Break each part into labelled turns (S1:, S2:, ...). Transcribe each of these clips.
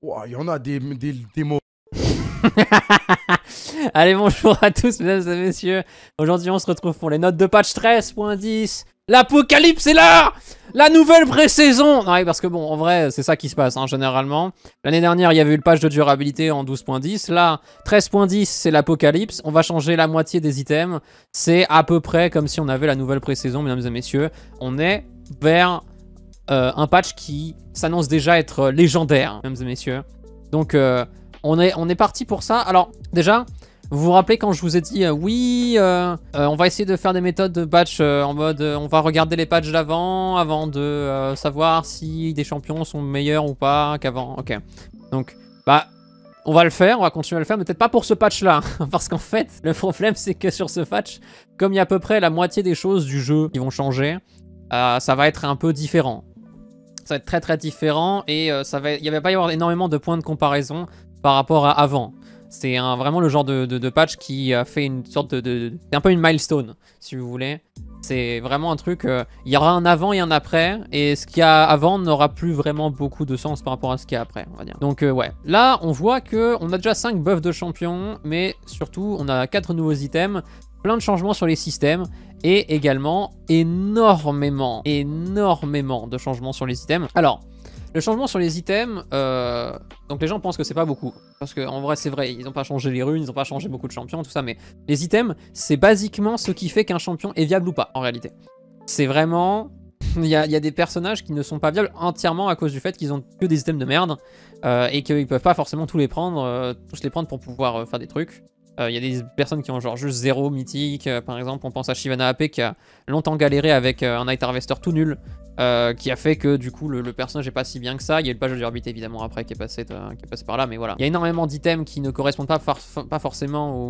S1: Ouah, il y en a des mots.
S2: Allez, bonjour à tous, mesdames et messieurs. Aujourd'hui, on se retrouve pour les notes de patch 13.10. L'apocalypse est là! La nouvelle pré-saison! Non, oui, parce que bon, en vrai, c'est ça qui se passe, hein, généralement. L'année dernière, il y avait eu le patch de durabilité en 12.10. Là, 13.10, c'est l'apocalypse. On va changer la moitié des items. C'est à peu près comme si on avait la nouvelle pré-saison, mesdames et messieurs. On est vers un patch qui s'annonce déjà être légendaire, mesdames et messieurs. Donc, on est parti pour ça. Alors, déjà... Vous vous rappelez quand je vous ai dit oui, on va essayer de faire des méthodes de patch en mode on va regarder les patchs d'avant avant de savoir si des champions sont meilleurs ou pas qu'avant. Ok. Donc, bah, on va le faire, on va continuer à le faire, mais peut-être pas pour ce patch-là. Parce qu'en fait, le problème c'est que sur ce patch, comme il y a à peu près la moitié des choses du jeu qui vont changer, ça va être un peu différent. Ça va être très très différent et il va pas y avoir énormément de points de comparaison par rapport à avant. C'est vraiment le genre de patch qui a fait une sorte c'est un peu une milestone, si vous voulez. C'est vraiment un truc, il y aura un avant et un après, et ce qu'il y a avant n'aura plus vraiment beaucoup de sens par rapport à ce qu'il y a après, on va dire. Donc ouais, là on voit qu'on a déjà 5 buffs de champions, mais surtout on a 4 nouveaux items, plein de changements sur les systèmes, et également énormément de changements sur les items. Alors... Le changement sur les items, donc les gens pensent que c'est pas beaucoup. Parce qu'en vrai, c'est vrai, ils n'ont pas changé les runes, ils n'ont pas changé beaucoup de champions, tout ça. Mais les items, c'est basiquement ce qui fait qu'un champion est viable ou pas, en réalité. C'est vraiment... Il y a des personnages qui ne sont pas viables entièrement à cause du fait qu'ils ont que des items de merde. Et qu'ils peuvent pas forcément tous les prendre pour pouvoir faire des trucs. Il y a des personnes qui ont genre juste 0 mythique, par exemple on pense à Shyvana AP qui a longtemps galéré avec un Night Harvester tout nul, qui a fait que du coup le personnage est pas si bien que ça. Il y a le page de durabilité évidemment après qui est passé par là, mais voilà. Il y a énormément d'items qui ne correspondent pas forcément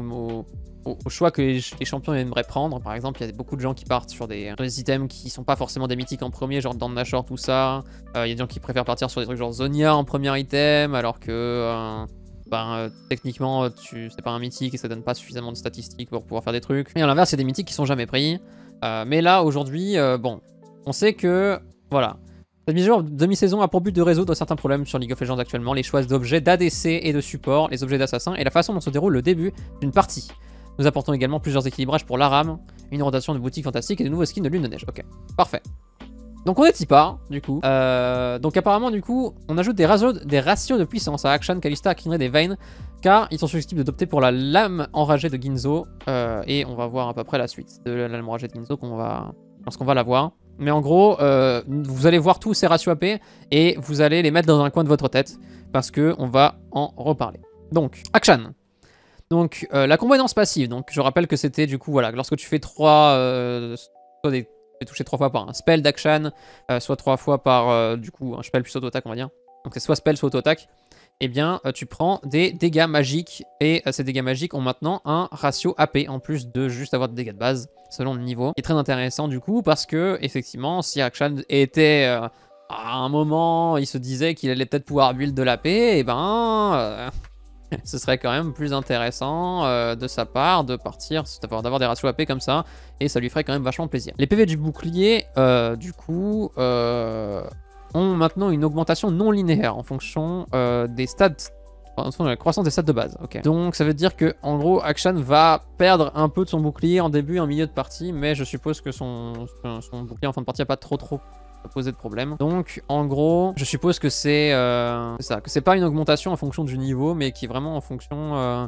S2: au choix que les champions aimeraient prendre. Par exemple, il y a beaucoup de gens qui partent sur des items qui sont pas forcément des mythiques en premier, genre Dan Nashor, tout ça. Il y a des gens qui préfèrent partir sur des trucs genre Zonia en premier item, alors que... techniquement, c'est pas un mythique et ça donne pas suffisamment de statistiques pour pouvoir faire des trucs. Et à l'inverse, il y a des mythiques qui sont jamais pris. Mais là, aujourd'hui, bon, on sait que, voilà. Cette mise à jour demi-saison a pour but de résoudre certains problèmes sur League of Legends actuellement, les choix d'objets d'ADC et de support, les objets d'assassins et la façon dont se déroule le début d'une partie. Nous apportons également plusieurs équilibrages pour l'ARAM, une rotation de boutiques fantastiques et de nouveaux skins de lune de neige. Ok, parfait. Donc on est Tipa, du coup. Donc apparemment, du coup, on ajoute des ratios de puissance à Akshan, Kalista, Kindred et Vayne, car ils sont susceptibles d'adopter pour la lame enragée de Ginzo. Et on va voir à peu près la suite de la lame enragée de Ginzo lorsqu'on va la voir. Mais en gros, vous allez voir tous ces ratios AP et vous allez les mettre dans un coin de votre tête, parce qu'on va en reparler. Donc, Akshan. Donc, la combinaison passive. Donc, je rappelle que c'était du coup, voilà, lorsque tu fais 3... touché 3 fois par un spell d'Akshan, soit 3 fois par du coup un spell plus auto-attaque on va dire. Donc c'est soit spell soit auto-attaque. Et bien tu prends des dégâts magiques et ces dégâts magiques ont maintenant un ratio AP en plus de juste avoir des dégâts de base selon le niveau. C'est très intéressant du coup parce que effectivement si Akshan était à un moment il se disait qu'il allait peut-être pouvoir build de l'AP, et ben ce serait quand même plus intéressant de sa part de partir, d'avoir des ratios AP comme ça, et ça lui ferait quand même vachement plaisir. Les PV du bouclier, du coup, ont maintenant une augmentation non linéaire en fonction des stats, en fonction de la croissance des stats de base. Okay. Donc ça veut dire que en gros, Akshan va perdre un peu de son bouclier en début et en milieu de partie, mais je suppose que son bouclier en fin de partie n'a pas trop poser de problème. Donc en gros, je suppose que c'est ça, que c'est pas une augmentation en fonction du niveau, mais qui est vraiment en fonction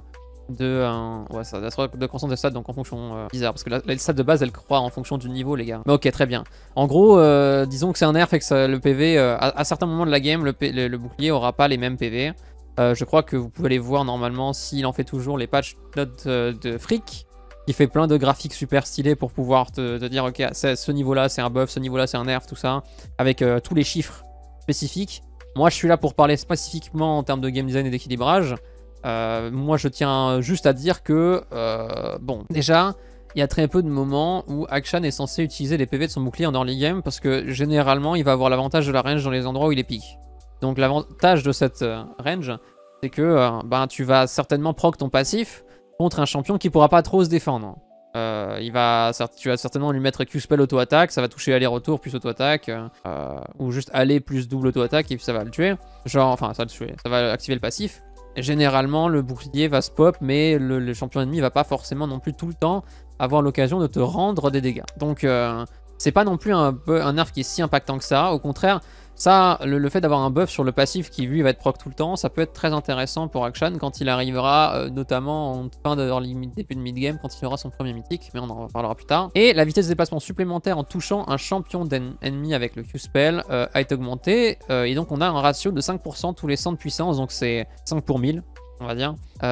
S2: de croissance des stats, donc en fonction bizarre, parce que les stats de base elles croient en fonction du niveau les gars. Mais ok, très bien. En gros, disons que c'est un nerf et que le PV, à certains moments de la game, le bouclier aura pas les mêmes PV. Je crois que vous pouvez les voir normalement s'il en fait toujours les patch notes de fric. Il fait plein de graphiques super stylés pour pouvoir te dire ok, ce niveau là c'est un buff, ce niveau là c'est un nerf, tout ça, avec tous les chiffres spécifiques. Moi je suis là pour parler spécifiquement en termes de game design et d'équilibrage. Moi je tiens juste à dire que bon, déjà il y a très peu de moments où Akshan est censé utiliser les PV de son bouclier en early game, parce que généralement il va avoir l'avantage de la range dans les endroits où il est pique. Donc l'avantage de cette range, c'est que tu vas certainement proc ton passif contre un champion qui pourra pas trop se défendre. tu vas certainement lui mettre Q-Spell auto-attaque, ça va toucher aller-retour plus auto-attaque, ou juste aller plus double auto-attaque et puis ça va le tuer. Genre, enfin, ça va le tuer, ça va activer le passif. Et généralement, le bouclier va se pop, mais le champion ennemi va pas forcément non plus tout le temps avoir l'occasion de te rendre des dégâts. Donc, c'est pas non plus un nerf qui est si impactant que ça. Au contraire, ça, le fait d'avoir un buff sur le passif qui lui va être proc tout le temps, ça peut être très intéressant pour Akshan quand il arrivera, notamment en fin de début de mid-game, quand il aura son premier mythique, mais on en reparlera plus tard. Et la vitesse de déplacement supplémentaire en touchant un champion ennemi avec le Q-Spell a été augmentée, et donc on a un ratio de 5% tous les 100 de puissance, donc c'est 5 pour 1000, on va dire.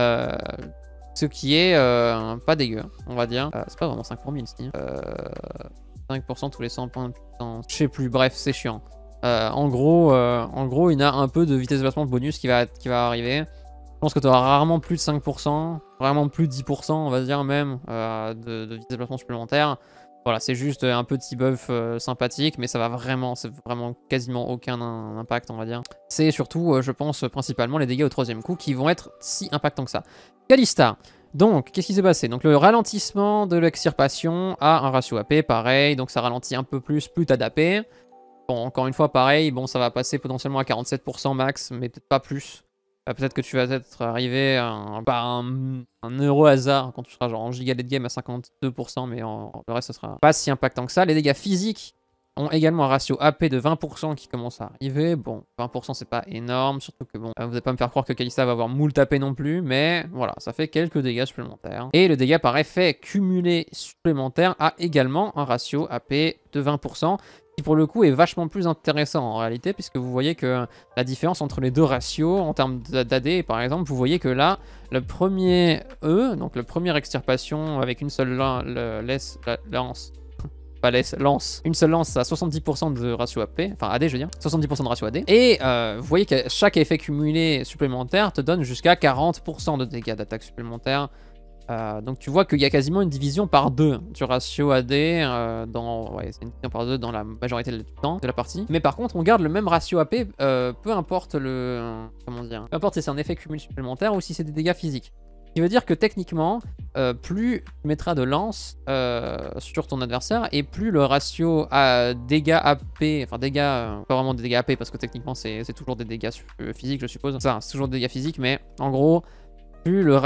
S2: Ce qui est pas dégueu, on va dire. C'est pas vraiment 5 pour 1000, si. 5% tous les 100 points de puissance. Je sais plus, bref, c'est chiant. En gros, il y a un peu de vitesse de déplacement bonus qui va arriver. Je pense que tu auras rarement plus de 5%, vraiment plus de 10%, on va dire même, de vitesse de déplacement supplémentaire. Voilà, c'est juste un petit buff sympathique, mais ça va vraiment, c'est vraiment quasiment aucun impact, on va dire. C'est surtout, je pense, principalement les dégâts au troisième coup qui vont être si impactants que ça. Kalista. Donc, qu'est-ce qui s'est passé? Donc, le ralentissement de l'extirpation a un ratio AP, pareil, donc ça ralentit un peu plus t'as d'AP. Bon, encore une fois, pareil, bon, ça va passer potentiellement à 47% max, mais peut-être pas plus. Peut-être que tu vas être arrivé à un euro hasard quand tu seras genre en giga late game à 52%, mais le reste, ça sera pas si impactant que ça. Les dégâts physiques ont également un ratio AP de 20% qui commence à arriver. Bon, 20% c'est pas énorme, surtout que bon, vous n'allez pas me faire croire que Kalista va avoir moult AP non plus, mais voilà, ça fait quelques dégâts supplémentaires. Et le dégât par effet cumulé supplémentaire a également un ratio AP de 20%, qui pour le coup est vachement plus intéressant en réalité, puisque vous voyez que la différence entre les deux ratios, en termes d'AD par exemple, vous voyez que là, le premier E, donc le premier extirpation avec une seule lance, une seule lance à 70% de ratio AP, enfin AD je veux dire, 70% de ratio AD, et vous voyez que chaque effet cumulé supplémentaire te donne jusqu'à 40% de dégâts d'attaque supplémentaire. Donc tu vois qu'il y a quasiment une division par deux du ratio AD c'est une division par deux dans la majorité du temps de la partie. Mais par contre on garde le même ratio AP, peu importe peu importe si c'est un effet cumul supplémentaire ou si c'est des dégâts physiques. Ce qui veut dire que techniquement, plus tu mettras de lance sur ton adversaire et plus le ratio à dégâts AP, enfin dégâts, pas vraiment des dégâts AP parce que techniquement c'est toujours des dégâts physiques je suppose. Ça, c'est toujours des dégâts physiques, mais en gros, plus le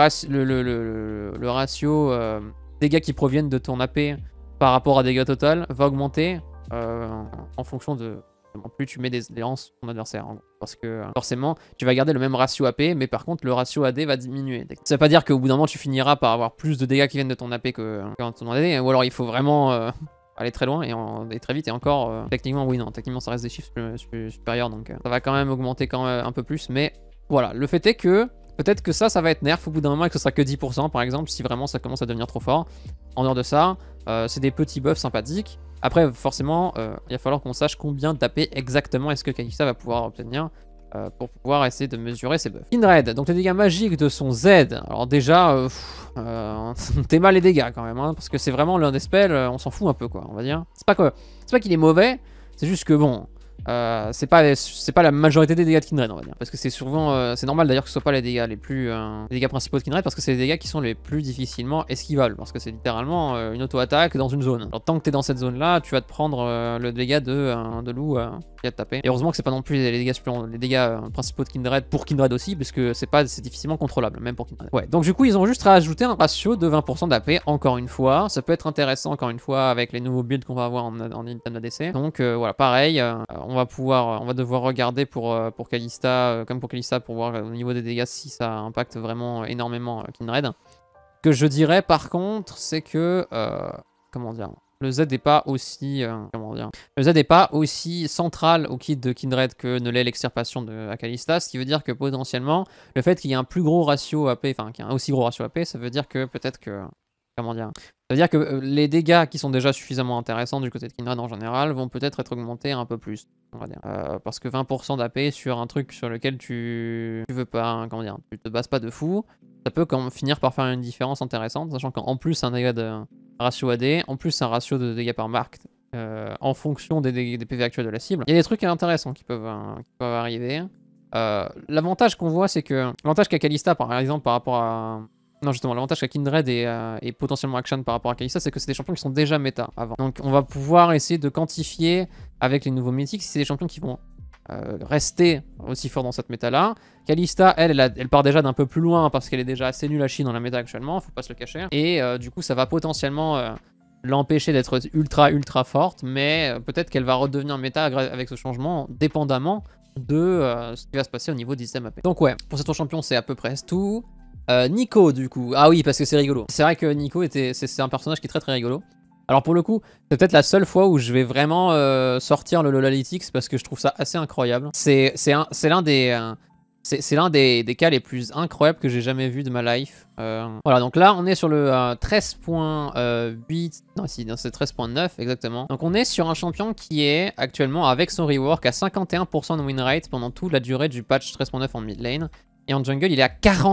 S2: ratio dégâts qui proviennent de ton AP par rapport à dégâts total va augmenter en fonction de... Plus tu mets des lances sur ton adversaire, en gros. Parce que forcément, tu vas garder le même ratio AP, mais par contre, le ratio AD va diminuer. Ça veut pas dire qu'au bout d'un moment, tu finiras par avoir plus de dégâts qui viennent de ton AP que ton AD, ou alors il faut vraiment aller très loin et très vite, et encore, techniquement, oui, non, techniquement, ça reste des chiffres supérieurs, donc ça va quand même augmenter quand même un peu plus, mais voilà, le fait est que peut-être que ça va être nerf au bout d'un moment et que ce sera que 10% par exemple, si vraiment ça commence à devenir trop fort. En dehors de ça, c'est des petits buffs sympathiques. Après, forcément, il va falloir qu'on sache combien d'AP exactement est-ce que Kalista va pouvoir obtenir pour pouvoir essayer de mesurer ses buffs. Kindred, donc les dégâts magiques de son Z. Alors déjà, t'es mal les dégâts quand même, hein, parce que c'est vraiment l'un des spells, on s'en fout un peu quoi, on va dire. C'est pas qu'il est mauvais, c'est juste que bon... c'est pas la majorité des dégâts de Kindred on va dire, parce que c'est souvent c'est normal d'ailleurs que ce soit pas les dégâts les dégâts principaux de Kindred, parce que c'est les dégâts qui sont les plus difficilement esquivables, parce que c'est littéralement une auto-attaque dans une zone. Alors tant que t'es dans cette zone là, tu vas te prendre le dégât de loup qui va te taper. Et heureusement que c'est pas non plus les dégâts principaux de Kindred pour Kindred aussi, parce que c'est difficilement contrôlable même pour Kindred. Ouais, donc du coup ils ont juste rajouté un ratio de 20% d'AP encore une fois. Ça peut être intéressant encore une fois avec les nouveaux builds qu'on va avoir en item ADC. Donc voilà, pareil, on va devoir regarder pour Kalista, comme pour Kalista, pour voir au niveau des dégâts si ça impacte vraiment énormément Kindred. Ce que je dirais par contre, c'est que comment dire, le Z n'est pas aussi le Z n'est pas aussi central au kit de Kindred que ne l'est l'extirpation de Kalista, ce qui veut dire que potentiellement le fait qu'il y ait un plus gros ratio AP, enfin qu'il y ait un aussi gros ratio AP, ça veut dire que peut-être que comment dire, ça veut dire que les dégâts qui sont déjà suffisamment intéressants du côté de Kindred en général vont peut-être être augmentés un peu plus, on va dire. Parce que 20% d'AP sur un truc sur lequel tu veux pas, comment dire, tu te bases pas de fou, ça peut finir par faire une différence intéressante, sachant qu'en plus un dégât de ratio AD, en plus un ratio de dégâts par marque en fonction des PV actuels de la cible. Il y a des trucs intéressants qui peuvent arriver. L'avantage qu'on voit, c'est que l'avantage qu'a Kalista par exemple par rapport à Non, justement, l'avantage qu'a Kindred et potentiellement Akshan par rapport à Kalista, c'est que c'est des champions qui sont déjà méta avant. Donc on va pouvoir essayer de quantifier avec les nouveaux mythiques si c'est des champions qui vont rester aussi forts dans cette méta-là. Kalista, elle part déjà d'un peu plus loin parce qu'elle est déjà assez nulle à chier dans la méta actuellement, faut pas se le cacher. Et du coup, ça va potentiellement l'empêcher d'être ultra forte, mais peut-être qu'elle va redevenir méta avec ce changement, dépendamment de ce qui va se passer au niveau du système AP. Donc ouais, pour cet champion, c'est à peu près tout. Nico du coup, ah oui parce que c'est rigolo. C'est vrai que Nico c'est un personnage qui est très rigolo. Alors pour le coup, c'est peut-être la seule fois où je vais vraiment sortir le Lolalytics parce que je trouve ça assez incroyable. C'est l'un des cas les plus incroyables que j'ai jamais vu de ma life. Voilà, donc là on est sur le 13.8, non si, c'est 13.9 exactement. Donc on est sur un champion qui est actuellement avec son rework à 51% de win rate pendant toute la durée du patch 13.9 en mid lane. Et en jungle, il est à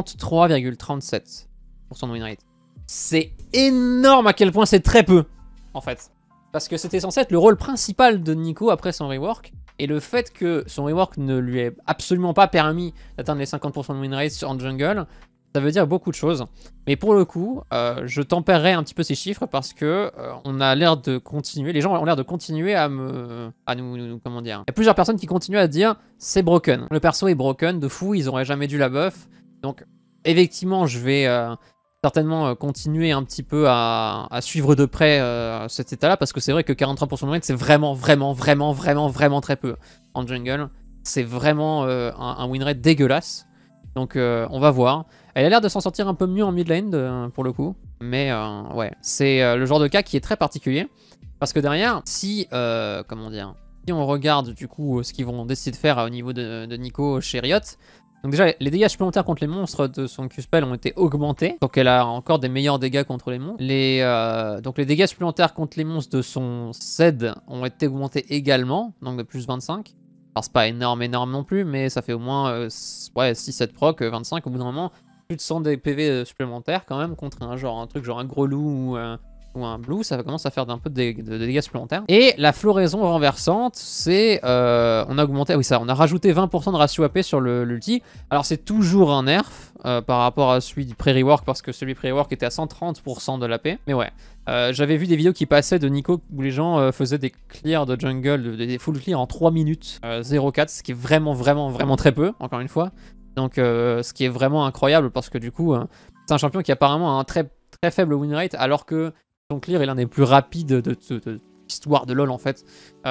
S2: 43,37% de win rate. C'est énorme à quel point c'est très peu, en fait. Parce que c'était censé être le rôle principal de Nico après son rework. Et le fait que son rework ne lui ait absolument pas permis d'atteindre les 50% de win rate en jungle, ça veut dire beaucoup de choses. Mais pour le coup, je tempérerai un petit peu ces chiffres parce que on a l'air de continuer, les gens ont l'air de continuer à nous comment dire. Il y a plusieurs personnes qui continuent à dire c'est broken. Le perso est broken de fou, ils auraient jamais dû la buff. Donc effectivement, je vais certainement continuer un petit peu à suivre de près cet état-là parce que c'est vrai que 43% de win rate c'est vraiment très peu en jungle. C'est vraiment un win rate dégueulasse. Donc on va voir. Elle a l'air de s'en sortir un peu mieux en mid lane pour le coup. Mais ouais, c'est le genre de cas qui est très particulier. Parce que derrière, si, comment dire, si on regarde du coup ce qu'ils vont décider de faire au niveau de Nico chez Riot. Donc déjà, les dégâts supplémentaires contre les monstres de son Q-Spell ont été augmentés. Donc elle a encore des meilleurs dégâts contre les monstres. Donc les dégâts supplémentaires contre les monstres de son Z ont été augmentés également. Donc de plus 25. Alors c'est pas énorme non plus, mais ça fait au moins ouais, 6-7 proc, 25 au bout d'un moment. Plus de 100 des PV supplémentaires quand même contre un truc genre un gros loup ou un blue, ça commence à faire un peu de dégâts supplémentaires. Et la floraison renversante, c'est on a augmenté, oui ça, on a rajouté 20% de ratio AP sur l'ulti. Alors c'est toujours un nerf par rapport à celui du pré-rework parce que celui pré-rework était à 130% de l'AP. Mais ouais, j'avais vu des vidéos qui passaient de Nico où les gens faisaient des clears de jungle, des full clears en 3 minutes 0,4, ce qui est vraiment très peu, encore une fois. Donc ce qui est vraiment incroyable parce que du coup c'est un champion qui apparemment a un très faible win rate alors que son clear est l'un des plus rapides de l'histoire de LoL en fait.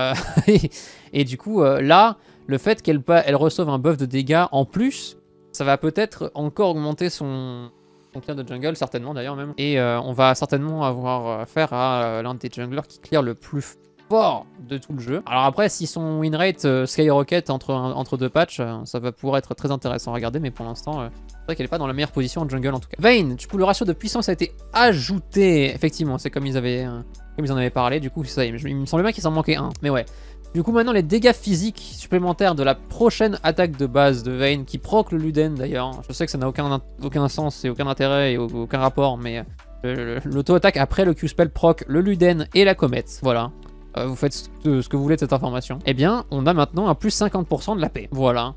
S2: Et du coup là le fait qu'elle reçoive un buff de dégâts en plus, ça va peut-être encore augmenter son clear de jungle certainement d'ailleurs même. Et on va certainement avoir affaire à l'un des junglers qui clear le plus fort de tout le jeu. Alors après, si son win rate skyrocket entre deux patchs, ça va pouvoir être très intéressant à regarder, mais pour l'instant, c'est vrai qu'elle n'est pas dans la meilleure position en jungle en tout cas. Vayne, du coup, le ratio de puissance a été ajouté. Effectivement, c'est comme ils en avaient parlé, du coup, ça, il me semblait bien qu'il s'en manquait un. Mais ouais. Du coup, maintenant, les dégâts physiques supplémentaires de la prochaine attaque de base de Vayne, qui proc le Luden d'ailleurs. Je sais que ça n'a aucun sens et aucun intérêt et aucun rapport, mais l'auto-attaque après le Q-Spell proc le Luden et la comète. Voilà. Vous faites ce que vous voulez de cette information. Eh bien, on a maintenant un plus 50% de la paix. Voilà.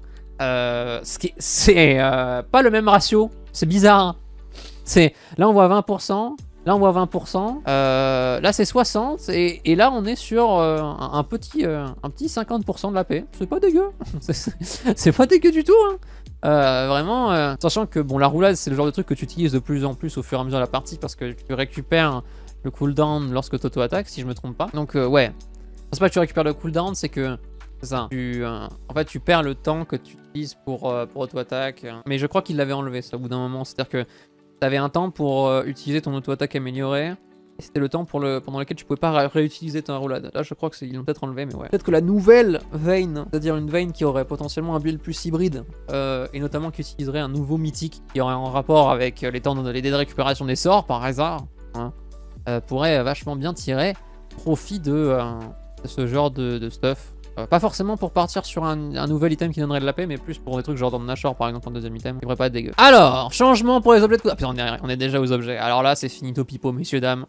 S2: C'est pas le même ratio. C'est bizarre. Là, on voit 20%. Là, on voit 20%. Là, c'est 60%. Et là, on est sur un petit 50% de la paix. C'est pas dégueu. C'est pas dégueu du tout. Hein. Vraiment. Sachant que bon, la roulade, c'est le genre de truc que tu utilises de plus en plus au fur et à mesure de la partie parce que tu récupères le cooldown lorsque tu auto-attaques, si je me trompe pas. Donc ouais, c'est pas que tu récupères le cooldown, c'est que c'est ça. En fait, tu perds le temps que tu utilises pour auto-attaque. Mais je crois qu'il l'avait enlevé ça au bout d'un moment. C'est-à-dire que tu avais un temps pour utiliser ton auto-attaque améliorée. Et c'était le temps pendant lequel tu pouvais pas réutiliser ta roulade. Là, je crois qu'ils l'ont peut-être enlevé, mais ouais. Peut-être que la nouvelle Vayne, c'est-à-dire une Vayne qui aurait potentiellement un build plus hybride, et notamment qui utiliserait un nouveau mythique qui aurait un rapport avec les dés de récupération des sorts, par hasard, hein, pourrait vachement bien tirer profit de ce genre de stuff. Pas forcément pour partir sur un nouvel item qui donnerait de la paix, mais plus pour des trucs genre dans Nashor par exemple en deuxième item, qui devrait pas être dégueu. Alors, changement pour les objets de coup. Ah putain, on est déjà aux objets. Alors là, c'est finito pipo, messieurs, dames.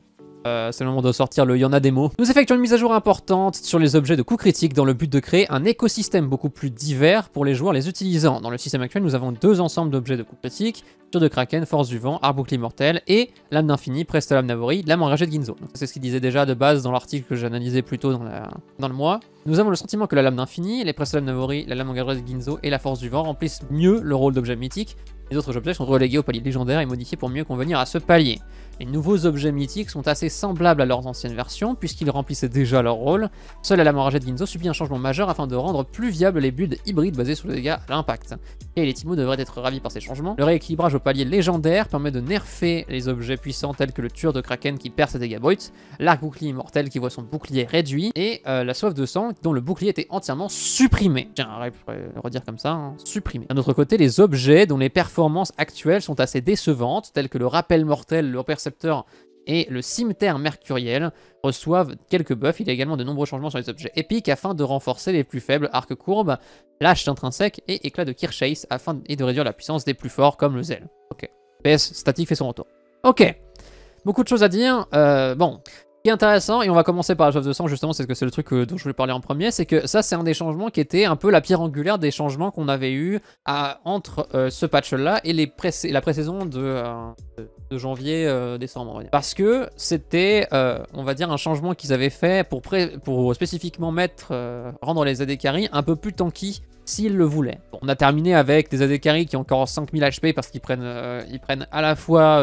S2: C'est le moment de sortir le Yana démo. Nous effectuons une mise à jour importante sur les objets de coup critique dans le but de créer un écosystème beaucoup plus divers pour les joueurs les utilisant. Dans le système actuel, nous avons 2 ensembles d'objets de coup critique, Ture de Kraken, Force du Vent, Arc Bouclier Immortel et Lame d'Infini, Presta Lame Navori, Lame enragée de Ginzo. C'est ce qu'il disait déjà de base dans l'article que j'ai analysé plus tôt dans le mois. Nous avons le sentiment que la Lame d'Infini, les Presta Lame Navori, la Lame enragée de Ginzo et la Force du Vent remplissent mieux le rôle d'objet mythique. Les autres objets sont relégués au palier légendaire et modifiés pour mieux convenir à ce palier. Les nouveaux objets mythiques sont assez semblables à leurs anciennes versions, puisqu'ils remplissaient déjà leur rôle. Seule la Lame enragée de Ginzo subit un changement majeur afin de rendre plus viables les builds hybrides basés sur les dégâts à l'impact. Et les Timo devraient être ravis par ces changements. Le rééquilibrage au palier légendaire permet de nerfer les objets puissants tels que le Ture de Kraken qui perd ses dégâts bruts, l'arc bouclier immortel qui voit son bouclier réduit, et la soif de sang dont le bouclier était entièrement supprimé. Tiens, je pourrais le redire comme ça, hein, supprimé. D'un autre côté, les objets dont les performances actuelles sont assez décevantes, tels que le rappel mortel, le percepteur et le cimetière mercuriel, reçoivent quelques buffs. Il y a également de nombreux changements sur les objets épiques afin de renforcer les plus faibles, arc courbe, lâche intrinsèque et éclat de Kirchase et de réduire la puissance des plus forts comme le zèle. Ok. PS statique fait son retour. Ok. Beaucoup de choses à dire. Bon. Ce qui est intéressant, et on va commencer par la soif de sang justement, c'est que c'est le truc dont je voulais parler en premier, c'est que ça c'est un des changements qui était un peu la pierre angulaire des changements qu'on avait eu entre ce patch là et la pré-saison de janvier-décembre. Parce que c'était, on va dire, un changement qu'ils avaient fait pour spécifiquement rendre les AD carry un peu plus tanky s'ils le voulaient. Bon, on a terminé avec des AD carry qui ont encore 5000 HP parce qu'ils prennent à la fois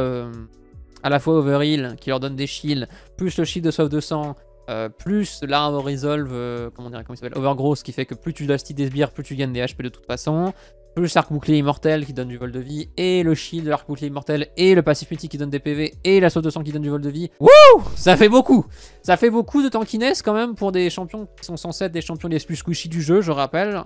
S2: Overheal qui leur donne des shields, plus le shield de soif de sang, plus l'arme resolve, comment il s'appelle, Overgrowth, qui fait que plus tu lastis des sbires, plus tu gagnes des HP de toute façon, plus l'arc bouclier immortel qui donne du vol de vie, et le shield de l'arc bouclier immortel, et le passif mythique qui donne des PV, et la soif de sang qui donne du vol de vie. Wouh! Ça fait beaucoup! Ça fait beaucoup de tankiness quand même pour des champions qui sont censés être des champions les plus squishy du jeu, je rappelle.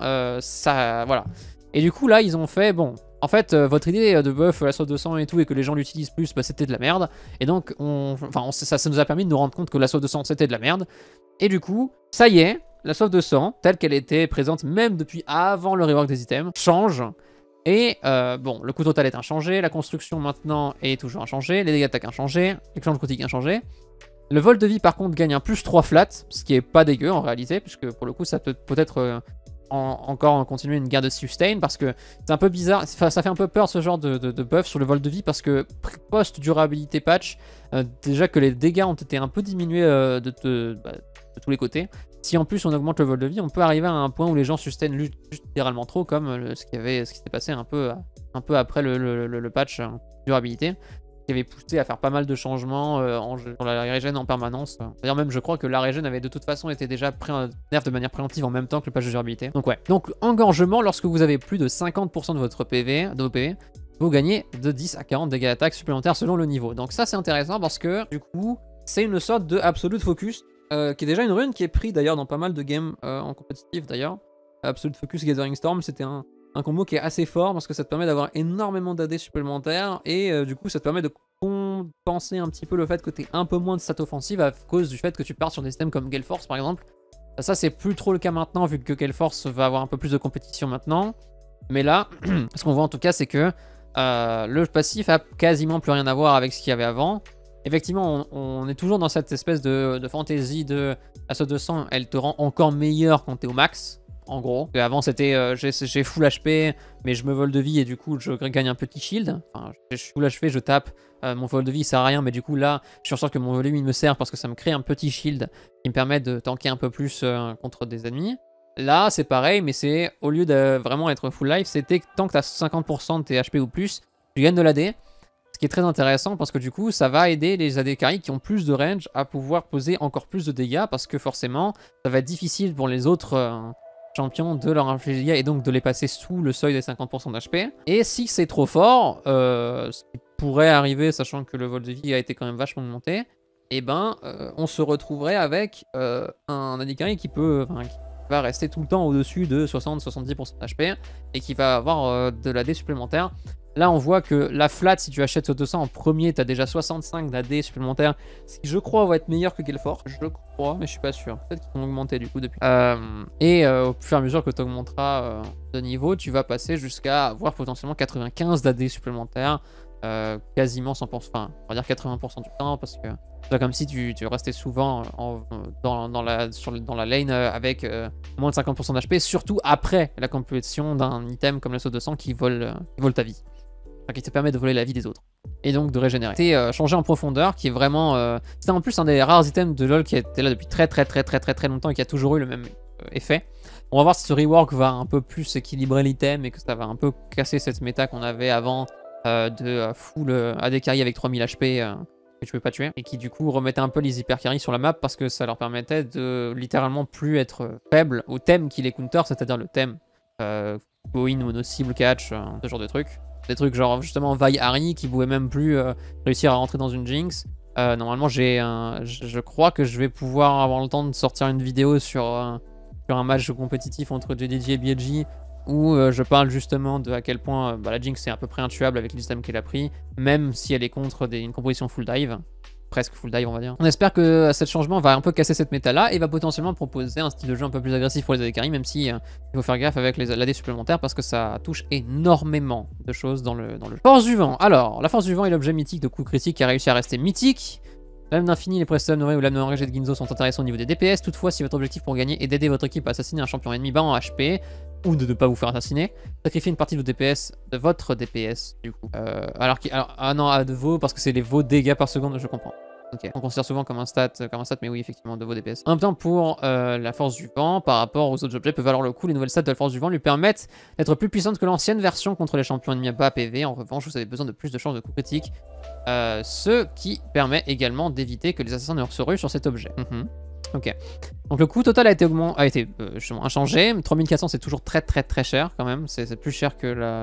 S2: Voilà. Et du coup là ils ont fait, bon, en fait votre idée de buff la soif de sang et tout et que les gens l'utilisent plus, bah, c'était de la merde. Et donc ça nous a permis de nous rendre compte que la soif de sang c'était de la merde. Et du coup, ça y est, la soif de sang, telle qu'elle était présente même depuis avant le rework des items, change. Et bon, le coût total est inchangé, la construction maintenant est toujours inchangée, les dégâts d'attaque inchangés, l'échange critique inchangé. Le vol de vie par contre gagne un plus 3 flat, ce qui est pas dégueu en réalité, puisque pour le coup ça peut peut-être encore continuer une guerre de sustain, parce que c'est un peu bizarre, ça fait un peu peur ce genre de buff sur le vol de vie, parce que post-durabilité patch, déjà que les dégâts ont été un peu diminués de tous les côtés. Si en plus on augmente le vol de vie, on peut arriver à un point où les gens sustain littéralement trop, comme ce qui s'était passé un peu après le patch durabilité, qui avait poussé à faire pas mal de changements sur la régène en permanence. D'ailleurs même je crois que la régène avait de toute façon été déjà pris un nerf de manière préemptive en même temps que le patch de durabilité. Donc ouais. Donc engorgement, lorsque vous avez plus de 50% de votre PV, de vos PV, vous gagnez de 10 à 40 dégâts d'attaque supplémentaires selon le niveau. Donc ça c'est intéressant parce que du coup c'est une sorte de Absolute Focus qui est déjà une rune qui est prise d'ailleurs dans pas mal de games en compétitif d'ailleurs. Absolute Focus Gathering Storm, c'était un combo qui est assez fort parce que ça te permet d'avoir énormément d'AD supplémentaires et du coup ça te permet de compenser un petit peu le fait que tu aies un peu moins de stats offensives à cause du fait que tu pars sur des systèmes comme Gale Force par exemple. Ça c'est plus trop le cas maintenant vu que Gale Force va avoir un peu plus de compétition maintenant. Mais là, ce qu'on voit en tout cas c'est que le passif a quasiment plus rien à voir avec ce qu'il y avait avant. Effectivement, on est toujours dans cette espèce de fantaisie de la soif de sang, elle te rend encore meilleur quand tu es au max. En gros, avant c'était j'ai full HP mais je me vole de vie et du coup je gagne un petit shield. Enfin, je suis full HP, je tape, mon vol de vie sert à rien mais du coup là je suis sûr que mon vol de vie me sert parce que ça me crée un petit shield qui me permet de tanker un peu plus contre des ennemis. Là c'est pareil mais c'est au lieu de vraiment être full life, c'était tant que tu as 50% de tes HP ou plus, tu gagnes de l'AD. Ce qui est très intéressant parce que du coup ça va aider les AD carry qui ont plus de range à pouvoir poser encore plus de dégâts parce que forcément ça va être difficile pour les autres champions de leur infliger des dégâts et donc de les passer sous le seuil des 50% d'HP. Et si c'est trop fort, ce qui pourrait arriver sachant que le vol de vie a été quand même vachement augmenté, et ben on se retrouverait avec un AD carry qui va rester tout le temps au-dessus de 60-70% d'HP et qui va avoir de l'AD supplémentaire. Là, on voit que la flat, si tu achètes ce 200 en premier, tu as déjà 65 d'AD supplémentaires, ce qui, je crois, va être meilleur que Gale Force. Je crois, mais je suis pas sûr. Peut-être qu'ils vont augmenter du coup depuis. Au fur et à mesure que tu augmenteras de niveau, tu vas passer jusqu'à avoir potentiellement 95 d'AD supplémentaires. quasiment 100%, enfin on va dire 80% du temps, parce que c'est comme si tu restais souvent dans la lane avec moins de 50% d'HP, surtout après la complétion d'un item comme le saut de sang qui vole ta vie. Enfin, qui te permet de voler la vie des autres. Et donc de régénérer. C'est changé en profondeur, qui est vraiment... c'est en plus un des rares items de LoL qui était là depuis très longtemps et qui a toujours eu le même effet. On va voir si ce rework va un peu plus équilibrer l'item et que ça va un peu casser cette méta qu'on avait avant de full AD carry avec 3000 HP que tu peux pas tuer. Et qui du coup remettait un peu les hyper carry sur la map parce que ça leur permettait de littéralement plus être faible au thème qui les counter, c'est-à-dire le thème go-in, mono-cible, catch, ce genre de trucs. Des trucs genre justement Vi Harry qui pouvait même plus réussir à rentrer dans une Jinx. Normalement je crois que je vais pouvoir avoir le temps de sortir une vidéo sur un match compétitif entre JDG et BLG où je parle justement de à quel point la Jinx est à peu près intuable avec le système qu'elle a pris, même si elle est contre une composition full dive. Presque full dive on va dire. On espère que ce changement va un peu casser cette méta là et va potentiellement proposer un style de jeu un peu plus agressif pour les AD carry, même si il faut faire gaffe avec les AD supplémentaires parce que ça touche énormément de choses dans le jeu. Force du vent. Alors, la force du vent est l'objet mythique de coup critique qui a réussi à rester mythique. L'âme d'infini, les prestats honorés ou l'âme enragée de Ginzo sont intéressants au niveau des DPS. Toutefois, si votre objectif pour gagner est d'aider votre équipe à assassiner un champion ennemi bas en HP, ou de ne pas vous faire assassiner, sacrifiez une partie de votre DPS du coup. De vos, parce que c'est vos dégâts par seconde, je comprends. Ok, on considère souvent comme un stat, mais oui, effectivement, de vos DPS. En même temps, pour la force du vent, par rapport aux autres objets, peut valoir le coup. Les nouvelles stats de la force du vent lui permettent d'être plus puissantes que l'ancienne version contre les champions ennemis à bas PV. En revanche, vous avez besoin de plus de chances de coup critique, ce qui permet également d'éviter que les assassins ne se ruent sur cet objet. Ok. Donc le coût total a été inchangé. 3400 c'est toujours très cher quand même. C'est plus cher que la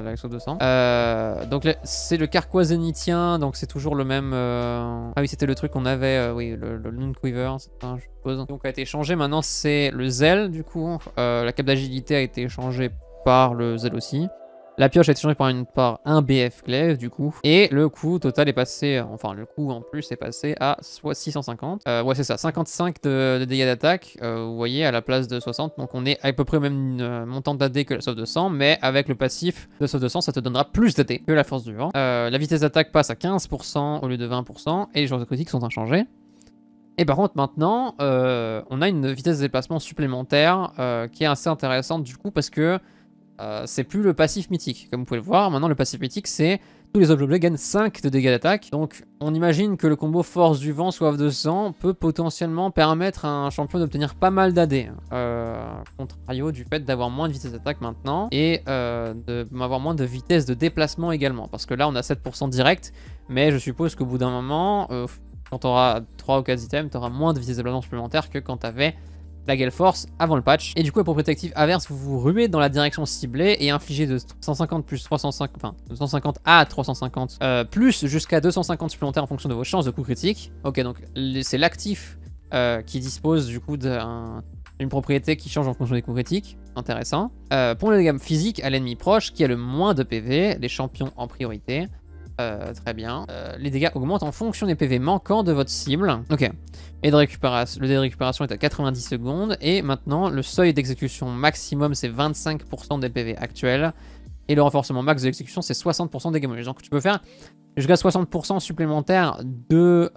S2: XO200. Donc c'est le carquois zénithien. Donc c'est toujours le même... Ah oui, c'était le truc qu'on avait. Oui, le Noon Quiver, c'est ça, je suppose. Donc a été changé. Maintenant c'est le Zell du coup. La cape d'agilité a été changée par le Zell aussi. La pioche a été changée par un BF Glaive du coup. Et le coût total est passé, enfin le coût en plus est passé à soit 650. Ouais c'est ça, 55 de dégâts d'attaque, vous voyez, à la place de 60. Donc on est à peu près au même montant d'AD que la sauve de sang, mais avec le passif de sauve de sang, ça te donnera plus d'AD que la force du vent. La vitesse d'attaque passe à 15% au lieu de 20%, et les chances de critique sont inchangées. Et par contre maintenant, on a une vitesse de déplacement supplémentaire qui est assez intéressante du coup parce que c'est plus le passif mythique. Comme vous pouvez le voir, maintenant le passif mythique c'est tous les objets gagnent 5 de dégâts d'attaque. Donc on imagine que le combo force du vent soif de sang peut potentiellement permettre à un champion d'obtenir pas mal d'AD. Contrario du fait d'avoir moins de vitesse d'attaque maintenant et d'avoir moins de vitesse de déplacement également. Parce que là on a 7% direct, mais je suppose qu'au bout d'un moment, quand tu auras 3 ou 4 items, tu auras moins de vitesse de déplacement supplémentaire que quand tu avais la Gale Force avant le patch. Et du coup, la propriété active averse, vous vous ruez dans la direction ciblée et infligez de 150 plus 350, enfin de 150 à 350 plus jusqu'à 250 supplémentaires en fonction de vos chances de coup critique. Ok, donc c'est l'actif qui dispose du coup d'une propriété qui change en fonction des coups critiques. Intéressant. Pour les dégâts physiques à l'ennemi proche qui a le moins de PV, les champions en priorité. Très bien. Les dégâts augmentent en fonction des PV manquants de votre cible. Ok. Et le délai de récupération est à 90 secondes. Et maintenant, le seuil d'exécution maximum, c'est 25% des PV actuels. Et le renforcement max de l'exécution, c'est 60% des dégâts. Donc tu peux faire jusqu'à 60% supplémentaires de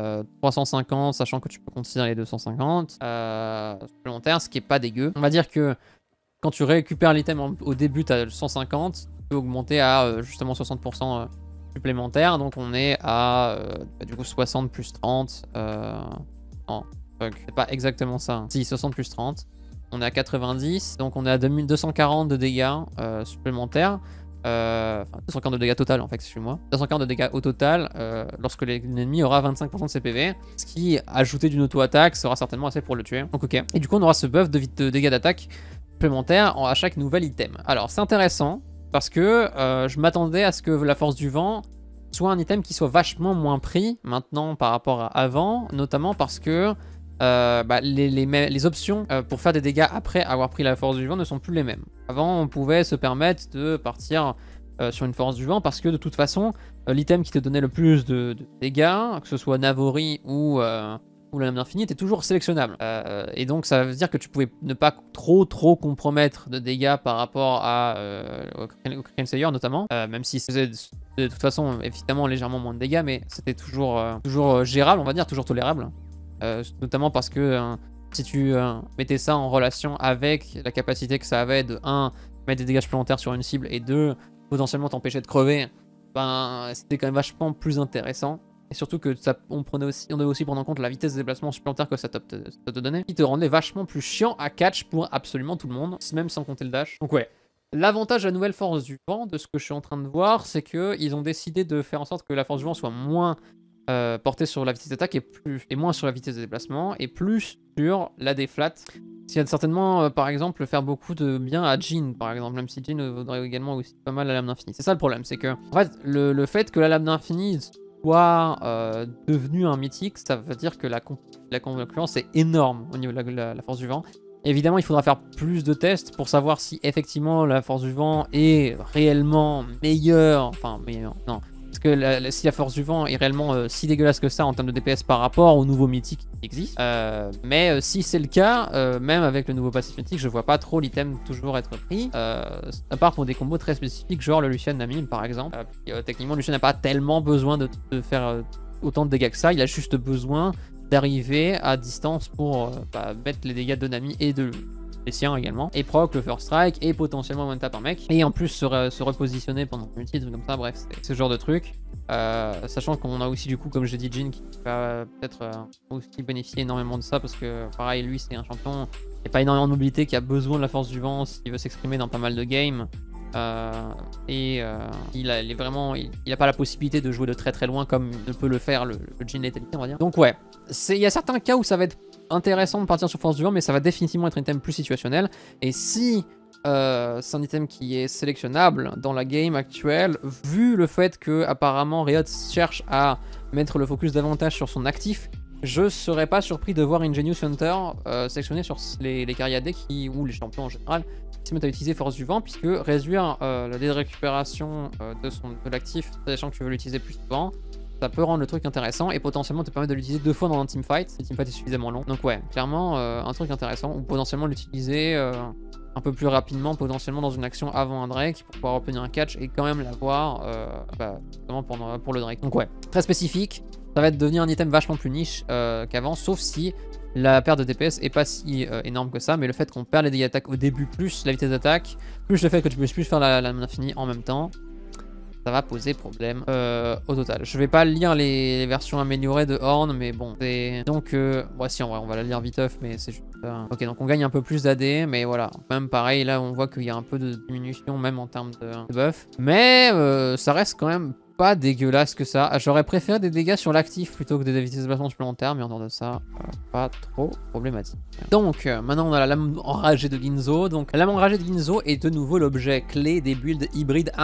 S2: 350, sachant que tu peux considérer les 250 supplémentaires, ce qui est pas dégueu. On va dire que quand tu récupères l'item au début, tu as 150, tu peux augmenter à justement 60% supplémentaire, donc on est à du coup 60 plus 30 non, c'est pas exactement ça, hein. Si, 60 plus 30, on est à 90, donc on est à 240 de dégâts supplémentaires, enfin 240 de dégâts total en fait, excuse-moi, 240 de dégâts au total lorsque l'ennemi aura 25% de ses PV, ce qui, ajouté d'une auto-attaque, sera certainement assez pour le tuer. Donc ok, et du coup on aura ce buff de dégâts d'attaque supplémentaire à chaque nouvel item. Alors c'est intéressant, parce que je m'attendais à ce que la force du vent soit un item qui soit vachement moins pris maintenant par rapport à avant, notamment parce que les options pour faire des dégâts après avoir pris la force du vent ne sont plus les mêmes. Avant, on pouvait se permettre de partir sur une force du vent parce que de toute façon, l'item qui te donnait le plus de dégâts, que ce soit Navori ou la lame d'infini, était toujours sélectionnable. Et donc ça veut dire que tu pouvais ne pas trop compromettre de dégâts par rapport au Crane Slayer notamment, même si ça faisait de toute façon évidemment légèrement moins de dégâts, mais c'était toujours gérable, on va dire, toujours tolérable. Notamment parce que si tu mettais ça en relation avec la capacité que ça avait de 1, mettre des dégâts supplémentaires sur une cible, et 2, potentiellement t'empêcher de crever, ben c'était quand même vachement plus intéressant. Et surtout que on devait aussi prendre en compte la vitesse de déplacement supplémentaire que ça te donnait, qui te rendait vachement plus chiant à catch pour absolument tout le monde, même sans compter le dash. Donc ouais, l'avantage de la nouvelle force du vent, de ce que je suis en train de voir, c'est qu'ils ont décidé de faire en sorte que la force du vent soit moins portée sur la vitesse d'attaque et moins sur la vitesse de déplacement, et plus sur la déflat. Il y a certainement, par exemple, faire beaucoup de bien à Jhin, par exemple, même si Jhin vaudrait également aussi pas mal la lame d'infini. C'est ça le problème, c'est que en fait, le fait que la lame d'infini soit devenue un mythique, ça veut dire que la concurrence est énorme au niveau de la force du vent. Évidemment, il faudra faire plus de tests pour savoir si effectivement la force du vent est réellement meilleure, enfin meilleure, non. Parce que si la force du vent est réellement si dégueulasse que ça en termes de DPS par rapport au nouveau mythique qui existe. Mais si c'est le cas, même avec le nouveau passif mythique, je vois pas trop l'item toujours être pris. À part pour des combos très spécifiques, genre le Lucian Nami par exemple. Techniquement, Lucian n'a pas tellement besoin de faire autant de dégâts que ça. Il a juste besoin d'arriver à distance pour mettre les dégâts de Nami et de les siens également, et proc le first strike, et potentiellement one tap un mec, et en plus se repositionner pendant une ulti, comme ça, bref, c'est ce genre de truc. Sachant qu'on a aussi du coup, comme j'ai dit, Jhin qui va peut-être aussi bénéficier énormément de ça, parce que pareil, lui c'est un champion, il n'y a pas énormément de mobilité, qui a besoin de la force du vent s'il veut s'exprimer dans pas mal de games. Il a pas la possibilité de jouer de très très loin comme ne peut le faire le Jhin létalité, on va dire. Donc ouais, il y a certains cas où ça va être intéressant de partir sur force du vent, mais ça va définitivement être un item plus situationnel. Et si c'est un item qui est sélectionnable dans la game actuelle, vu le fait que apparemment Riot cherche à mettre le focus davantage sur son actif, je serais pas surpris de voir Ingenious Hunter sélectionné sur les carrières AD ou les champions en général qui se mettent à utiliser force du vent, puisque réduire la délai de récupération de l'actif, sachant que tu veux l'utiliser plus souvent, ça peut rendre le truc intéressant et potentiellement te permettre de l'utiliser 2 fois dans un teamfight si le teamfight est suffisamment long. Donc ouais, clairement un truc intéressant, ou potentiellement l'utiliser un peu plus rapidement, potentiellement dans une action avant un Drake pour pouvoir obtenir un catch et quand même l'avoir notamment pour le Drake. Donc ouais, très spécifique, ça va devenir un item vachement plus niche qu'avant, sauf si la perte de DPS est pas si énorme que ça, mais le fait qu'on perd les dégâts d'attaque au début, plus la vitesse d'attaque, plus le fait que tu puisses plus faire la lame infinie en même temps, ça va poser problème au total. Je vais pas lire les versions améliorées de Horn, mais bon, c'est... Donc, si, en vrai, on va la lire viteuf, mais c'est juste... Ok, donc on gagne un peu plus d'AD, mais voilà. Même pareil, là, on voit qu'il y a un peu de diminution, même en termes de buff. Mais ça reste quand même pas dégueulasse que ça. J'aurais préféré des dégâts sur l'actif plutôt que des vitesses de déplacement supplémentaires, mais en dehors de ça, pas trop problématique. Donc, maintenant, on a la lame enragée de Guinzo. Donc, la lame enragée de Guinzo est de nouveau l'objet clé des builds hybrides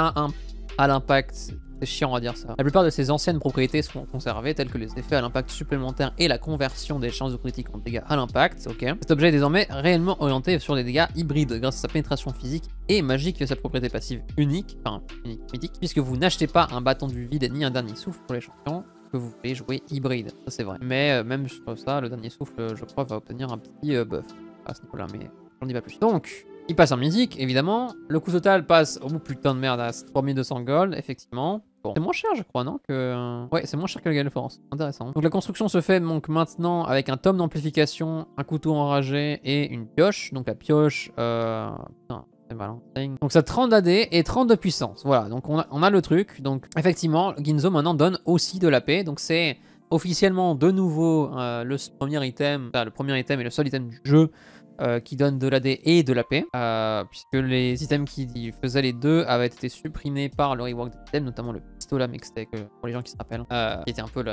S2: à l'impact. C'est chiant à dire ça. La plupart de ses anciennes propriétés sont conservées, telles que les effets à l'impact supplémentaire et la conversion des chances de critique en dégâts à l'impact. Ok. Cet objet est désormais réellement orienté sur des dégâts hybrides grâce à sa pénétration physique et magique et sa propriété passive unique, mythique, puisque vous n'achetez pas un bâton du vide ni un dernier souffle pour les champions que vous pouvez jouer hybride. Ça c'est vrai. Mais même sur ça, le dernier souffle, je crois, va obtenir un petit buff à ce niveau-là, mais j'en dis pas plus. Donc, il passe en mythique, évidemment. Le coût total passe, oh putain de merde, à 3200 gold, effectivement. Bon, c'est moins cher, je crois, non que... Ouais, c'est moins cher que le Gale Force. Intéressant. Donc la construction se fait donc maintenant avec un tome d'amplification, un couteau enragé et une pioche. Donc la pioche... Putain, c'est malin. Donc ça 30 d'AD et 30 de puissance. Voilà, donc on a le truc. Donc effectivement, Guinzo maintenant donne aussi de l'AP. Donc c'est officiellement de nouveau le premier item et le seul item du jeu qui donne de l'AD et de l'AP, puisque les items qui faisaient les deux avaient été supprimés par le rework des items, notamment le pistolet Mextech, pour les gens qui se rappellent, qui était un peu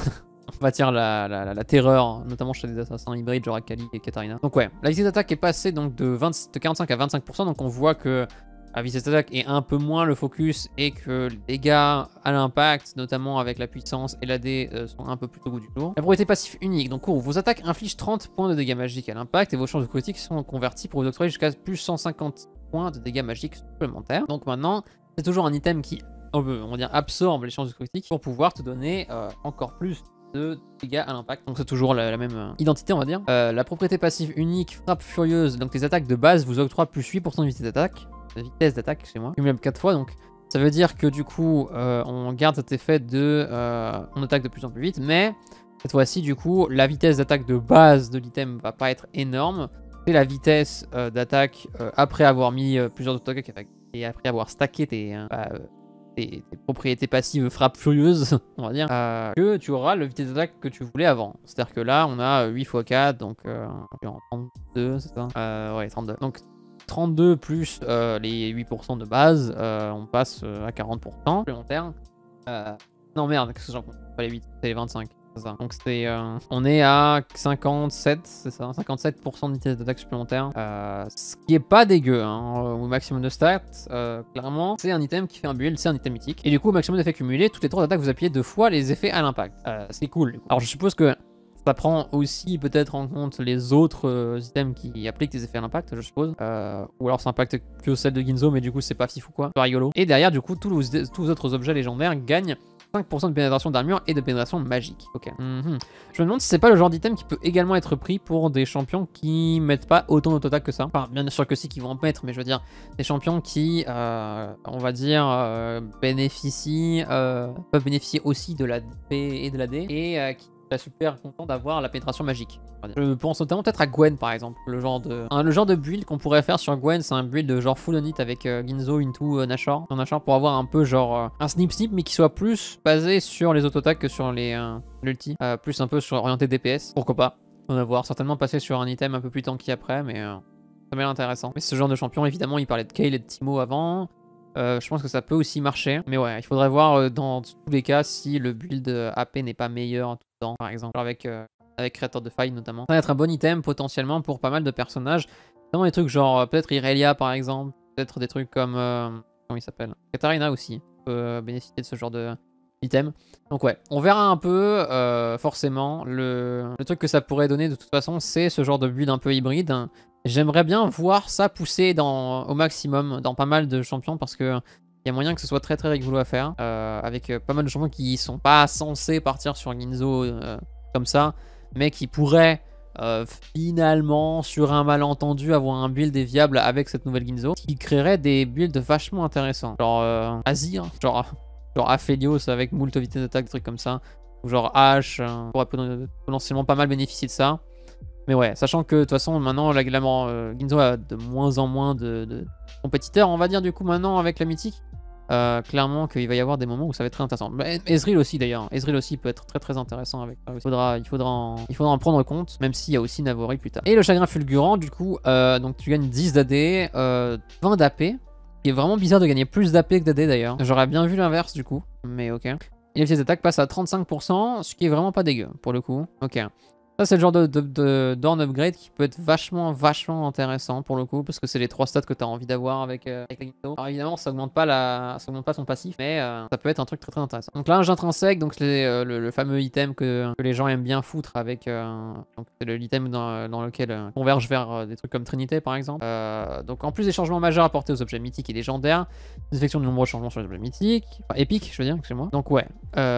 S2: on va dire la terreur, notamment chez des assassins hybrides genre Akali et Katarina. Donc ouais, la vitesse d'attaque est passée donc de 45 à 25%, donc on voit que la vitesse d'attaque est un peu moins le focus et que les dégâts à l'impact, notamment avec la puissance et l'AD, sont un peu plus au goût du jour. La propriété passive unique, donc vos attaques infligent 30 points de dégâts magiques à l'impact et vos chances de critique sont converties pour vous octroyer jusqu'à plus 150 points de dégâts magiques supplémentaires. Donc maintenant, c'est toujours un item qui, on va dire, absorbe les chances de critique pour pouvoir te donner encore plus de dégâts à l'impact. Donc c'est toujours la même identité, on va dire. La propriété passive unique, frappe furieuse, donc les attaques de base vous octroient plus 8% de vitesse d'attaque. Cumulable 4 fois, donc Ça veut dire que du coup, on garde cet effet de... on attaque de plus en plus vite, mais cette fois-ci, du coup, la vitesse d'attaque de base de l'item va pas être énorme. C'est la vitesse d'attaque après avoir mis plusieurs auto-attaques et après avoir stacké tes propriétés passives frappe furieuse, on va dire, que tu auras le vitesse d'attaque que tu voulais avant. C'est-à-dire que là, on a 8 x 4, donc 32, c'est ça ouais, 32. Donc 32 plus les 8% de base, on passe à 40% supplémentaire. Non merde, qu'est-ce que j'en compte? Pas les 8, c'est les 25. Ça. Donc c'est, on est à 57, c'est ça, 57% de vitesse d'attaque supplémentaire, ce qui est pas dégueu hein, au maximum de stats, clairement. C'est un item qui fait un build, c'est un item mythique. Et du coup, au maximum d'effets cumulés, toutes les tours d'attaque, vous appuyez 2 fois les effets à l'impact. C'est cool. Alors je suppose que ça prend aussi peut-être en compte les autres items qui appliquent des effets à l'impact, je suppose. Ou alors ça impacte que celle de Ginzo, mais du coup c'est pas fifou quoi, pas rigolo. Et derrière, du coup, tous les autres objets légendaires gagnent 5% de pénétration d'armure et de pénétration magique. Ok. Je me demande si c'est pas le genre d'item qui peut également être pris pour des champions qui mettent pas autant d'auto-attaque que ça. Enfin, bien sûr que si, qui vont en mettre, mais je veux dire, des champions qui, on va dire, peuvent bénéficier aussi de la DP et de la D, et qui sont super contents d'avoir la pénétration magique. Je pense notamment peut-être à Gwen par exemple, le genre de build qu'on pourrait faire sur Gwen, c'est un build de genre full on it avec Ginzo into Nashor, pour avoir un peu genre un snip mais qui soit plus basé sur les auto-attaques que sur les l'ulti, plus un peu sur orienté DPS, pourquoi pas, on va voir, certainement passer sur un item un peu plus tanky après, mais ça m'a l'air intéressant. Mais ce genre de champion, évidemment, il parlait de Kayle et de Teemo avant. Je pense que ça peut aussi marcher, mais ouais, il faudrait voir dans tous les cas si le build AP n'est pas meilleur tout le temps, par exemple, avec Creator de Faille notamment. Ça va être un bon item potentiellement pour pas mal de personnages, notamment des trucs genre peut-être Irelia par exemple, peut-être des trucs comme comment il s'appelle, Katarina aussi peut bénéficier de ce genre de item. Donc ouais, on verra un peu forcément le truc que ça pourrait donner de toute façon, c'est ce genre de build un peu hybride. J'aimerais bien voir ça pousser au maximum dans pas mal de champions parce que il y a moyen que ce soit très très rigolo à faire avec pas mal de champions qui sont pas censés partir sur Ginzo comme ça, mais qui pourraient finalement, sur un malentendu, avoir un build viable avec cette nouvelle Ginzo, qui créerait des builds vachement intéressants. Genre Azir, genre Aphelios avec moult vitesse d'attaque, des trucs comme ça, ou genre H, pourrait potentiellement pas mal bénéficier de ça. Mais ouais, sachant que de toute façon, maintenant, Ginzo a de moins en moins de compétiteurs, on va dire, du coup, maintenant, avec la mythique. Clairement qu'il va y avoir des moments où ça va être très intéressant. Ezreal aussi d'ailleurs, Ezreal aussi peut être très très intéressant avec ça. Il faudra en prendre compte, même s'il y a aussi Navori plus tard. Et le chagrin fulgurant, du coup, donc tu gagnes 10 d'AD, 20 d'AP, qui est vraiment bizarre de gagner plus d'AP que d'AD d'ailleurs. J'aurais bien vu l'inverse du coup, mais ok. Et les pièces d'attaque passent à 35%, ce qui est vraiment pas dégueu pour le coup. Ok. Ça, c'est le genre d'orn upgrade qui peut être vachement intéressant pour le coup, parce que c'est les 3 stats que tu as envie d'avoir avec la Ginzo. Alors évidemment, ça augmente pas ton passif, mais ça peut être un truc très très intéressant. Donc là, intrinsèque, donc c'est le fameux item que les gens aiment bien foutre avec. Donc c'est l'item dans lequel on converge vers des trucs comme Trinité par exemple. Donc en plus des changements majeurs apportés aux objets mythiques et légendaires, des effections de nombreux changements sur les objets mythiques, enfin épiques, je veux dire, excusez-moi. Donc ouais.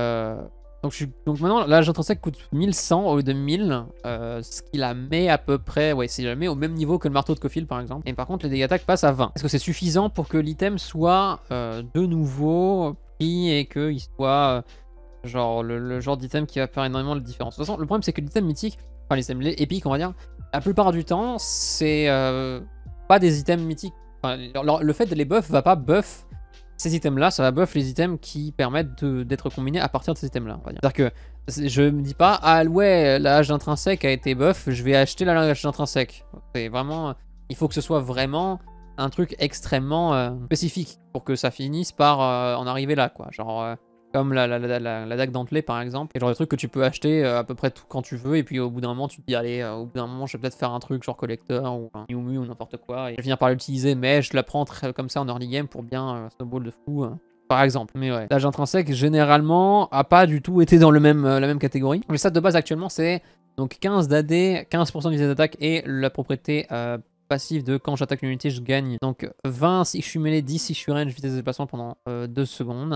S2: Donc maintenant, l'âge intrinsèque coûte 1100 au lieu de 1000, ce qui la met à peu près, ouais, c'est la met au même niveau que le marteau de Kofil par exemple. Et par contre, les dégâts d'attaque passent à 20. Est-ce que c'est suffisant pour que l'item soit de nouveau pris et qu'il soit genre le genre d'item qui va faire énormément de différence? De toute façon, le problème c'est que l'item mythique, enfin les items épiques on va dire, la plupart du temps, c'est pas des items mythiques. Enfin, le fait de les buff va pas buff ces items là, ça va buff les items qui permettent d'être combinés à partir de ces items là, on va dire. C'est-à-dire que je me dis pas, ah ouais, la hache d'intrinsèque a été buff, je vais acheter la hache d'intrinsèque. C'est vraiment, il faut que ce soit vraiment un truc extrêmement spécifique pour que ça finisse par en arriver là, quoi. Genre comme la dague dentelée par exemple, et genre des trucs que tu peux acheter à peu près tout quand tu veux, et puis au bout d'un moment tu te dis allez, au bout d'un moment je vais peut-être faire un truc genre collector ou un Yumu ou n'importe quoi, et je vais finir par l'utiliser, mais je la prends comme ça en early game pour bien snowball de fou, par exemple. Mais ouais, l'âge intrinsèque généralement a pas du tout été dans la même catégorie. Les stats de base actuellement c'est donc 15 d'AD, 15% de visée d'attaque et la propriété passive de quand j'attaque une unité je gagne. Donc 20 si je suis mêlé, 10 si je suis range, vitesse de déplacement pendant 2 secondes.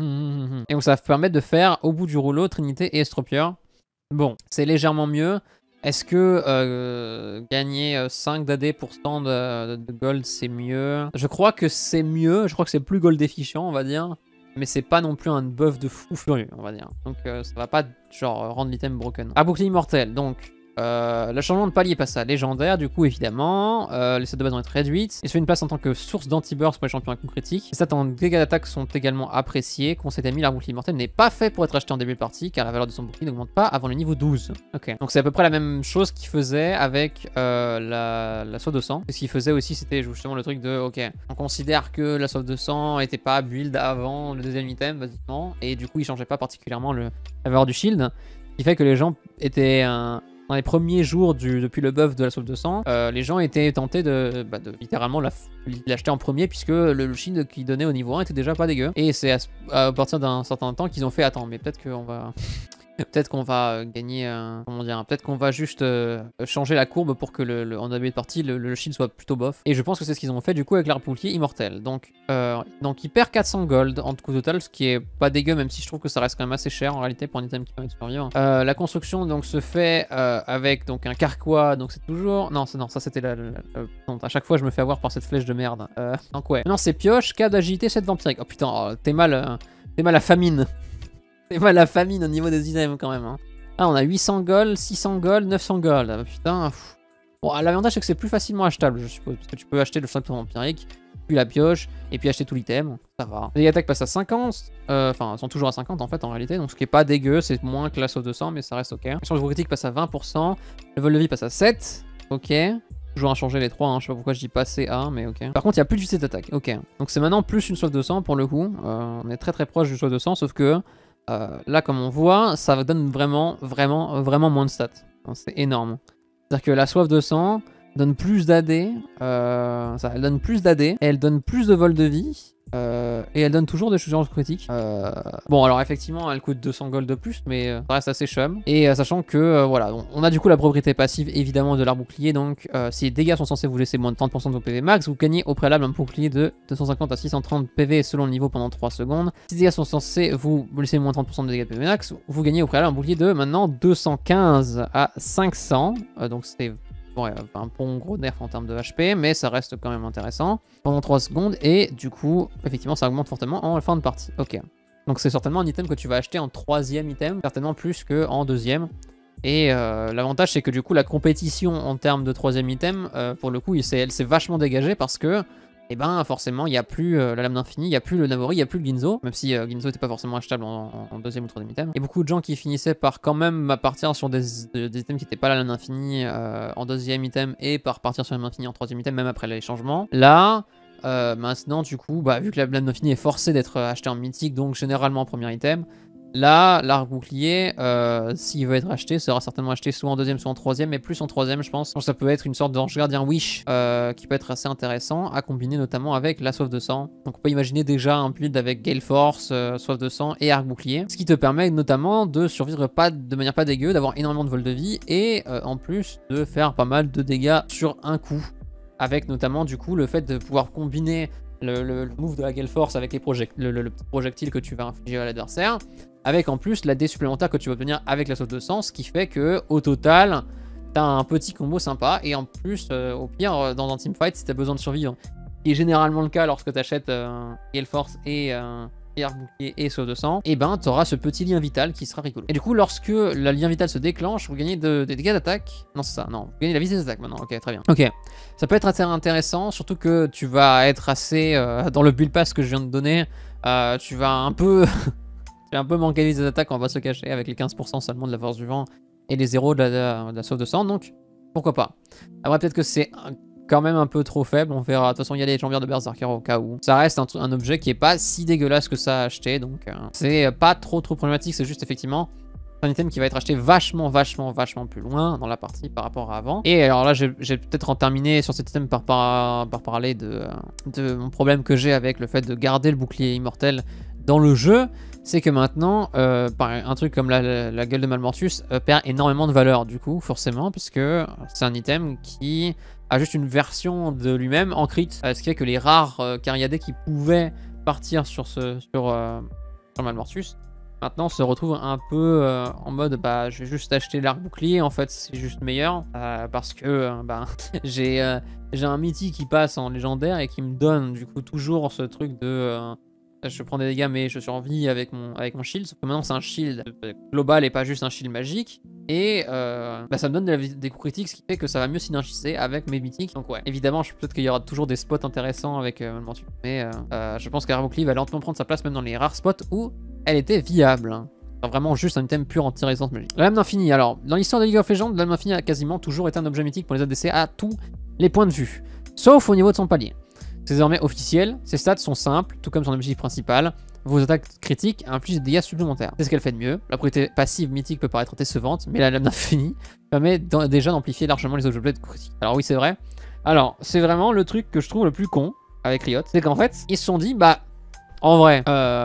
S2: Et donc ça va permettre de faire au bout du rouleau Trinité et Estropieur. Bon, c'est légèrement mieux, Est-ce que gagner 5 d'AD pour stand de gold c'est mieux? Je crois que c'est mieux, je crois que c'est plus gold efficient on va dire. Mais c'est pas non plus un buff de fou furieux on va dire. Donc ça va pas genre rendre l'item broken. Ah, bouclier immortel, donc le changement de palier passe à légendaire, du coup évidemment, les stats de base vont être réduites. Il se fait une place en tant que source d'anti-burst pour les champions à coup critique. Les stats en dégâts d'attaque sont également appréciés. Conseil d'amis, la bouclier immortel n'est pas fait pour être acheté en début de partie car la valeur de son bouclier n'augmente pas avant le niveau 12. Ok, donc c'est à peu près la même chose qu'il faisait avec la soif de sang. Ce qu'il faisait aussi c'était justement le truc de ok, on considère que la soif de sang était pas build avant le deuxième item basiquement et du coup il changeait pas particulièrement la valeur du shield. Ce qui fait que les gens étaient dans les premiers jours depuis le buff de la soif de sang, les gens étaient tentés de littéralement l'acheter en premier puisque le shield qu'il donnait au niveau 1 était déjà pas dégueu. Et c'est à partir d'un certain temps qu'ils ont fait attends mais peut-être qu'on va... Peut-être qu'on va gagner, comment dire, peut-être qu'on va juste changer la courbe pour que en début de partie le shield soit plutôt bof. Et je pense que c'est ce qu'ils ont fait du coup avec l'arc-bouclier immortel. Donc il perd 400 gold en coût total, ce qui est pas dégueu même si je trouve que ça reste quand même assez cher en réalité pour un item qui permet de survivre. La construction donc se fait avec donc un carquois, donc c'est toujours... Non, ça c'était à chaque fois je me fais avoir par cette flèche de merde. Donc ouais. Non c'est pioche, cas d'agilité, 7 vampirique. Oh putain, oh, t'es mal à famine. C'est pas la famine au niveau des items quand même. Hein. Ah, on a 800 gold, 600 gold, 900 gold. Ah, putain. Pff. Bon, l'avantage c'est que c'est plus facilement achetable, je suppose. Parce que tu peux acheter le champion vampirique, puis la pioche, et puis acheter tout l'item. Ça va. Les attaques passent à 50. Enfin, elles sont toujours à 50 en fait en réalité. Donc ce qui est pas dégueu, c'est moins que la sauce de sang, mais ça reste ok. La charge critique passe à 20%. Le vol de vie passe à 7. Ok. Toujours inchangé les 3, hein. Je sais pas pourquoi je dis pas CA, mais ok. Par contre, il n'y a plus de vitesse d'attaque. Ok. Donc c'est maintenant plus une soif de sang pour le coup. On est très proche du soif de sang, sauf que. Là comme on voit, ça donne vraiment moins de stats. C'est énorme. C'est-à-dire que la soif de sang donne plus d'AD, elle donne plus d'AD, elle donne plus de vol de vie, et elle donne toujours des choses critiques. Bon alors effectivement elle coûte 200 gold de plus, mais ça reste assez chum. Et sachant que voilà, on a du coup la propriété passive évidemment de l'arc bouclier, donc si les dégâts sont censés vous laisser moins de 30% de vos PV max, vous gagnez au préalable un bouclier de 250 à 630 PV selon le niveau pendant 3 secondes. Si les dégâts sont censés vous laisser moins de 30% de dégâts de PV max, vous gagnez au préalable un bouclier de maintenant 215 à 500, donc c'est... Bon, un bon gros nerf en termes de HP, mais ça reste quand même intéressant. Pendant 3 secondes, et du coup, effectivement, ça augmente fortement en fin de partie. Ok. Donc c'est certainement un item que tu vas acheter en 3e item, certainement plus qu'en 2e. Et l'avantage, c'est que du coup, la compétition en termes de 3e item, pour le coup, elle s'est vachement dégagée parce que, et ben forcément, il n'y a plus la lame d'infini, il n'y a plus le Navori, il n'y a plus le Ginzo, même si Ginzo n'était pas forcément achetable en 2e ou 3e item. Et beaucoup de gens qui finissaient par quand même partir sur des items qui n'étaient pas la lame d'infini en 2e item et par partir sur la lame d'infini en 3e item, même après les changements. Là, maintenant, du coup, vu que la lame d'infini est forcée d'être achetée en mythique, donc généralement en premier item, là, l'arc bouclier, s'il veut être acheté, sera certainement acheté soit en 2e, soit en 3e, mais plus en 3e, je pense. Donc ça peut être une sorte d'ange gardien wish qui peut être assez intéressant à combiner notamment avec la soif de sang. Donc on peut imaginer déjà un build avec Gale Force, soif de sang et arc bouclier. Ce qui te permet notamment de survivre de manière pas dégueu, d'avoir énormément de vol de vie et en plus de faire pas mal de dégâts sur un coup. Avec notamment du coup le fait de pouvoir combiner le move de la Gale Force avec le petit projectile que tu vas infliger à l'adversaire, avec en plus la dé supplémentaire que tu vas obtenir avec la sauce de sang, ce qui fait que au total, t'as un petit combo sympa, et en plus, au pire, dans un teamfight, si t'as besoin de survivre, qui est généralement le cas lorsque t'achètes Gale Force et arc bouclier et sauce de sang, et ben t'auras ce petit lien vital qui sera rigolo. Et du coup, lorsque le lien vital se déclenche, vous gagnez des dégâts d'attaque. Non, c'est ça, non, vous gagnez la vitesse d'attaque maintenant, ok, très bien. Ok, ça peut être assez intéressant, surtout que tu vas être assez, dans le build pass que je viens de donner, tu vas un peu... tu vas un peu manquer les attaques, on va se cacher, avec les 15% seulement de la force du vent et les 0 de la sauce de sang, donc pourquoi pas. Après peut-être que c'est quand même un peu trop faible, on verra. De toute façon, il y a des champions de Berserker au cas où. Ça reste un objet qui est pas si dégueulasse que ça à acheter, donc c'est pas trop problématique, c'est juste effectivement un item qui va être acheté vachement plus loin dans la partie par rapport à avant. Et alors là, j'ai peut-être en terminé sur cet item par parler de mon problème que j'ai avec le fait de garder le bouclier immortel dans le jeu. C'est que maintenant, un truc comme la gueule de Malmortius perd énormément de valeur du coup, forcément, puisque c'est un item qui a juste une version de lui-même en crit, ce qui fait que les rares Cariadés qui pouvaient partir sur Malmortius maintenant on se retrouve un peu en mode bah je vais juste acheter l'arc bouclier, en fait c'est juste meilleur parce que bah, j'ai un mythique qui passe en légendaire et qui me donne du coup toujours ce truc de je prends des dégâts mais je survis avec mon shield, sauf que maintenant c'est un shield global et pas juste un shield magique. Et bah, ça me donne des coups critiques, ce qui fait que ça va mieux synergiser avec mes mythiques. Donc ouais, évidemment, peut-être qu'il y aura toujours des spots intéressants avec Montu. Mais je pense qu'Arboucli va lentement prendre sa place même dans les rares spots où elle était viable. Hein. Enfin, vraiment juste un item pur anti-résistance magique. La lame d'infini, alors, dans l'histoire de League of Legends, la lame d'infini a quasiment toujours été un objet mythique pour les ADC à tous les points de vue. Sauf au niveau de son palier. C'est désormais officiel, ses stats sont simples, tout comme son objectif principal. Vos attaques critiques infligent des dégâts supplémentaires. C'est ce qu'elle fait de mieux. La propriété passive mythique peut paraître décevante, mais la lame d'infini permet déjà d'amplifier largement les objets de critiques. Alors oui, c'est vrai. Alors, c'est vraiment le truc que je trouve le plus con avec Riot. C'est qu'en fait, ils se sont dit, bah, en vrai,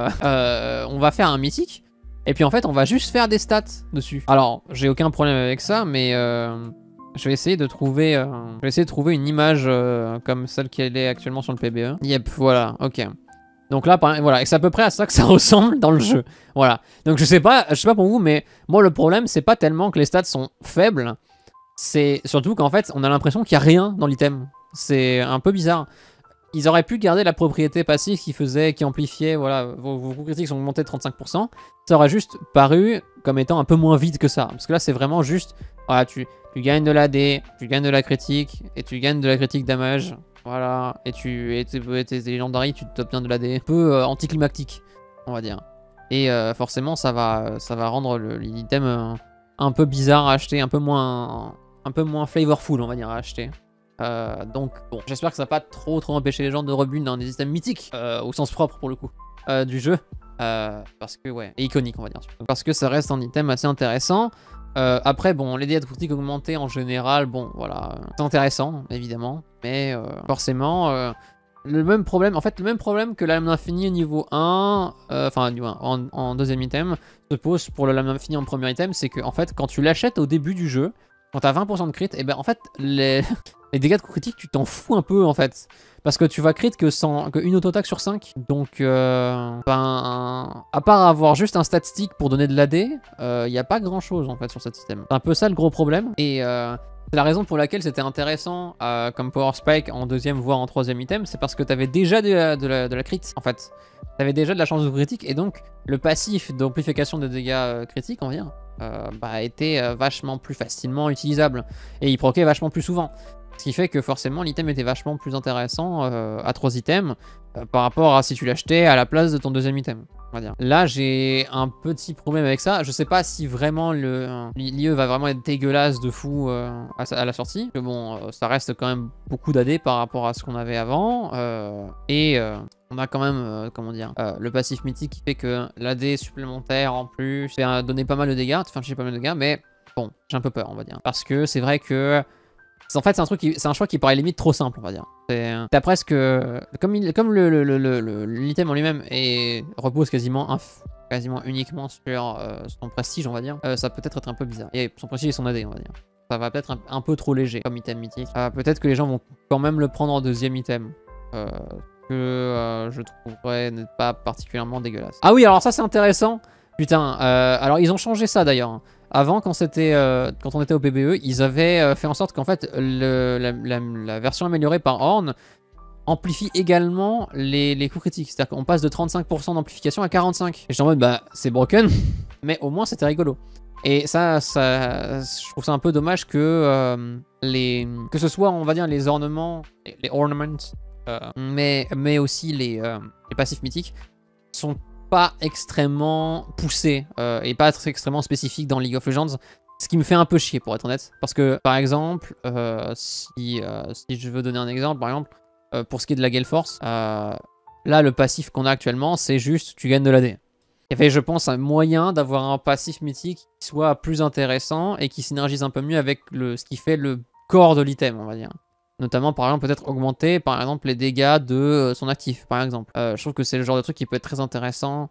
S2: on va faire un mythique, et puis en fait, on va juste faire des stats dessus. Alors, j'ai aucun problème avec ça, mais je vais essayer de trouver, une image comme celle qu'elle est actuellement sur le PBE. Yep, voilà, ok. Donc là, voilà, et c'est à peu près à ça que ça ressemble dans le jeu. Voilà. Donc je sais pas pour vous, mais moi le problème, c'est pas tellement que les stats sont faibles, c'est surtout qu'en fait, on a l'impression qu'il y a rien dans l'item. C'est un peu bizarre. Ils auraient pu garder la propriété passive qui amplifiait, voilà, vos coups critiques sont augmentés de 35%. Ça aurait juste paru comme étant un peu moins vide que ça. Parce que là, c'est vraiment juste, voilà, tu gagnes de l'AD, tu gagnes de la critique, et tu gagnes de la critique damage. Voilà, et tes légendaries, tu t'obtiens de l'AD. Un peu anticlimactique, on va dire. Et forcément, ça va rendre l'item un peu bizarre à acheter, un peu moins flavorful, on va dire, à acheter. Donc bon, j'espère que ça va pas trop empêcher les gens de rebuild dans des items mythiques, au sens propre pour le coup, du jeu. Parce que ouais, et iconique on va dire. Parce que ça reste un item assez intéressant. Après bon, les dégâts de critique augmentés en général, bon voilà, c'est intéressant évidemment. Mais forcément, le même problème que la lame d'infini au niveau 1, enfin en deuxième item, se pose pour la lame d'infini en premier item, c'est que en fait quand tu l'achètes au début du jeu, quand t'as 20% de crit, et ben en fait les dégâts de coup critique tu t'en fous un peu en fait. Parce que tu vas crit que une auto-attaque sur 5. Donc ben, à part avoir juste un statistique pour donner de l'AD, il n'y a pas grand chose en fait sur cet système. C'est un peu ça le gros problème. Et c'est la raison pour laquelle c'était intéressant comme Power Spike en deuxième voire en troisième item, c'est parce que tu avais déjà de la crit en fait. Tu avais déjà de la chance de critique et donc le passif d'amplification des dégâts critiques, on va dire, était vachement plus facilement utilisable et il proquait vachement plus souvent. Ce qui fait que forcément l'item était vachement plus intéressant à 3 items par rapport à si tu l'achetais à la place de ton deuxième item. On va dire. Là j'ai un petit problème avec ça. Je sais pas si vraiment l'IE va vraiment être dégueulasse de fou à la sortie. Mais bon, ça reste quand même beaucoup d'AD par rapport à ce qu'on avait avant. On a quand même, comment dire, le passif mythique qui fait que l'AD supplémentaire en plus fait donner pas mal de dégâts. Enfin, j'ai pas mal de dégâts, mais bon, j'ai un peu peur, on va dire. Parce que c'est vrai que en fait, c'est un choix qui paraît limite trop simple, on va dire. T'as presque... Comme l'item en lui-même repose quasiment uniquement sur son prestige, on va dire, ça peut être un peu bizarre. Et son prestige et son AD, on va dire. Ça va peut-être un peu trop léger comme item mythique. Peut-être que les gens vont quand même le prendre en deuxième item. Je trouverais pas particulièrement dégueulasse. Ah oui, alors ça c'est intéressant. Putain, alors ils ont changé ça d'ailleurs. Avant, quand on était au PBE, ils avaient fait en sorte qu'en fait, la version améliorée par Horn amplifie également les coups critiques. C'est-à-dire qu'on passe de 35% d'amplification à 45%. Et j'étais en mode, bah, c'est broken, mais au moins c'était rigolo. Et ça, je trouve ça un peu dommage que que ce soit, on va dire, les ornements, les ornaments, mais aussi les passifs mythiques sont pas extrêmement poussé et pas extrêmement spécifique dans League of Legends, ce qui me fait un peu chier pour être honnête, parce que par exemple si je veux donner un exemple, par exemple pour ce qui est de la Gale Force, là le passif qu'on a actuellement c'est juste tu gagnes de l'AD. Il y avait je pense un moyen d'avoir un passif mythique qui soit plus intéressant et qui synergise un peu mieux avec ce qui fait le corps de l'item, on va dire. Notamment, par exemple, peut-être augmenter, par exemple, les dégâts de son actif, par exemple. Je trouve que c'est le genre de truc qui peut être très intéressant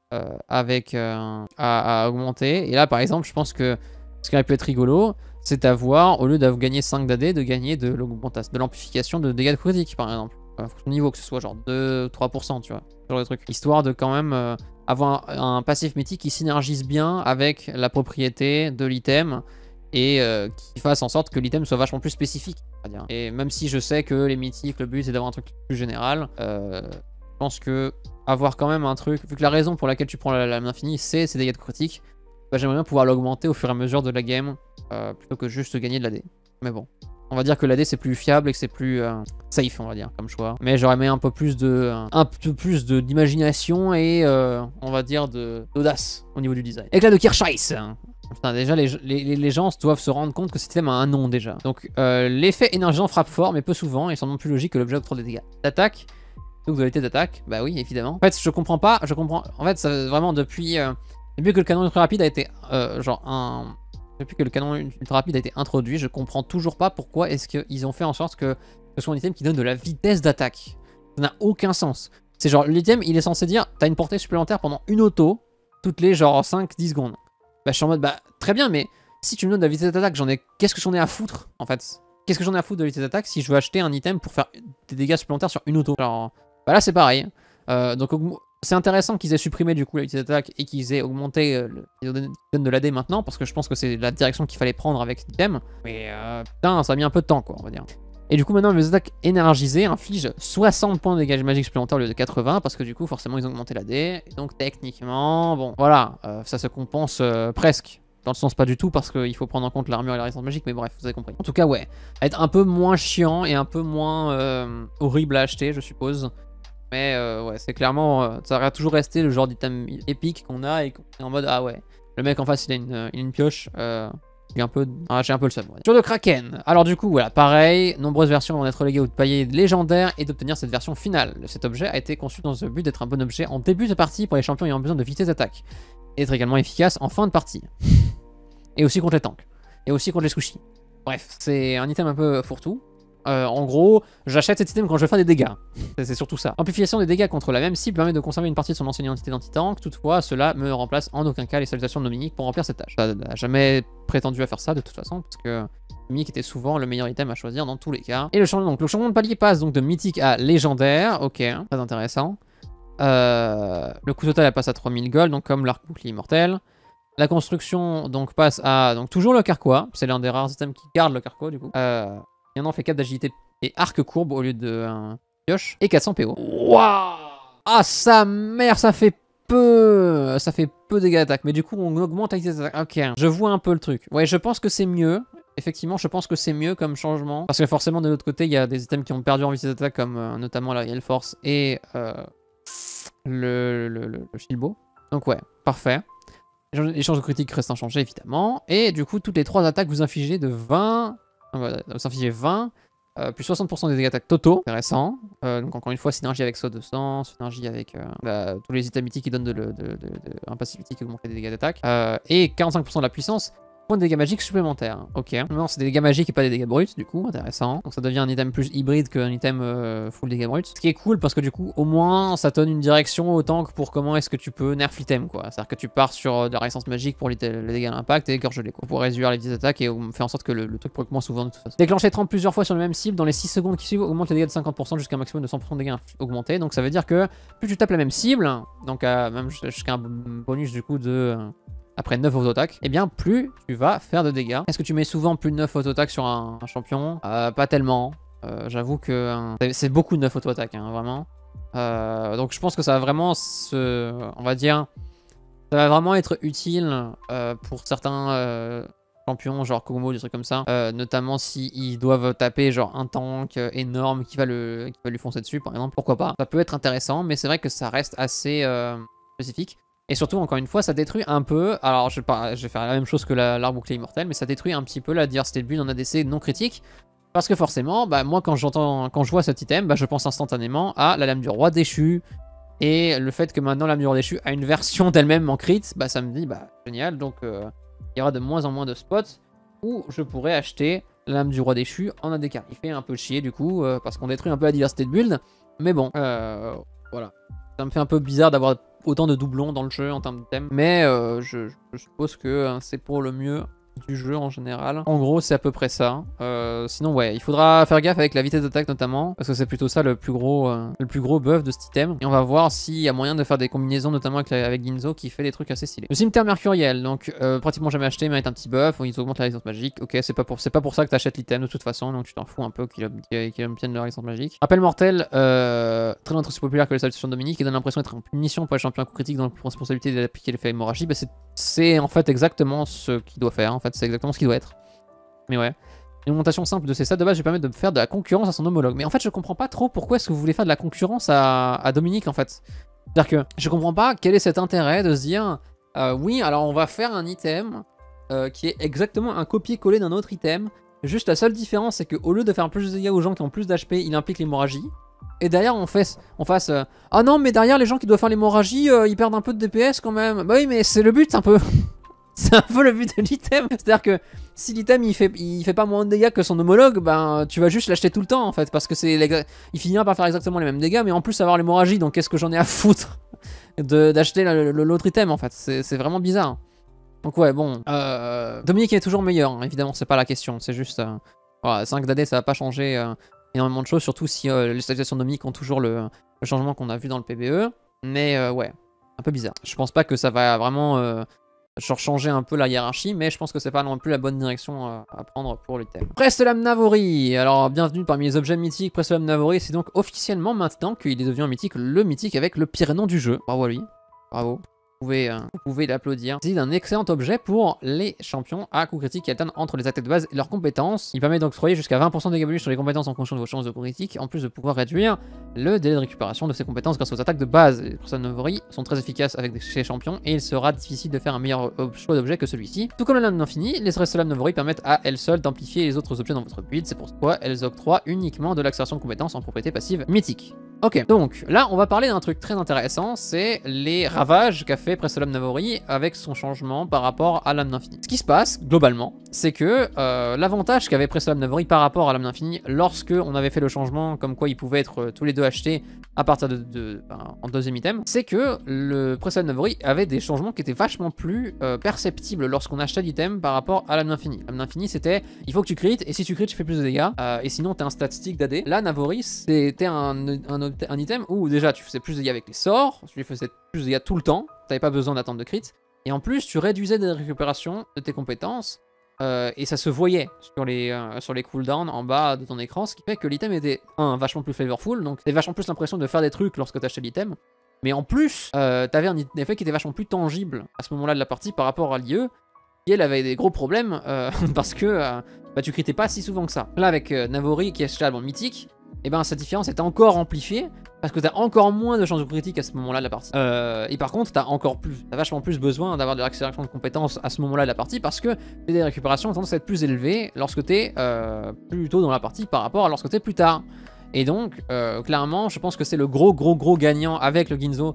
S2: à augmenter. Et là, par exemple, je pense que ce qui aurait pu être rigolo, c'est d'avoir, au lieu d'avoir gagné 5 d'AD, de gagner de l'amplification de dégâts de critique, par exemple. Au niveau, que ce soit genre 2-3%, tu vois. Ce genre de truc. Histoire de quand même avoir un passif mythique qui synergise bien avec la propriété de l'item et qui fasse en sorte que l'item soit vachement plus spécifique. On va dire. Et même si je sais que les mythiques, le but c'est d'avoir un truc plus général, je pense que avoir quand même un truc, vu que la raison pour laquelle tu prends la lame infinie c'est ces dégâts de critique, bah, j'aimerais bien pouvoir l'augmenter au fur et à mesure de la game plutôt que juste gagner de l'AD. Mais bon. On va dire que l'AD c'est plus fiable et que c'est plus safe, on va dire, comme choix. Mais j'aurais aimé un peu plus d'imagination et on va dire d'audace au niveau du design. Éclat de Kirscheiss. Putain, déjà les gens doivent se rendre compte que cet item a un nom déjà. Donc l'effet énergisant frappe fort mais peu souvent et semble plus logique que l'objet octroie des dégâts. D'attaque. Donc dualité d'attaque, bah oui évidemment. En fait je comprends pas, en fait ça, vraiment depuis que le canon ultra rapide a été Depuis que le canon ultra rapide a été introduit, je comprends toujours pas pourquoi est-ce qu'ils ont fait en sorte que ce soit un item qui donne de la vitesse d'attaque. Ça n'a aucun sens. C'est genre, l'item, il est censé dire, t'as une portée supplémentaire pendant une auto, toutes les genre 5-10 secondes. Bah je suis en mode, bah très bien, mais si tu me donnes de la vitesse d'attaque, qu'est-ce que j'en ai à foutre, en fait? Qu'est-ce que j'en ai à foutre de la vitesse d'attaque si je veux acheter un item pour faire des dégâts supplémentaires sur une auto? Genre, bah là c'est pareil. Donc c'est intéressant qu'ils aient supprimé du coup la vitesse d'attaque et qu'ils aient augmenté qu'ils donnent de l'AD maintenant parce que je pense que c'est la direction qu'il fallait prendre avec cet item. Mais putain, ça a mis un peu de temps quoi, on va dire. Et du coup maintenant les attaques énergisées infligent 60 points de dégâts magiques supplémentaires au lieu de 80 parce que du coup forcément ils ont augmenté l'AD. Et donc techniquement, bon voilà, ça se compense presque. Dans le sens pas du tout parce qu'il faut prendre en compte l'armure et la résistance magique, mais bref, vous avez compris. En tout cas ouais, être un peu moins chiant et un peu moins horrible à acheter je suppose. Mais ouais, c'est clairement, ça aurait toujours resté le genre d'item épique qu'on a et qu'on est en mode ah ouais, le mec en face il a une pioche, j'ai un peu le seum. Ouais. Sur le Kraken, alors du coup voilà, pareil, nombreuses versions vont être reléguées au palier légendaire et d'obtenir cette version finale. Cet objet a été conçu dans le but d'être un bon objet en début de partie pour les champions ayant besoin de vitesse d'attaque et d'être également efficace en fin de partie. Et aussi contre les tanks, et aussi contre les squishies. Bref, c'est un item un peu fourre-tout. En gros, j'achète cet item quand je veux faire des dégâts. C'est surtout ça. Amplification des dégâts contre la même cible permet de conserver une partie de son ancienne identité d'anti-tank. Toutefois, cela ne remplace en aucun cas les salutations de Dominique pour remplir cette tâche. Ça n'a jamais prétendu à faire ça de toute façon, parce que Dominique était souvent le meilleur item à choisir dans tous les cas. Et le changement de palier passe donc de mythique à légendaire. Ok, très intéressant. Le coût total elle passe à 3000 gold, donc comme l'arc bouclier immortel. La construction donc passe à toujours le carquois. C'est l'un des rares items qui garde le carquois du coup. Et on en fait 4 d'agilité et arc courbe au lieu de pioche. Et 400 PO. Waouh! Ah sa mère, ça fait peu de dégâts d'attaque. Mais du coup on augmente la vitesse d'attaque. Ok, je vois un peu le truc. Ouais, je pense que c'est mieux. Effectivement, je pense que c'est mieux comme changement. Parce que forcément de l'autre côté, il y a des items qui ont perdu en vitesse d'attaque comme notamment la Hell Force et le Shilbo. Donc ouais, parfait. Les chances de critique restent inchangées évidemment. Et du coup, toutes les 3 attaques vous infligez de 20... Vous infligez 20, plus 60% des dégâts d'attaque totaux, intéressant. Donc encore une fois, synergie avec saut de sang, synergie avec tous les items mythiques qui donnent un passif mythique qui augmente les dégâts d'attaque. Et 45% de la puissance, point de dégâts magiques supplémentaires. Ok. Non, c'est des dégâts magiques et pas des dégâts bruts, du coup, intéressant. Donc ça devient un item plus hybride qu'un item full dégâts bruts. Ce qui est cool parce que du coup, au moins, ça donne une direction au tank pour comment est-ce que tu peux nerf l'item, quoi. C'est-à-dire que tu pars sur de la résistance magique pour les dégâts à l'impact et égorge-les, quoi. Pour réduire les petites attaques et faire en sorte que le truc proc moins souvent de toute façon. Déclencher 30 plusieurs fois sur le même cible dans les 6 secondes qui suivent augmente les dégâts de 50% jusqu'à un maximum de 100% de dégâts augmentés. Donc ça veut dire que plus tu tapes la même cible, donc même jusqu'à un bonus du coup de... après 9 auto-attaques, et bien plus tu vas faire de dégâts. Est-ce que tu mets souvent plus de 9 auto-attaques sur un champion? Pas tellement. J'avoue que c'est beaucoup de 9 auto-attaques, hein, vraiment. Donc je pense que ça va vraiment on va dire, ça va vraiment être utile pour certains champions, genre Kogumo, des trucs comme ça. Notamment s'ils doivent taper genre un tank énorme qui va lui foncer dessus, par exemple. Pourquoi pas? Ça peut être intéressant, mais c'est vrai que ça reste assez spécifique. Et surtout, encore une fois, ça détruit un peu... Alors, je vais faire la même chose que l'arc bouclier immortel, mais ça détruit un petit peu la diversité de build en ADC non critique. Parce que forcément, bah, moi, quand je vois cet item, bah, je pense instantanément à la lame du roi déchu. Et le fait que maintenant, la lame du roi déchu a une version d'elle-même en crit, bah, ça me dit, bah, génial. Donc, il y aura de moins en moins de spots où je pourrais acheter la lame du roi déchu en ADK. Il fait un peu chier, du coup, parce qu'on détruit un peu la diversité de build. Mais bon, voilà. Ça me fait un peu bizarre d'avoir autant de doublons dans le jeu en termes de thème. Mais je suppose que c'est pour le mieux du jeu en général. En gros, c'est à peu près ça. Sinon, ouais, il faudra faire gaffe avec la vitesse d'attaque notamment, parce que c'est plutôt ça le plus gros buff de cet item. Et on va voir s'il y a moyen de faire des combinaisons, notamment avec Ginzo, qui fait des trucs assez stylés. Le cimetière mercuriel, donc pratiquement jamais acheté, mérite un petit buff, ils augmentent la résistance magique. Ok, c'est pas pour ça que t'achètes l'item de toute façon, donc tu t'en fous un peu qu'il obtienne la résistance magique. Rappel mortel, très longtemps aussi populaire que les salutations de Dominique, et donne l'impression d'être en punition pour les champions à coup critique dans la responsabilité d'appliquer l'effet hémorragie. Bah, c'est en fait exactement ce qu'il doit faire, en fait, c'est exactement ce qu'il doit être. Mais ouais. Une augmentation simple de ses stats de base lui permet de faire de la concurrence à son homologue. Mais en fait, je comprends pas trop pourquoi est-ce que vous voulez faire de la concurrence à Dominique, en fait. C'est-à-dire que je comprends pas quel est cet intérêt de se dire oui, alors on va faire un item qui est exactement un copier-coller d'un autre item. Juste la seule différence, c'est qu'au lieu de faire plus de dégâts aux gens qui ont plus d'HP, il implique l'hémorragie. Et derrière, on fasse ah non, mais derrière, les gens qui doivent faire l'hémorragie, ils perdent un peu de DPS quand même. Bah oui, mais c'est le but un peu. C'est un peu le but de l'item. C'est-à-dire que si l'item il fait pas moins de dégâts que son homologue, ben tu vas juste l'acheter tout le temps en fait. Parce que il finira par faire exactement les mêmes dégâts, mais en plus avoir l'hémorragie. Donc qu'est-ce que j'en ai à foutre d'acheter l'autre item en fait. C'est vraiment bizarre. Donc ouais, bon. Dominique est toujours meilleur, hein. Évidemment, c'est pas la question. C'est juste. Voilà, 5 d'AD, ça va pas changer énormément de choses. Surtout si les statuations de Dominique ont toujours le changement qu'on a vu dans le PBE. Mais ouais, un peu bizarre. Je pense pas que ça va vraiment. Genre changer un peu la hiérarchie, mais je pense que c'est pas non plus la bonne direction à prendre pour l'item. Prestelam Navori. Alors bienvenue parmi les objets mythiques. Prestelam Navori, c'est donc officiellement maintenant qu'il est devenu mythique, le mythique avec le pire nom du jeu. Bravo à lui, bravo. Vous pouvez l'applaudir. C'est un excellent objet pour les champions à coup critique qui alternent entre les attaques de base et leurs compétences. Il permet d'octroyer jusqu'à 20% de dégâts bonus sur les compétences en fonction de vos chances de coup critique, en plus de pouvoir réduire le délai de récupération de ces compétences grâce aux attaques de base. Les Prestelam Navori sont très efficaces avec ces champions et il sera difficile de faire un meilleur choix d'objet que celui-ci. Tout comme la lame d'infini, les Prestelam Navori permettent à elles seules d'amplifier les autres objets dans votre build, c'est pourquoi elles octroient uniquement de l'accélération de compétences en propriété passive mythique. Ok, donc là on va parler d'un truc très intéressant, c'est les ravages qu'a fait Prestelam Navori avec son changement par rapport à l'âme d'infini. Ce qui se passe, globalement, c'est que l'avantage qu'avait Prestelam Navori par rapport à l'âme d'infini, lorsque on avait fait le changement, comme quoi ils pouvaient être tous les deux achetés à partir en deuxième item, c'est que le Prestelam Navori avait des changements qui étaient vachement plus perceptibles lorsqu'on achetait l'item par rapport à l'âme d'infini. L'âme d'infini c'était, il faut que tu crites, et si tu crites tu fais plus de dégâts, et sinon t'es un statistique d'AD. Là Navori c'était un item où déjà tu faisais plus de dégâts avec les sorts, tu faisais plus de dégâts tout le temps, t'avais pas besoin d'attendre de crit, et en plus tu réduisais des récupérations de tes compétences, et ça se voyait sur les cooldowns en bas de ton écran, ce qui fait que l'item était vachement plus flavorful, donc t'avais vachement plus l'impression de faire des trucs lorsque t'achetais l'item, mais en plus t'avais un effet qui était vachement plus tangible à ce moment-là de la partie par rapport à l'IE, qui elle avait des gros problèmes parce que tu critais pas si souvent que ça. Là avec Navori qui est bon, mythique, et ben cette différence est encore amplifiée parce que t'as encore moins de chances de critique à ce moment-là de la partie. Et par contre, t'as vachement plus besoin d'avoir de l'accélération de compétences à ce moment-là de la partie parce que les récupérations ont tendance à être plus élevées lorsque t'es plus tôt dans la partie par rapport à lorsque t'es plus tard. Et donc, clairement, je pense que c'est le gros gagnant avec le Ginzo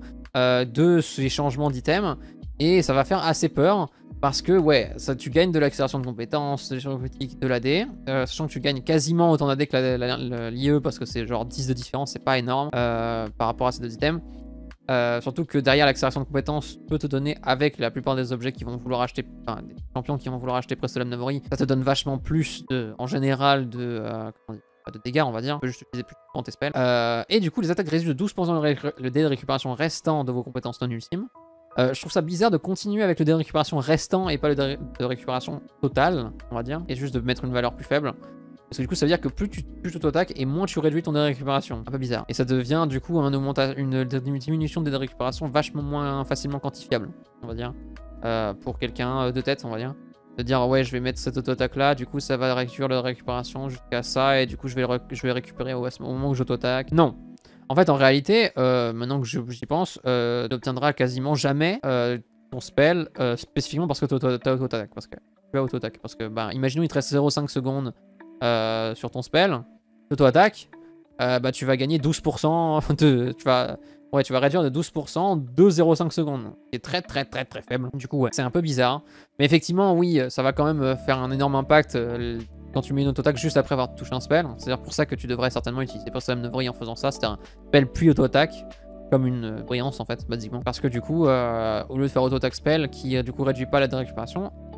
S2: de ces changements d'items. Et ça va faire assez peur. Parce que, ouais, tu gagnes de l'accélération de compétences, de l'AD, sachant que tu gagnes quasiment autant d'AD que l'IE, parce que c'est genre 10 de différence, c'est pas énorme par rapport à ces deux items. Surtout que derrière l'accélération de compétences peut te donner, avec la plupart des objets qui vont vouloir acheter, enfin, des champions qui vont vouloir acheter Prestelam Navori, ça te donne vachement plus, en général, de dégâts, on va dire. Tu peux juste utiliser plus de tes spells. Et du coup, les attaques réduisent de 12% le délai de récupération restant de vos compétences non ultimes. Je trouve ça bizarre de continuer avec le délai de récupération restant et pas le délai de récupération totale, on va dire, et juste de mettre une valeur plus faible. Parce que du coup ça veut dire que plus tu t'attaques et moins tu réduis ton délai de récupération. Un peu bizarre. Et ça devient du coup une diminution des délais de récupération vachement moins facilement quantifiable, on va dire. Pour quelqu'un de tête, on va dire. De dire ouais je vais mettre cette auto-attaque là, du coup ça va réduire la récupération jusqu'à ça et du coup je vais récupérer au moment où j'auto-attaque. Non. En fait, en réalité, maintenant que j'y pense, tu n'obtiendras quasiment jamais ton spell spécifiquement parce que tu auto-attaque. Parce que tu as auto-attaque. Parce que, bah, imaginons il te reste 0,5 secondes sur ton spell, tu auto-attaque, bah, tu vas gagner 12%, tu vas réduire de 12% de 0,5 secondes. C'est très faible. Du coup, ouais, c'est un peu bizarre. Mais effectivement, oui, ça va quand même faire un énorme impact. Quand tu mets une auto-attaque juste après avoir touché un spell, c'est-à-dire pour ça que tu devrais certainement utiliser Prestelam Navori en faisant ça, c'était un spell puis auto-attaque, comme une brillance en fait, basiquement. Parce que du coup, au lieu de faire auto-attaque spell, qui du coup réduit pas la récupération,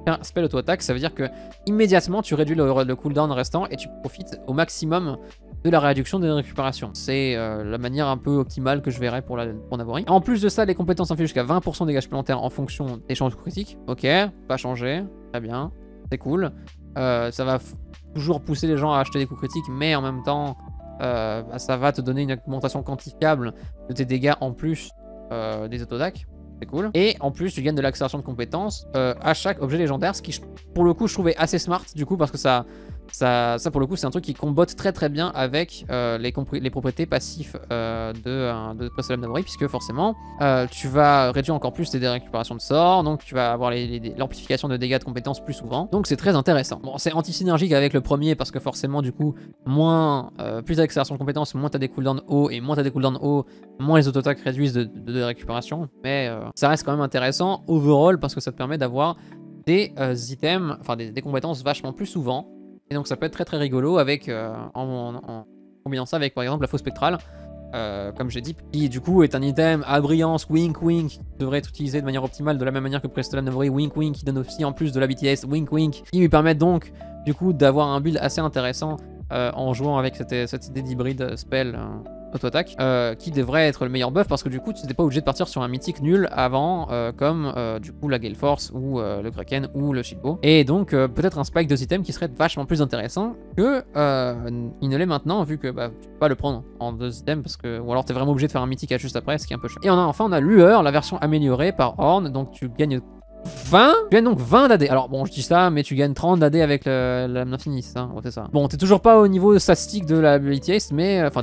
S2: faire spell auto-attaque, ça veut dire que immédiatement tu réduis le cooldown restant et tu profites au maximum de la réduction des récupérations. C'est la manière un peu optimale que je verrais pour Navori. En plus de ça, les compétences infligent jusqu'à 20% de dégâts supplémentaires en fonction des chances critiques. Ok, pas changé, très bien, c'est cool. Ça va toujours pousser les gens à acheter des coups critiques, mais en même temps, ça va te donner une augmentation quantifiable de tes dégâts en plus des autodacs. C'est cool. Et en plus, tu gagnes de l'accélération de compétences à chaque objet légendaire, ce qui, pour le coup, je trouvais assez smart, du coup, parce que ça pour le coup, c'est un truc qui combotte très bien avec les propriétés passives de Prestolem Navori, puisque forcément, tu vas réduire encore plus tes récupérations de sorts, donc tu vas avoir l'amplification de dégâts de compétences plus souvent. Donc c'est très intéressant. Bon, c'est anti-synergique avec le premier, parce que forcément, du coup, plus d'accélération de compétences, moins t'as des cooldowns hauts, et moins t'as des cooldowns hauts, moins les auto-attaques réduisent de récupération. Mais ça reste quand même intéressant overall, parce que ça te permet d'avoir des items, enfin des compétences vachement plus souvent. Et donc ça peut être très rigolo avec, en combinant ça avec par exemple la faux spectrale, comme j'ai dit, qui du coup est un item à brillance wink wink, qui devrait être utilisé de manière optimale de la même manière que Prestolem Navori wink wink, qui donne aussi en plus de la BTS wink wink, qui lui permettent donc du coup d'avoir un build assez intéressant en jouant avec cette idée d'hybride spell auto-attaque, qui devrait être le meilleur buff parce que du coup tu n'étais pas obligé de partir sur un mythique nul avant, comme du coup la Gale Force ou le Kraken ou le Shieldbow. Et donc peut-être un spike de items qui serait vachement plus intéressant que il ne l'est maintenant, vu que tu peux pas le prendre en 2 items parce que, ou alors t'es vraiment obligé de faire un mythique à juste après, ce qui est un peu cher. Et enfin on a Lueur, la version améliorée par Horn, donc tu gagnes 20. Tu gagnes donc 20 d'AD. Alors bon, je dis ça, mais tu gagnes 30 d'AD avec la Infinis, hein. Ouais, c'est ça. Bon, t'es toujours pas au niveau statistique de la Ability Haste, mais enfin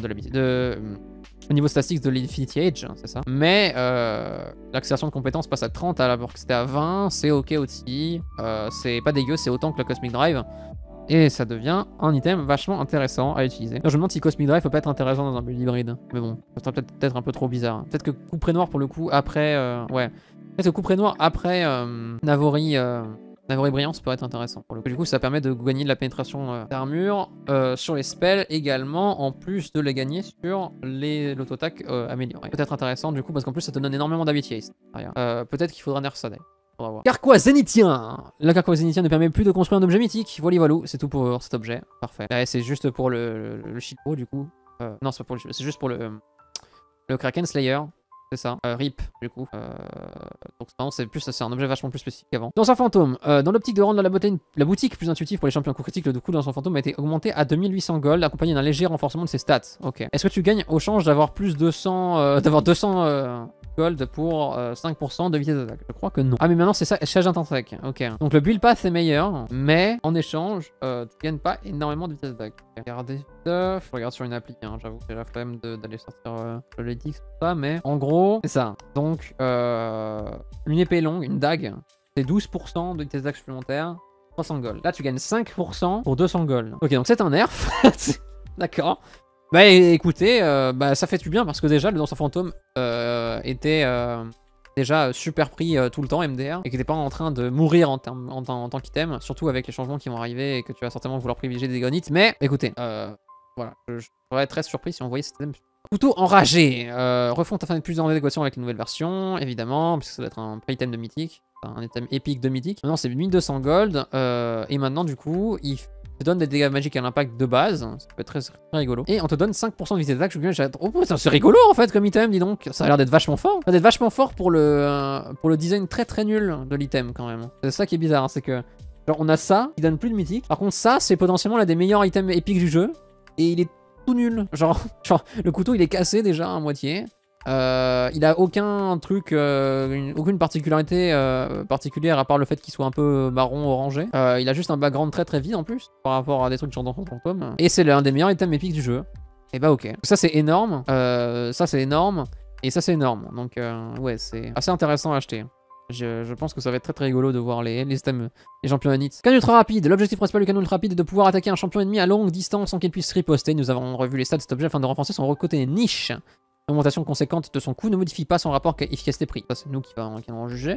S2: au niveau statistique de l'Infinity Age, hein, c'est ça. Mais l'accélération de compétences passe à 30 alors que c'était à 20, c'est ok aussi. C'est pas dégueu, c'est autant que le Cosmic Drive. Et ça devient un item vachement intéressant à utiliser. Alors, je me demande si Cosmic Drive peut pas être intéressant dans un build hybride. Mais bon, ça sera peut-être un peu trop bizarre. Peut-être que Couperet Noir pour le coup, après... ouais. Peut-être que Couperet Noir après Navori Brillance peut être intéressant. Pour le coup, du coup, ça permet de gagner de la pénétration d'armure sur les spells également, en plus de les gagner sur l'auto-attaque améliorée. Peut-être intéressant du coup, parce qu'en plus ça te donne énormément d'ability haste. Peut-être qu'il faudra nerf ça d'ailleurs. Carquois Zénithien. Le Carquois Zénithien ne permet plus de construire un objet mythique. Voilà, c'est tout pour cet objet. Parfait. C'est juste pour le Shieldbow du coup. Non, c'est pas pour le Shieldbow, c'est juste pour le Kraken Slayer. C'est ça, RIP du coup. Donc non, c'est un objet vachement plus spécifique qu'avant. Danseur fantôme, dans l'optique de rendre la boutique plus intuitive pour les champions coup critiques, le coût de Danseur fantôme a été augmenté à 2800 gold, accompagné d'un léger renforcement de ses stats. Ok. Est-ce que tu gagnes au change d'avoir plus 200, d'avoir 200 gold pour 5% de vitesse d'attaque? Je crois que non. Ah mais maintenant c'est ça, charge intrinsèque. Ok. Donc le build pass est meilleur, mais en échange, tu gagnes pas énormément de vitesse d'attaque. Regardez stuff. Je regarde sur une appli, hein. J'avoue que j'ai la flemme d'aller sortir le Ledix, tout ça, mais en gros, c'est ça. Donc une épée longue, une dague, c'est 12% de vitesse d'attaque supplémentaire, 300 gold. Là tu gagnes 5% pour 200 gold. Ok, donc c'est un nerf. D'accord. Bah écoutez, ça fait du bien parce que déjà le danseur fantôme était déjà super pris tout le temps MDR et qui n'était pas en train de mourir en tant qu'item, surtout avec les changements qui vont arriver et que tu vas certainement vouloir privilégier des Gonites. Mais écoutez, voilà, je serais très surpris si on voyait cet item. Couteau enragé, refonte afin d'être plus en adéquation avec la nouvelle version, évidemment, puisque ça doit être un pré-item de mythique, un item épique de mythique. Maintenant c'est 1200 gold, et maintenant du coup, il te donne des dégâts magiques à l'impact de base, ça peut être très rigolo. Et on te donne 5% de vitesse d'attaque, oh putain, c'est rigolo en fait comme item, dis donc. Ça a l'air d'être vachement fort. Ça a l'air d'être vachement fort pour le design très nul de l'item quand même. C'est ça qui est bizarre, hein, c'est que genre on a ça qui donne plus de mythique. Par contre ça, c'est potentiellement l'un des meilleurs items épiques du jeu. Et il est tout nul. Genre le couteau il est cassé déjà à moitié. Il a aucun truc, aucune particularité particulière à part le fait qu'il soit un peu marron orangé. Il a juste un background très vide en plus par rapport à des trucs genre dans fantôme. Et c'est l'un des meilleurs items épiques du jeu. Et bah ok. Ça c'est énorme, ça c'est énorme, et ça c'est énorme. Donc ouais, c'est assez intéressant à acheter. Je pense que ça va être très rigolo de voir les items, les champions Anit. Canon ultra rapide. L'objectif principal du canon ultra rapide est de pouvoir attaquer un champion ennemi à longue distance sans qu'il puisse riposter. Nous avons revu les stats de cet objet afin de renforcer son côté niche. L'augmentation conséquente de son coût ne modifie pas son rapport efficacité-prix. Ça, c'est nous qui allons en juger.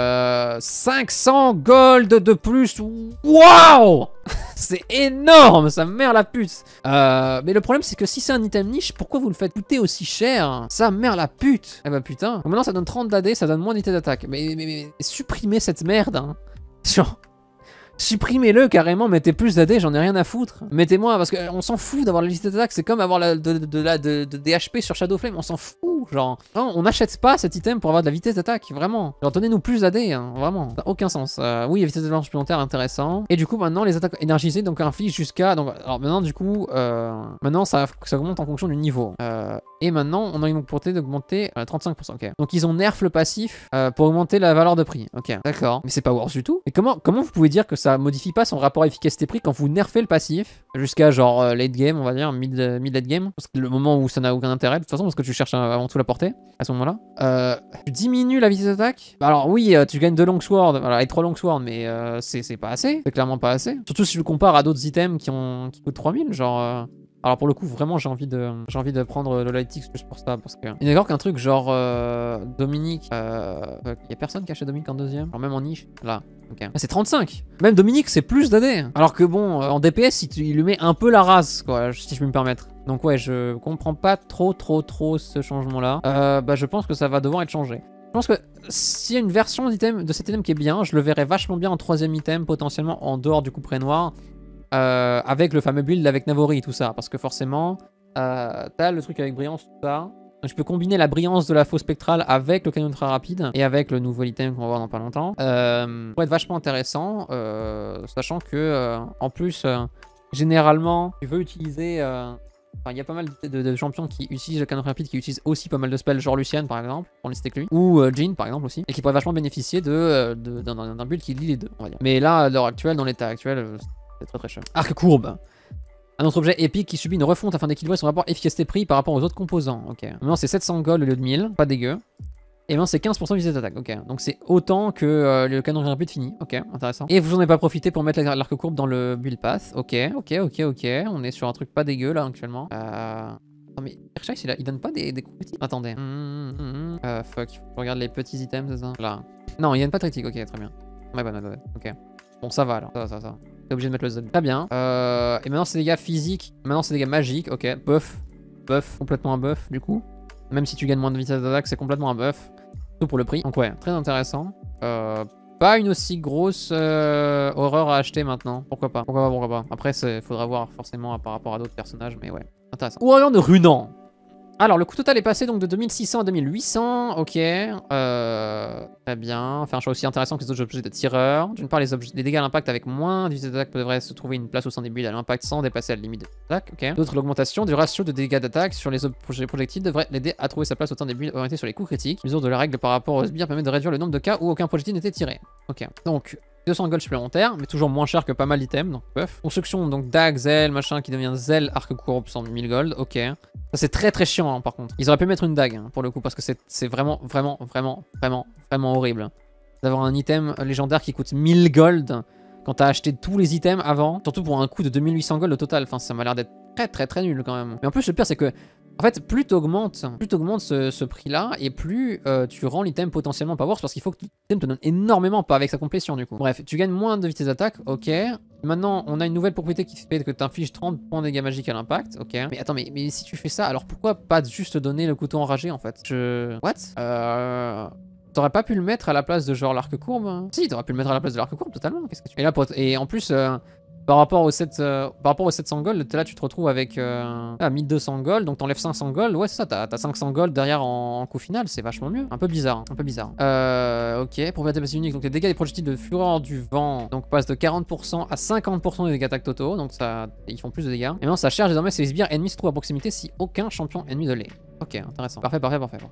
S2: 500 gold de plus. Waouh. C'est énorme, ça mère la pute. Mais le problème, c'est que si c'est un item niche, pourquoi vous le faites coûter aussi cher? Ça mère la pute. Eh bah putain. Donc maintenant, ça donne 30 d'AD, ça donne moins d'unité d'attaque. Mais supprimez cette merde, hein. Genre, Supprimez-le carrément, mettez plus d'AD, j'en ai rien à foutre. Mettez-moi, parce qu'on s'en fout d'avoir la vitesse d'attaque, c'est comme avoir des HP sur Shadowflame, on s'en fout. Genre, non, on n'achète pas cet item pour avoir de la vitesse d'attaque, vraiment. Genre, donnez-nous plus d'AD, hein, vraiment. Ça n'a aucun sens. Oui, la vitesse de lance supplémentaire, intéressant. Et du coup, maintenant, les attaques énergisées, donc infligent jusqu'à. Alors maintenant, du coup, maintenant, ça augmente en fonction du niveau. Et maintenant, on a une opportunité d'augmenter 35%. Ok. Donc, ils ont nerf le passif pour augmenter la valeur de prix. Ok, d'accord. Mais c'est pas worse du tout. Mais comment vous pouvez dire que ça modifie pas son rapport efficacité-prix quand vous nerfez le passif jusqu'à genre late game, on va dire, mid-late game? Parce que le moment où ça n'a aucun intérêt, de toute façon, parce que tu cherches avant tout la portée à ce moment-là. Tu diminues la vitesse d'attaque. Alors, oui, tu gagnes 2 longswords, voilà, et 3 longswords, mais c'est pas assez. C'est clairement pas assez. Surtout si je le compare à d'autres items qui coûtent 3000, genre. Alors pour le coup, vraiment, j'ai envie de prendre le Lightix juste pour ça, parce que... Il est d'accord qu'un truc genre Dominique... y a personne qui achète Dominique en deuxième? Alors même en niche, là. Ok. Ah, c'est 35. Même Dominique, c'est plus d'AD. Alors que bon, en DPS, il lui met un peu la race, quoi, si je peux me permettre. Donc ouais, je comprends pas trop ce changement-là. Bah je pense que ça va devoir être changé. Je pense que s'il y a une version de cet item qui est bien, je le verrais vachement bien en 3ème item, potentiellement en dehors du couperet noir. Avec le fameux build avec Navori, tout ça. Parce que forcément, t'as le truc avec brillance, tout ça. Donc, je peux combiner la brillance de la faux spectrale avec le canon ultra rapide et avec le nouveau item qu'on va voir dans pas longtemps. Pour être vachement intéressant, sachant que, en plus, généralement, tu veux utiliser... Enfin, il y a pas mal de champions qui utilisent le canon rapide, qui utilisent aussi pas mal de spells, genre Lucian par exemple, pour ne citer que lui, ou Jean par exemple aussi, et qui pourraient vachement bénéficier d'un build qui lie les deux, on va dire. Mais là, à l'heure actuelle, dans l'état actuel, c'est très cher. Arc courbe. Un autre objet épique qui subit une refonte afin d'équilibrer son rapport efficacité-prix par rapport aux autres composants. Ok. Maintenant c'est 700 gold au lieu de 1000, pas dégueu. Et maintenant c'est 15% de vitesse d'attaque. Ok. Donc c'est autant que le canon rapide fini. Ok, intéressant. Et vous en avez pas profité pour mettre l'arc courbe dans le build path. Ok. On est sur un truc pas dégueu là actuellement. Non mais Hirschach il donne pas des coups critiques. Attendez. Fuck. Faut que je regarde les petits items, c'est ça? Là. Non, il donne pas de critique. Ok, très bien. Ouais, bonne. Ok. Bon, ça va alors. Ça. T'es obligé de mettre le Z. Très bien. Et maintenant, c'est des dégâts physiques. Maintenant, c'est des dégâts magiques. Ok. Buff. Complètement un buff, du coup. Même si tu gagnes moins de vitesse d'attaque, c'est complètement un buff. Tout pour le prix. Donc, ouais, très intéressant. Pas une aussi grosse horreur à acheter maintenant. Pourquoi pas? Après, faudra voir forcément par rapport à d'autres personnages, mais ouais. Intéressant. Ouragan de Runan. Alors, le coût total est passé donc de 2600 à 2800. Ok. Très bien. Enfin, un choix aussi intéressant que les autres objets de tireur. D'une part, les dégâts à l'impact avec moins de vitesse d'attaque devraient se trouver une place au sein des builds à l'impact sans dépasser la limite de l'attaque. Ok. D'autres, l'augmentation du ratio de dégâts d'attaque sur les projectiles devrait l'aider à trouver sa place au sein des builds orientés sur les coups critiques. Mesure de la règle par rapport aux sbires permet de réduire le nombre de cas où aucun projectile n'était tiré. Ok. Donc, 200 gold supplémentaires, mais toujours moins cher que pas mal d'items, donc buff. Construction, donc dague, zèle, machin, qui devient zèle, arc courbe, 100 000 gold, ok. Ça c'est très chiant hein, par contre. Ils auraient pu mettre une dague hein, pour le coup, parce que c'est vraiment horrible d'avoir un item légendaire qui coûte 1000 gold quand t'as acheté tous les items avant, surtout pour un coût de 2800 gold au total. Enfin, ça m'a l'air d'être très nul quand même. Mais en plus, le pire c'est que en fait, plus t'augmentes ce prix-là, et plus tu rends l'item potentiellement pas worse, parce qu'il faut que l'item te donne énormément, pas avec sa complétion du coup. Bref, tu gagnes moins de vitesse d'attaque, ok. Maintenant, on a une nouvelle propriété qui fait que tu infliges 30 points de dégâts magiques à l'impact, ok. Mais attends, mais si tu fais ça, alors pourquoi pas juste donner le couteau enragé en fait? What? T'aurais pas pu le mettre à la place de genre l'arc courbe hein? Si, t'aurais pu le mettre à la place de l'arc courbe totalement. Qu'est-ce que tu... Et en plus... par rapport aux 700 gold, là tu te retrouves avec 1200 gold, donc t'enlèves 500 gold, ouais c'est ça, t'as 500 gold derrière en coup final, c'est vachement mieux. Un peu bizarre. Ok, pour base unique, donc les dégâts des projectiles de fureur du vent, donc passent de 40% à 50% des dégâts d'attaque totaux, donc ça, ils font plus de dégâts. Et maintenant ça cherche désormais si les sbires ennemis se trouvent à proximité si aucun champion ennemi ne l'est. Ok, intéressant. Parfait.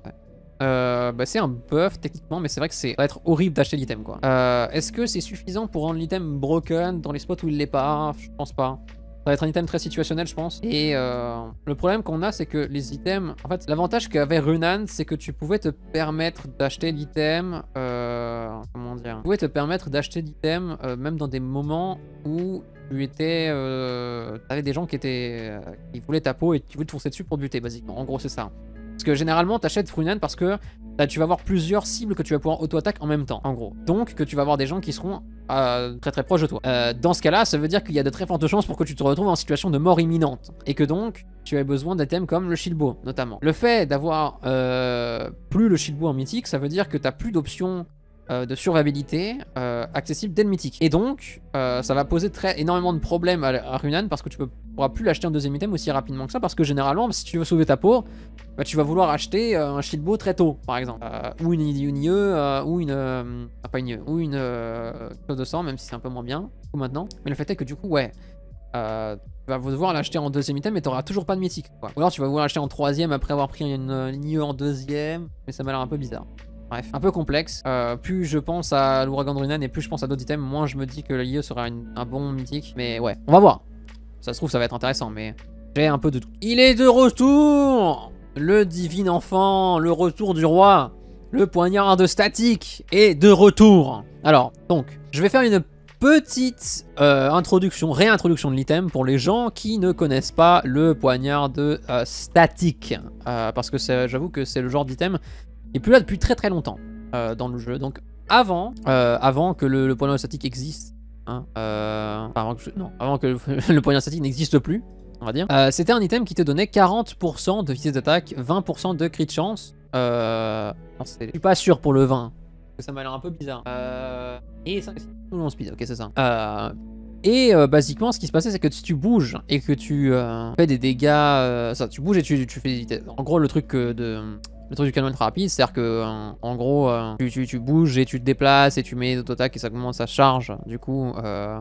S2: Bah c'est un buff techniquement, mais c'est vrai que ça va être horrible d'acheter l'item quoi. Est-ce que c'est suffisant pour rendre l'item broken dans les spots où il l'est pas? Je pense pas. Ça va être un item très situationnel je pense. Et le problème qu'on a c'est que les items... En fait l'avantage qu'avait Runan c'est que tu pouvais te permettre d'acheter l'item... Comment dire? Tu pouvais te permettre d'acheter l'item même dans des moments où tu étais... t'avais des gens qui voulaient ta peau et qui voulaient te foncer dessus pour te buter basiquement. En gros c'est ça. Parce que généralement, t'achètes Runan parce que là, tu vas avoir plusieurs cibles que tu vas pouvoir auto-attaque en même temps, en gros. Donc, que tu vas avoir des gens qui seront très proches de toi. Dans ce cas-là, ça veut dire qu'il y a de très fortes chances pour que tu te retrouves en situation de mort imminente. Et que donc, tu as besoin d'items comme le Shieldbow, notamment. Le fait d'avoir plus le Shieldbow en mythique, ça veut dire que t'as plus d'options de survivabilité accessible dès le mythique. Et donc, ça va poser énormément de problèmes à Runan parce que tu pourras plus l'acheter en deuxième item aussi rapidement que ça parce que généralement, si tu veux sauver ta peau, bah, tu vas vouloir acheter un Shieldbow très tôt, par exemple. Ou une IE, ou une... pas une IE, ou une chose de sang, même si c'est un peu moins bien maintenant. Mais le fait est que du coup, ouais... tu vas devoir l'acheter en deuxième item mais t'auras toujours pas de mythique quoi. Ou alors tu vas vouloir l'acheter en troisième après avoir pris une IE en deuxième, mais ça m'a l'air un peu bizarre. Bref, un peu complexe. Plus je pense à l'ouragan de Runan et plus je pense à d'autres items, moins je me dis que l'IE sera un bon mythique. Mais ouais, on va voir. Ça se trouve ça va être intéressant, mais j'ai un peu de tout. Il est de retour, le divin enfant, le retour du roi, le poignard de statique est de retour. Alors, donc, je vais faire une petite réintroduction de l'item pour les gens qui ne connaissent pas le poignard de statique. Parce que j'avoue que c'est le genre d'item qui est plus là depuis très très longtemps dans le jeu. Donc avant que le poignard de statique existe, hein, avant que le poignard de statique n'existe plus, on va dire, c'était un item qui te donnait 40% de vitesse d'attaque, 20% de crit chance. Je suis pas sûr pour le 20. Ça m'a l'air un peu bizarre. Et 5 mon speed, ok c'est ça. Basiquement ce qui se passait c'est que si tu bouges et que tu fais des dégâts, tu bouges et tu fais en gros le truc du canon rapide, c'est-à-dire que en gros tu bouges et tu te déplaces et tu mets d'auto-attaque et ça commence à charge du coup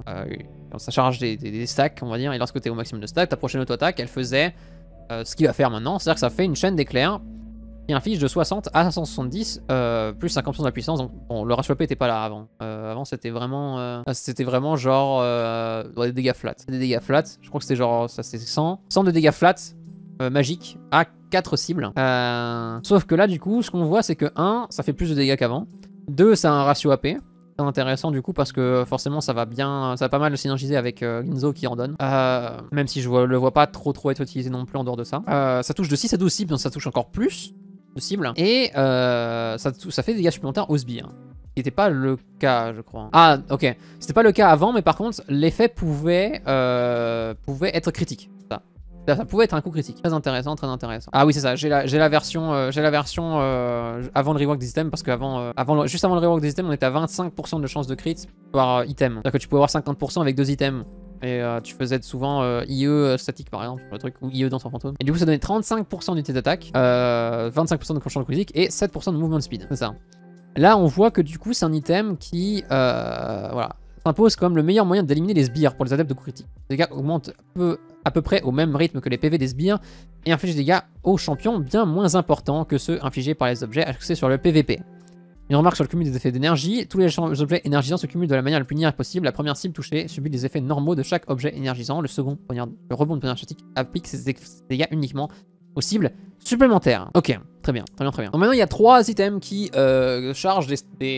S2: ça charge des stacks on va dire, et lorsque tu es au maximum de stacks ta prochaine auto-attaque elle faisait ce qu'il va faire maintenant, c'est-à-dire que ça fait une chaîne d'éclairs qui inflige de 60 à 170 plus 50% de la puissance. Donc bon, le ratio AP était pas là avant. Avant c'était vraiment genre des dégâts flats. Des dégâts flats, je crois que c'était genre ça c'est 100 de dégâts flats magiques à 4 cibles. Sauf que là du coup ce qu'on voit c'est que 1 ça fait plus de dégâts qu'avant. 2 ça a un ratio AP. C'est intéressant du coup parce que forcément ça va pas mal synergiser avec Ginzo qui en donne. Même si je le vois pas trop être utilisé non plus en dehors de ça. Ça touche de 6 à 12 cibles donc ça touche encore plus de cibles. Et ça fait des dégâts supplémentaires au sbire. Qui n'était pas le cas je crois. Ah ok, c'était pas le cas avant mais par contre l'effet pouvait être critique. Ça pouvait être un coup critique. Très intéressant, très intéressant. Ah oui c'est ça, j'ai la version avant le rework des items parce qu'avant juste avant le rework des items on était à 25% de chance de crit par item. C'est-à-dire que tu pouvais avoir 50% avec 2 items. Et tu faisais souvent IE statique par exemple, le truc, ou IE dans son fantôme. Et du coup ça donnait 35% d'unité d'attaque, 25% de champ de critique et 7% de mouvement speed. C'est ça. Là on voit que du coup c'est un item qui voilà, s'impose comme le meilleur moyen d'éliminer les sbires pour les adeptes de coup critique. Les dégâts augmentent à peu près au même rythme que les PV des sbires et infligent des dégâts aux champions bien moins importants que ceux infligés par les objets axés sur le PVP. Une remarque sur le cumul des effets d'énergie. Tous les objets énergisants se cumulent de la manière la plus linéaire possible. La première cible touchée subit les effets normaux de chaque objet énergisant. Le rebond de poignard statique applique ses dégâts uniquement aux cibles supplémentaires. Ok, très bien. Donc maintenant il y a 3 items qui chargent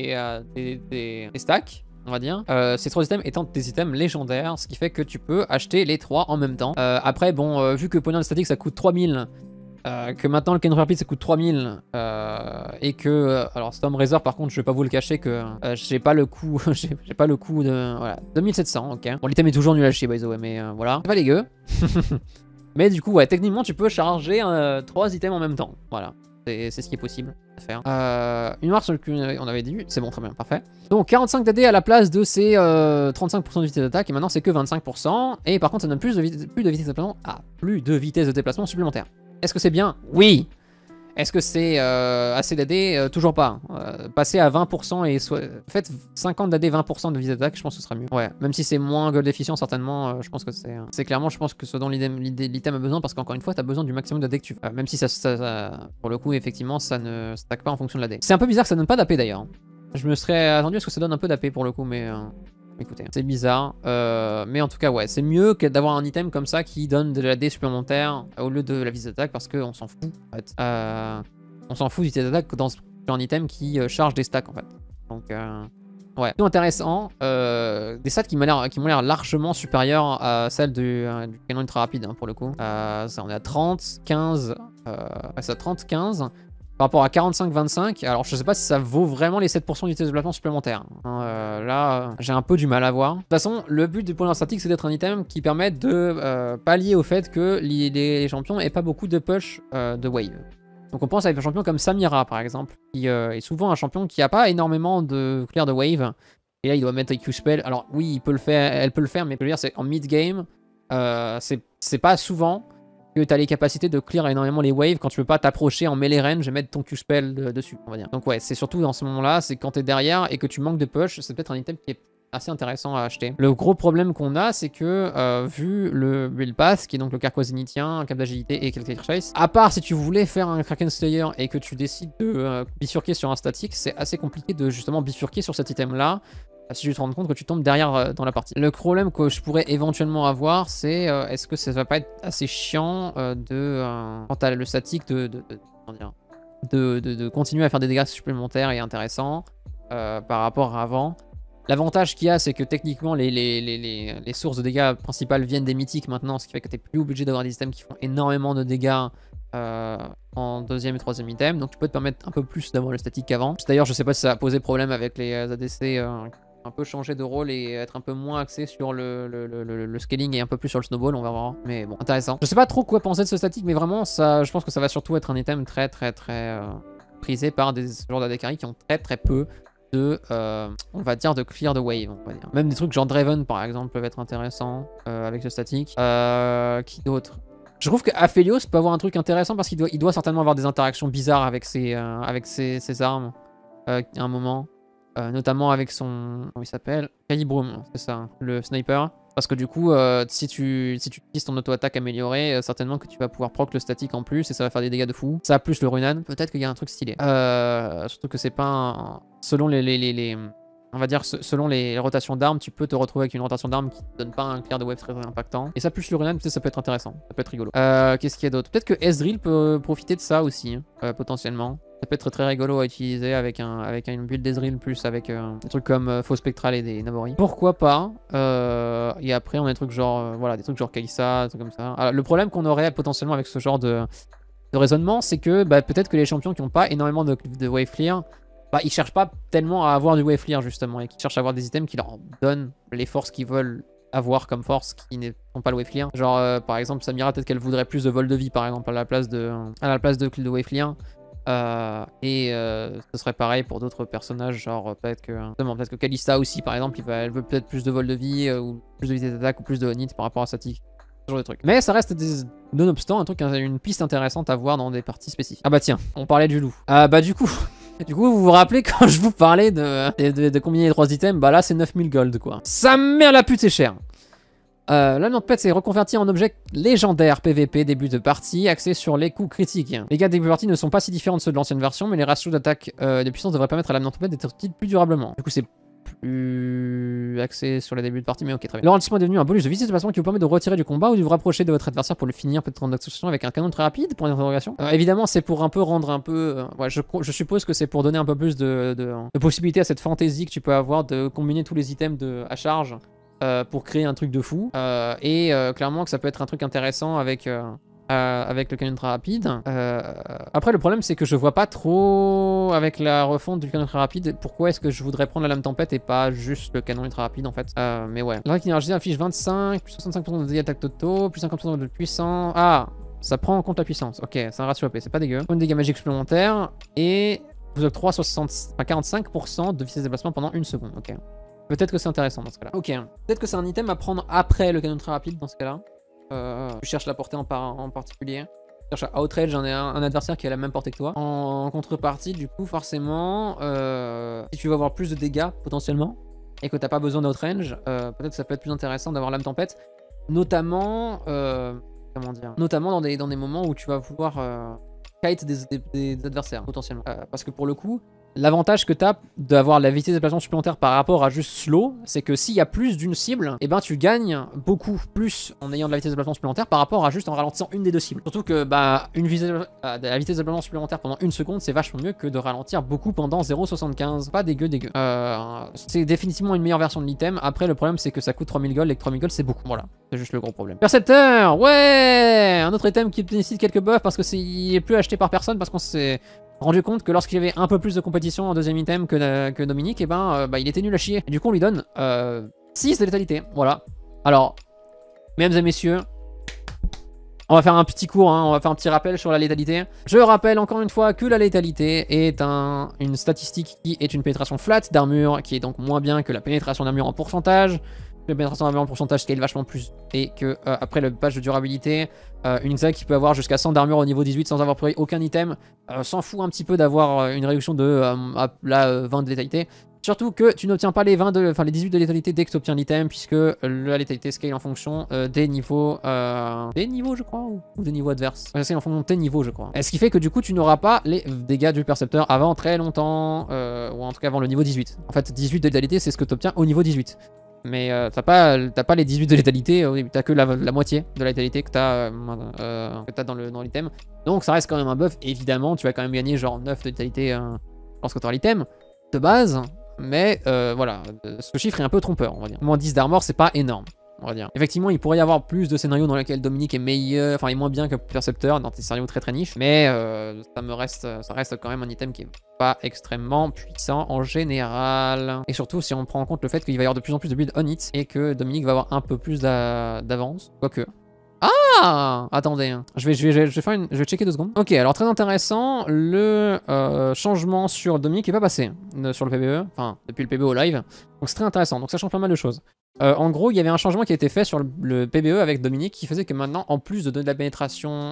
S2: des stacks, on va dire. Ces 3 items étant des items légendaires, ce qui fait que tu peux acheter les 3 en même temps. Après bon, vu que poignard statique ça coûte 3000, que maintenant le Cannon Rapid ça coûte 3000 et que alors Storm Razor par contre je vais pas vous le cacher que j'ai pas le coût j'ai pas le coût de voilà 2700. Ok, bon l'item est toujours nul à chier by the way mais voilà, c'est pas dégueu. Mais du coup ouais techniquement tu peux charger 3 items en même temps, voilà, c'est ce qui est possible à faire. Une marque sur le on avait dit, c'est bon, très bien, parfait. Donc 45 d'AD à la place de ces 35% de vitesse d'attaque et maintenant c'est que 25% et par contre ça donne plus de vitesse de déplacement supplémentaire. Est-ce que c'est bien? Oui. Est-ce que c'est assez d'AD? Toujours pas. Passer à 20% et faites 50 d'AD, 20% de vitesse d'attaque, je pense que ce sera mieux. Ouais, même si c'est moins gold efficient certainement, je pense que c'est clairement, je pense que ce dont l'item a besoin parce qu'encore une fois, tu as besoin du maximum d'AD que tu veux. Même si pour le coup, effectivement, ça ne stack pas en fonction de l'AD. C'est un peu bizarre que ça donne pas d'AP d'ailleurs. Je me serais attendu à ce que ça donne un peu d'AP pour le coup, mais... écoutez, c'est bizarre, mais en tout cas ouais, c'est mieux que d'avoir un item comme ça qui donne de l'AD supplémentaire au lieu de la vitesse d'attaque parce qu'on s'en fout en fait. On s'en fout du vitesse d'attaque dans un item qui charge des stacks en fait. Donc ouais, tout intéressant, des stats qui m'ont l'air largement supérieures à celles du canon ultra rapide hein, pour le coup. Ça on est à 30, 15, ça 30, 15. Par rapport à 45-25, alors je sais pas si ça vaut vraiment les 7% d'unité de déplacement supplémentaire. Là, j'ai un peu du mal à voir. De toute façon, le but du poignard statique, c'est d'être un item qui permette de pallier au fait que les champions aient pas beaucoup de push de wave. Donc on pense avec un champion comme Samira par exemple, qui est souvent un champion qui a pas énormément de clear de wave. Et là il doit mettre IQ spell. Alors oui, il peut le faire, elle peut le faire, mais je veux dire c'est en mid game, c'est pas souvent que tu as les capacités de clear énormément les waves quand tu veux pas t'approcher en melee range et mettre ton Q-spell dessus, on va dire. Donc ouais, c'est surtout dans ce moment-là, c'est quand t'es derrière et que tu manques de push, c'est peut-être un item qui est assez intéressant à acheter. Le gros problème qu'on a, c'est que vu le build pass, qui est donc le carquois zénithien, un cap d'agilité et quelques chase, à part si tu voulais faire un Kraken Slayer et que tu décides de bifurquer sur un statique, c'est assez compliqué de justement bifurquer sur cet item-là. Si tu te rends compte que tu tombes derrière dans la partie. Le problème que je pourrais éventuellement avoir, c'est est-ce que ça va pas être assez chiant quand t'as le statique de continuer à faire des dégâts supplémentaires et intéressants par rapport à avant. L'avantage qu'il y a, c'est que techniquement, les sources de dégâts principales viennent des mythiques maintenant, ce qui fait que t'es plus obligé d'avoir des items qui font énormément de dégâts en deuxième et troisième item. Donc tu peux te permettre un peu plus d'avoir le statique qu'avant. D'ailleurs, je sais pas si ça a posé problème avec les ADC un peu changer de rôle et être un peu moins axé sur le scaling et un peu plus sur le snowball, on va voir. Mais bon, intéressant. Je sais pas trop quoi penser de ce statique, mais vraiment, ça, je pense que ça va surtout être un item très prisé par des joueurs d'AD carry qui ont très peu de, on va dire, de clear de wave, on va dire. Même des trucs genre Draven, par exemple, peuvent être intéressants avec ce statique. Qui d'autre? Je trouve qu'Aphelios peut avoir un truc intéressant parce qu'il doit certainement avoir des interactions bizarres avec ses armes à un moment. Notamment avec son... Comment il s'appelle? Calibrum, c'est ça, le sniper. Parce que du coup, si tu utilises ton auto-attaque améliorée, certainement que tu vas pouvoir proc le statique en plus et ça va faire des dégâts de fou. Ça plus le Runan, peut-être qu'il y a un truc stylé. Surtout que c'est pas un... Selon on va dire, selon les rotations d'armes, tu peux te retrouver avec une rotation d'armes qui te donne pas un clear de wave très impactant. Et ça plus le Runan, peut-être ça peut être intéressant. Ça peut être rigolo. Qu'est-ce qu'il y a d'autre? Peut-être que Ezreal peut profiter de ça aussi, potentiellement. Ça peut être très rigolo à utiliser avec une build d'Ezreal plus avec des trucs comme Faux Spectral et des Nabori. Pourquoi pas et après on a des trucs genre voilà, des trucs genre Kai'Sa, des trucs comme ça. Alors, le problème qu'on aurait potentiellement avec ce genre de raisonnement, c'est que peut-être que les champions qui n'ont pas énormément de wave clear, ils cherchent pas tellement à avoir du wave clear justement, et qui cherchent à avoir des items qui leur donnent les forces qu'ils veulent avoir comme force qui ne sont pas le wave clear. Genre par exemple Samira, peut-être qu'elle voudrait plus de vol de vie par exemple à la place de wave clear. Ce serait pareil pour d'autres personnages, genre peut-être que Kalista aussi par exemple, elle veut peut-être plus de vol de vie ou plus de vitesse d'attaque ou plus de honit par rapport à statique. Ce genre de trucs. Mais ça reste nonobstant une piste intéressante à voir dans des parties spécifiques. Ah bah tiens, on parlait du loup. Du coup, vous vous rappelez quand je vous parlais de combiner les 3 items, bah là c'est 9000 gold quoi. Sa mère la pute, c'est cher. La Nantpet s'est reconverti en objet légendaire PVP début de partie, axé sur les coups critiques. Les gars début de partie ne sont pas si différents de ceux de l'ancienne version, mais les ratios d'attaque et de puissance devraient permettre à la Nantpet d'être utile plus durablement. Du coup, c'est plus axé sur les débuts de partie, mais ok, très bien. Le ralentissement est devenu un bonus de vitesse de déplacement qui vous permet de retirer du combat ou de vous rapprocher de votre adversaire pour le finir, peut-être en action avec un canon très rapide, pour une interrogation. Évidemment, c'est pour un peu rendre un peu... ouais, je suppose que c'est pour donner un peu plus de possibilités à cette fantaisie que tu peux avoir de combiner tous les items à charge. Pour créer un truc de fou clairement que ça peut être un truc intéressant avec le canon très rapide. Après le problème c'est que je vois pas trop avec la refonte du canon très rapide pourquoi est-ce que je voudrais prendre la lame tempête et pas juste le canon ultra rapide en fait. Mais ouais. L'arc énergie affiche 25, plus 65% de dégâts attaque totaux, plus 50% de puissance. Ah, ça prend en compte la puissance. Ok, c'est un ratio AP, c'est pas dégueu. Une dégâts magiques supplémentaires et vous octroie 45% de vitesse de déplacement pendant 1 seconde. Ok. Peut-être que c'est intéressant dans ce cas-là. Ok. Peut-être que c'est un item à prendre après le canon très rapide dans ce cas-là. Je cherche la portée en particulier. Je cherche à outrage, j'en ai un adversaire qui a la même portée que toi. En contrepartie, du coup, forcément, si tu veux avoir plus de dégâts potentiellement et que t'as pas besoin d'outrange, peut-être que ça peut être plus intéressant d'avoir l'âme tempête. Notamment, comment dire, notamment dans des moments où tu vas pouvoir kite des adversaires potentiellement. Parce que pour le coup, l'avantage que tu as d'avoir la vitesse de déplacement supplémentaire par rapport à juste slow, c'est que s'il y a plus d'une cible, et ben tu gagnes beaucoup plus en ayant de la vitesse de déplacement supplémentaire par rapport à juste en ralentissant une des 2 cibles. Surtout que la vitesse de déplacement supplémentaire pendant 1 seconde, c'est vachement mieux que de ralentir beaucoup pendant 0,75. Pas dégueu. C'est définitivement une meilleure version de l'item. Après le problème c'est que ça coûte 3000 gold et que 3000 gold c'est beaucoup. Voilà, c'est juste le gros problème. Percepteur, ouais, un autre item qui nécessite quelques buffs parce que il est plus acheté par personne parce qu'on s'est rendu compte que lorsqu'il y avait un peu plus de compétition en deuxième item que Dominique, et il était nul à chier. Et du coup, on lui donne 6 de létalité. Voilà. Alors, mesdames et messieurs, On va faire un petit cours, hein, on va faire un petit rappel sur la létalité. Je rappelle encore une fois que la létalité est une statistique qui est une pénétration flat d'armure, qui est donc moins bien que la pénétration d'armure en pourcentage. La pénétration d'armure en pourcentage scale vachement plus, et que après le patch de durabilité, une Xac qui peut avoir jusqu'à 100 d'armure au niveau 18 sans avoir pris aucun item, s'en fout un petit peu d'avoir une réduction de 20 de létalité. Surtout que tu n'obtiens pas les 18 de létalité dès que tu obtiens l'item, puisque la létalité scale en fonction des niveaux. Des niveaux, je crois, ou des niveaux adverses. C'est en fonction de tes niveaux, je crois. Et ce qui fait que du coup, tu n'auras pas les dégâts du percepteur avant très longtemps, ou en tout cas avant le niveau 18. En fait, 18 de létalité, c'est ce que tu obtiens au niveau 18. Mais t'as pas les 18 de létalité au début, t'as que la moitié de la létalité que t'as dans l'item. Donc ça reste quand même un buff. Évidemment, tu vas quand même gagner genre 9 de létalité lorsque tu auras l'item de base. Mais voilà, ce chiffre est un peu trompeur, on va dire. Moins 10 d'armor, c'est pas énorme, on va dire. Effectivement, il pourrait y avoir plus de scénarios dans lesquels Dominique est meilleur, enfin, est moins bien que Percepteur, dans des scénarios très niches. Mais ça reste quand même un item qui est pas extrêmement puissant en général. Et surtout, si on prend en compte le fait qu'il va y avoir de plus en plus de builds on hit et que Dominique va avoir un peu plus d'avance, quoique. Ah, attendez, je vais checker 2 secondes. Ok, alors très intéressant, le changement sur Dominique est pas passé sur le PBE, enfin depuis le PBE au live, donc c'est très intéressant, donc ça change pas mal de choses. En gros, il y avait un changement qui a été fait sur le PBE avec Dominique qui faisait que maintenant, en plus de donner de la pénétration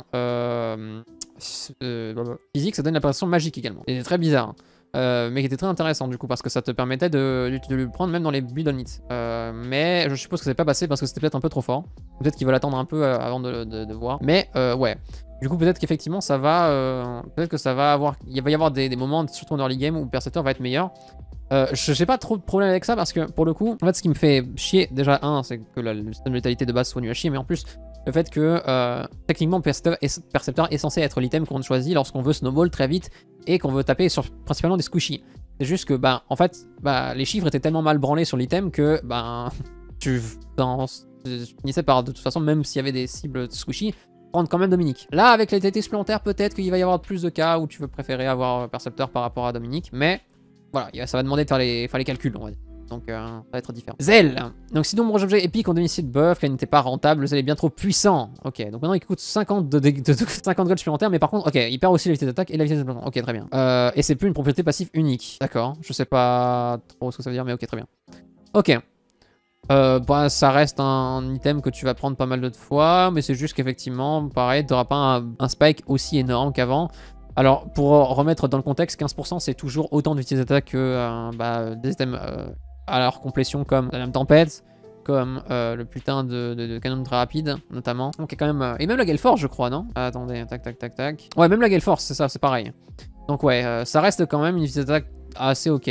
S2: physique, ça donne la pénétration magique également. C'est très bizarre. Mais qui était très intéressant du coup parce que ça te permettait de le prendre même dans les builds on hit. Mais je suppose que ça n'est pas passé parce que c'était peut-être un peu trop fort. Peut-être qu'ils veulent attendre un peu avant de voir. Mais ouais. Du coup peut-être qu'effectivement ça va. Peut-être que ça va avoir. Il va y avoir des moments, surtout en early game, où le percepteur va être meilleur. J'ai pas trop de problème avec ça parce que pour le coup, en fait ce qui me fait chier, déjà c'est que le système de létalité de base soit nul à chier, mais en plus le fait que techniquement percepteur est censé être l'item qu'on choisit lorsqu'on veut snowball très vite et qu'on veut taper sur principalement des squishies. C'est juste que en fait les chiffres étaient tellement mal branlés sur l'item que tu finissais par de toute façon, même s'il y avait des cibles squishy, prendre quand même Dominique. Là avec les TT supplémentaires, peut-être qu'il va y avoir plus de cas où tu veux préférer avoir percepteur par rapport à Dominique, mais voilà, ça va demander de faire les calculs, on va dire. Donc ça va être différent. Zell. Donc si de nombreux objets épiques ont bénéficié de buff, qu'elle n'était pas rentable, le Zell est bien trop puissant. Ok, donc maintenant il coûte 50 gold supplémentaires, mais par contre, ok, il perd aussi la vitesse d'attaque et la vitesse de déplacement. Ok, très bien. Et c'est plus une propriété passive unique. D'accord, je sais pas trop ce que ça veut dire, mais ok, très bien. Ok. Ça reste un item que tu vas prendre pas mal d'autres fois, mais c'est juste qu'effectivement, pareil, tu n'auras pas un spike aussi énorme qu'avant. Alors, pour remettre dans le contexte, 15% c'est toujours autant de vitesse d'attaque que des items à leur complétion comme la lame tempête, comme le putain de canon très rapide, notamment. Donc, quand même. Et même la Gale Force, je crois, non? Attendez, tac. Ouais, même la Gale Force, c'est ça, c'est pareil. Donc, ouais, ça reste quand même une vitesse d'attaque assez ok.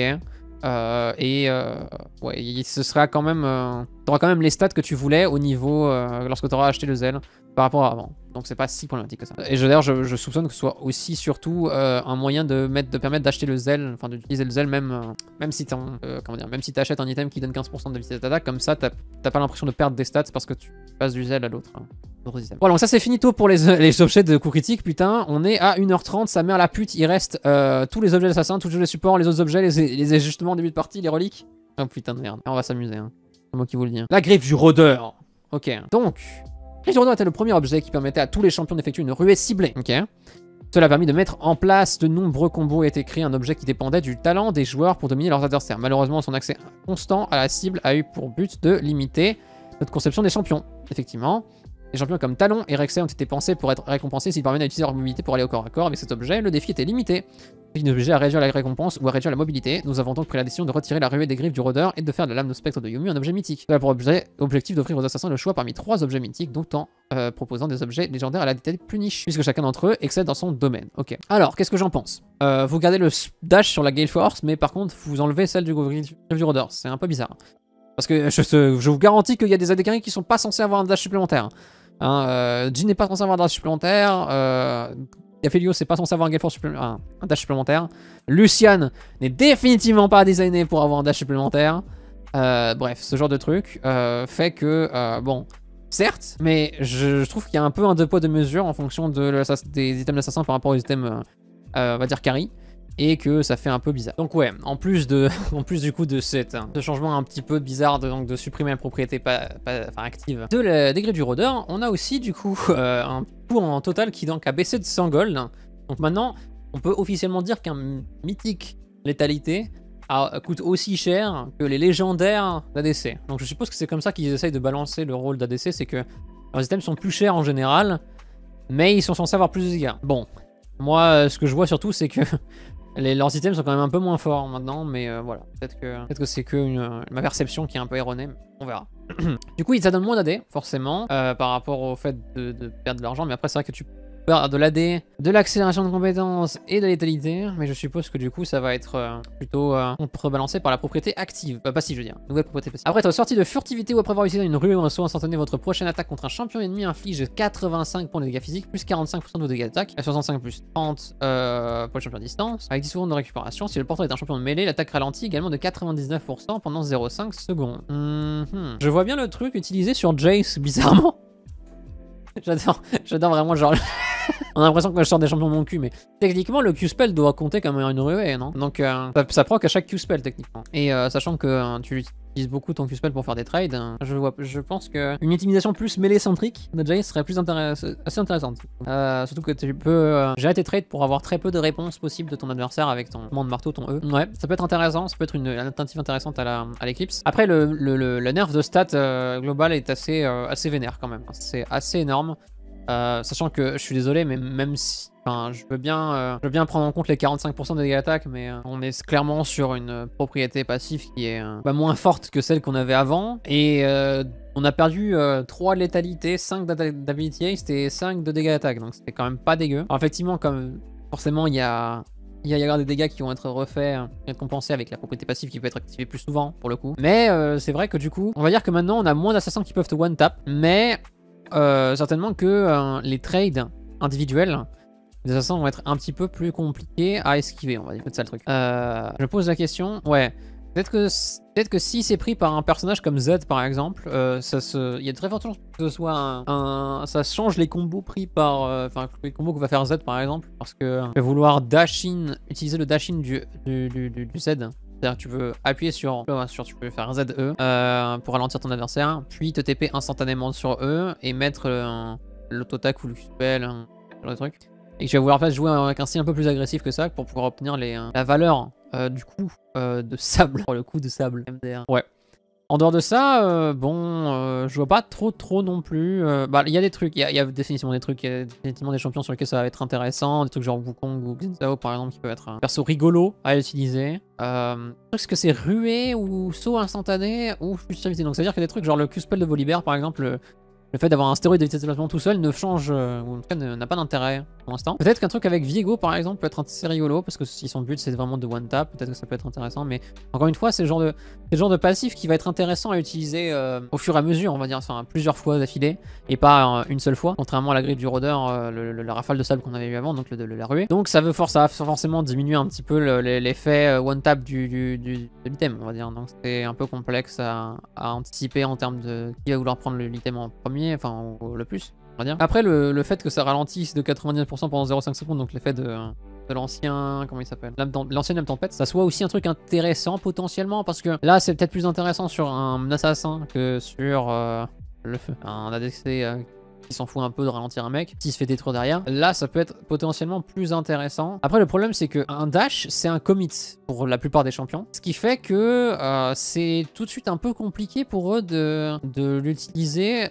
S2: Ouais, ce sera quand même. T'auras quand même les stats que tu voulais au niveau. Lorsque tu auras acheté le Zell par rapport à avant. Donc c'est pas si problématique que ça. Et d'ailleurs, je soupçonne que ce soit aussi surtout un moyen de permettre d'acheter le Zell, enfin d'utiliser le Zell même si t'achètes un item qui donne 15% de vitesse d'attaque, comme ça t'as pas l'impression de perdre des stats parce que tu passes du Zell à l'autre. Voilà, donc ça c'est finito pour les objets de coup critique, putain, on est à 1h30, sa mère la pute, il reste tous les objets d'assassin, tous les supports, les autres objets, les ajustements en début de partie, les reliques. Oh putain de merde, on va s'amuser, hein. C'est moi qui vous le dis. Hein. La griffe du rôdeur. Ok, donc... La griffe du rôdeur était le premier objet qui permettait à tous les champions d'effectuer une ruée ciblée. Ok. Cela a permis de mettre en place de nombreux combos et a été créé un objet qui dépendait du talent des joueurs pour dominer leurs adversaires. Malheureusement, son accès constant à la cible a eu pour but de limiter notre conception des champions. Effectivement, les champions comme Talon et Rexay ont été pensés pour être récompensés s'ils parvenaient à utiliser leur mobilité pour aller au corps à corps. Avec cet objet, le défi était limité. Il nous obligeait à réduire la récompense ou à réduire la mobilité. Nous avons donc pris la décision de retirer la ruée des griffes du rôdeur et de faire de la lame de spectre de Yumi un objet mythique. Cela a pour objectif d'offrir aux assassins le choix parmi 3 objets mythiques, donc en proposant des objets légendaires à la détail plus niche, puisque chacun d'entre eux excelle dans son domaine. Ok. Alors, qu'est-ce que j'en pense? Vous gardez le dash sur la Gale Force, mais par contre, vous enlevez celle du rôdeur. C'est un peu bizarre. Parce que je vous garantis qu'il y a des ADK qui sont pas censés avoir un dash supplémentaire. Hein, Jin n'est pas censé avoir un dash supplémentaire. Ophelio c'est pas censé avoir un dash supplémentaire. Lucian n'est définitivement pas designé pour avoir un dash supplémentaire. Bref, ce genre de truc fait que, bon, certes, mais je trouve qu'il y a un peu un deux poids deux mesures en fonction des items d'assassin par rapport aux items, on va dire, carry. et que ça fait un peu bizarre. Donc ouais, en plus du coup de ce changement un petit peu bizarre donc de supprimer la propriété active des griffes du rôdeur, on a aussi du coup un coût en total qui donc a baissé de 100 gold. Donc maintenant, on peut officiellement dire qu'un mythique létalité coûte aussi cher que les légendaires d'ADC. Donc je suppose que c'est comme ça qu'ils essayent de balancer le rôle d'ADC, c'est que leurs items sont plus chers en général, mais ils sont censés avoir plus de dégâts. Bon, moi ce que je vois surtout c'est que leurs items sont quand même un peu moins forts maintenant, mais voilà, peut-être que c'est que ma perception qui est un peu erronée, mais on verra. Du coup, ça donne moins d'AD, forcément, par rapport au fait de perdre de l'argent, mais après c'est vrai que tu perds de l'AD, de l'accélération de compétences et de létalité, mais je suppose que du coup ça va être plutôt contrebalancé par la propriété active, passive je veux dire, nouvelle propriété passive. Après, sortie de furtivité ou après avoir utilisé une ruée ou un saut instantané, votre prochaine attaque contre un champion ennemi inflige 85 points de dégâts physiques, plus 45% de vos dégâts d'attaque, 65 plus 30 pour le champion à distance, avec 10 secondes de récupération. Si le porteur est un champion de mêlée, l'attaque ralentit également de 99% pendant 0,5 secondes. Je vois bien le truc utilisé sur Jace, bizarrement. J'adore vraiment, genre... On a l'impression que je sors des champions de mon cul, mais techniquement le Q-spell doit compter comme une ruée, non? Donc ça proc à chaque Q-spell techniquement. Et sachant que tu utilises beaucoup ton Q-spell pour faire des trades, je pense qu'une utilisation plus mêlée-centrique de Jace serait plus assez intéressante. Surtout que tu peux gérer tes trades pour avoir très peu de réponses possibles de ton adversaire avec ton commande marteau, ton E. Ouais, ça peut être intéressant, ça peut être une alternative intéressante à l'Eclipse. Après, le nerf de stat global est assez vénère quand même. C'est assez énorme. Sachant que je suis désolé, mais même si, enfin, je veux bien prendre en compte les 45% de dégâts d'attaque, mais on est clairement sur une propriété passive qui est moins forte que celle qu'on avait avant, et on a perdu 3 de létalité, 5 d'ability haste et 5 de dégâts d'attaque, donc c'était quand même pas dégueu. Alors effectivement, comme forcément il y a des dégâts qui vont être refaits, être compensés avec la propriété passive qui peut être activée plus souvent pour le coup. Mais c'est vrai que du coup, on va dire que maintenant on a moins d'assassins qui peuvent te one tap, mais certainement que les trades individuels des assassins vont être un petit peu plus compliqués à esquiver, on va dire. C'est ça le truc. Je pose la question, ouais. Peut-être que si c'est pris par un personnage comme Z par exemple, il y a de très fortes chances que ce soit ça change les combos pris par... Enfin, les combos que va faire Z par exemple, parce que tu vas vouloir utiliser le dash-in du Z. C'est-à-dire que tu veux appuyer tu peux faire ZE pour ralentir ton adversaire, puis te TP instantanément sur E et mettre l'auto-attaque ou le spell, genre de truc. Et que tu vas vouloir faire jouer avec un style un peu plus agressif que ça pour pouvoir obtenir la valeur du coup de sable. Oh, le coup de sable, MDR. Ouais. En dehors de ça, je vois pas trop non plus. Il y a des trucs, il y a définitivement des trucs, il y a définitivement des champions sur lesquels ça va être intéressant, des trucs genre Wukong ou Xin Zhao par exemple qui peuvent être un perso rigolo à utiliser. Est-ce que c'est ruée ou saut instantané ou furtivité? Donc ça veut dire que des trucs genre le Q-spell de Volibear par exemple, le fait d'avoir un stéroïde de vitesse de déplacement tout seul ne change, ou en tout cas n'a pas d'intérêt pour l'instant. Peut-être qu'un truc avec Viego par exemple peut être assez rigolo, parce que si son but c'est vraiment de one tap, peut-être que ça peut être intéressant, mais encore une fois c'est le genre de passif qui va être intéressant à utiliser au fur et à mesure, on va dire, enfin plusieurs fois d'affilée, et pas une seule fois, contrairement à la griffe du rôdeur, la rafale de sable qu'on avait eu avant, donc la ruée. Donc ça va forcément diminuer un petit peu l'effet one tap de l'item, on va dire, donc c'est un peu complexe à anticiper en termes de qui va vouloir prendre l'item en premier, enfin le plus, on va dire. Après le fait que ça ralentisse de 99% pendant 0,5 secondes, donc l'effet de l'ancien, comment il s'appelle, l'ancienne lame tempête, ça soit aussi un truc intéressant potentiellement, parce que là c'est peut-être plus intéressant sur un assassin que sur le feu, un ADC qui s'en fout un peu de ralentir un mec, s'il se fait détruire derrière. Là ça peut être potentiellement plus intéressant. Après le problème c'est qu'un dash c'est un commit pour la plupart des champions, ce qui fait que c'est tout de suite un peu compliqué pour eux de l'utiliser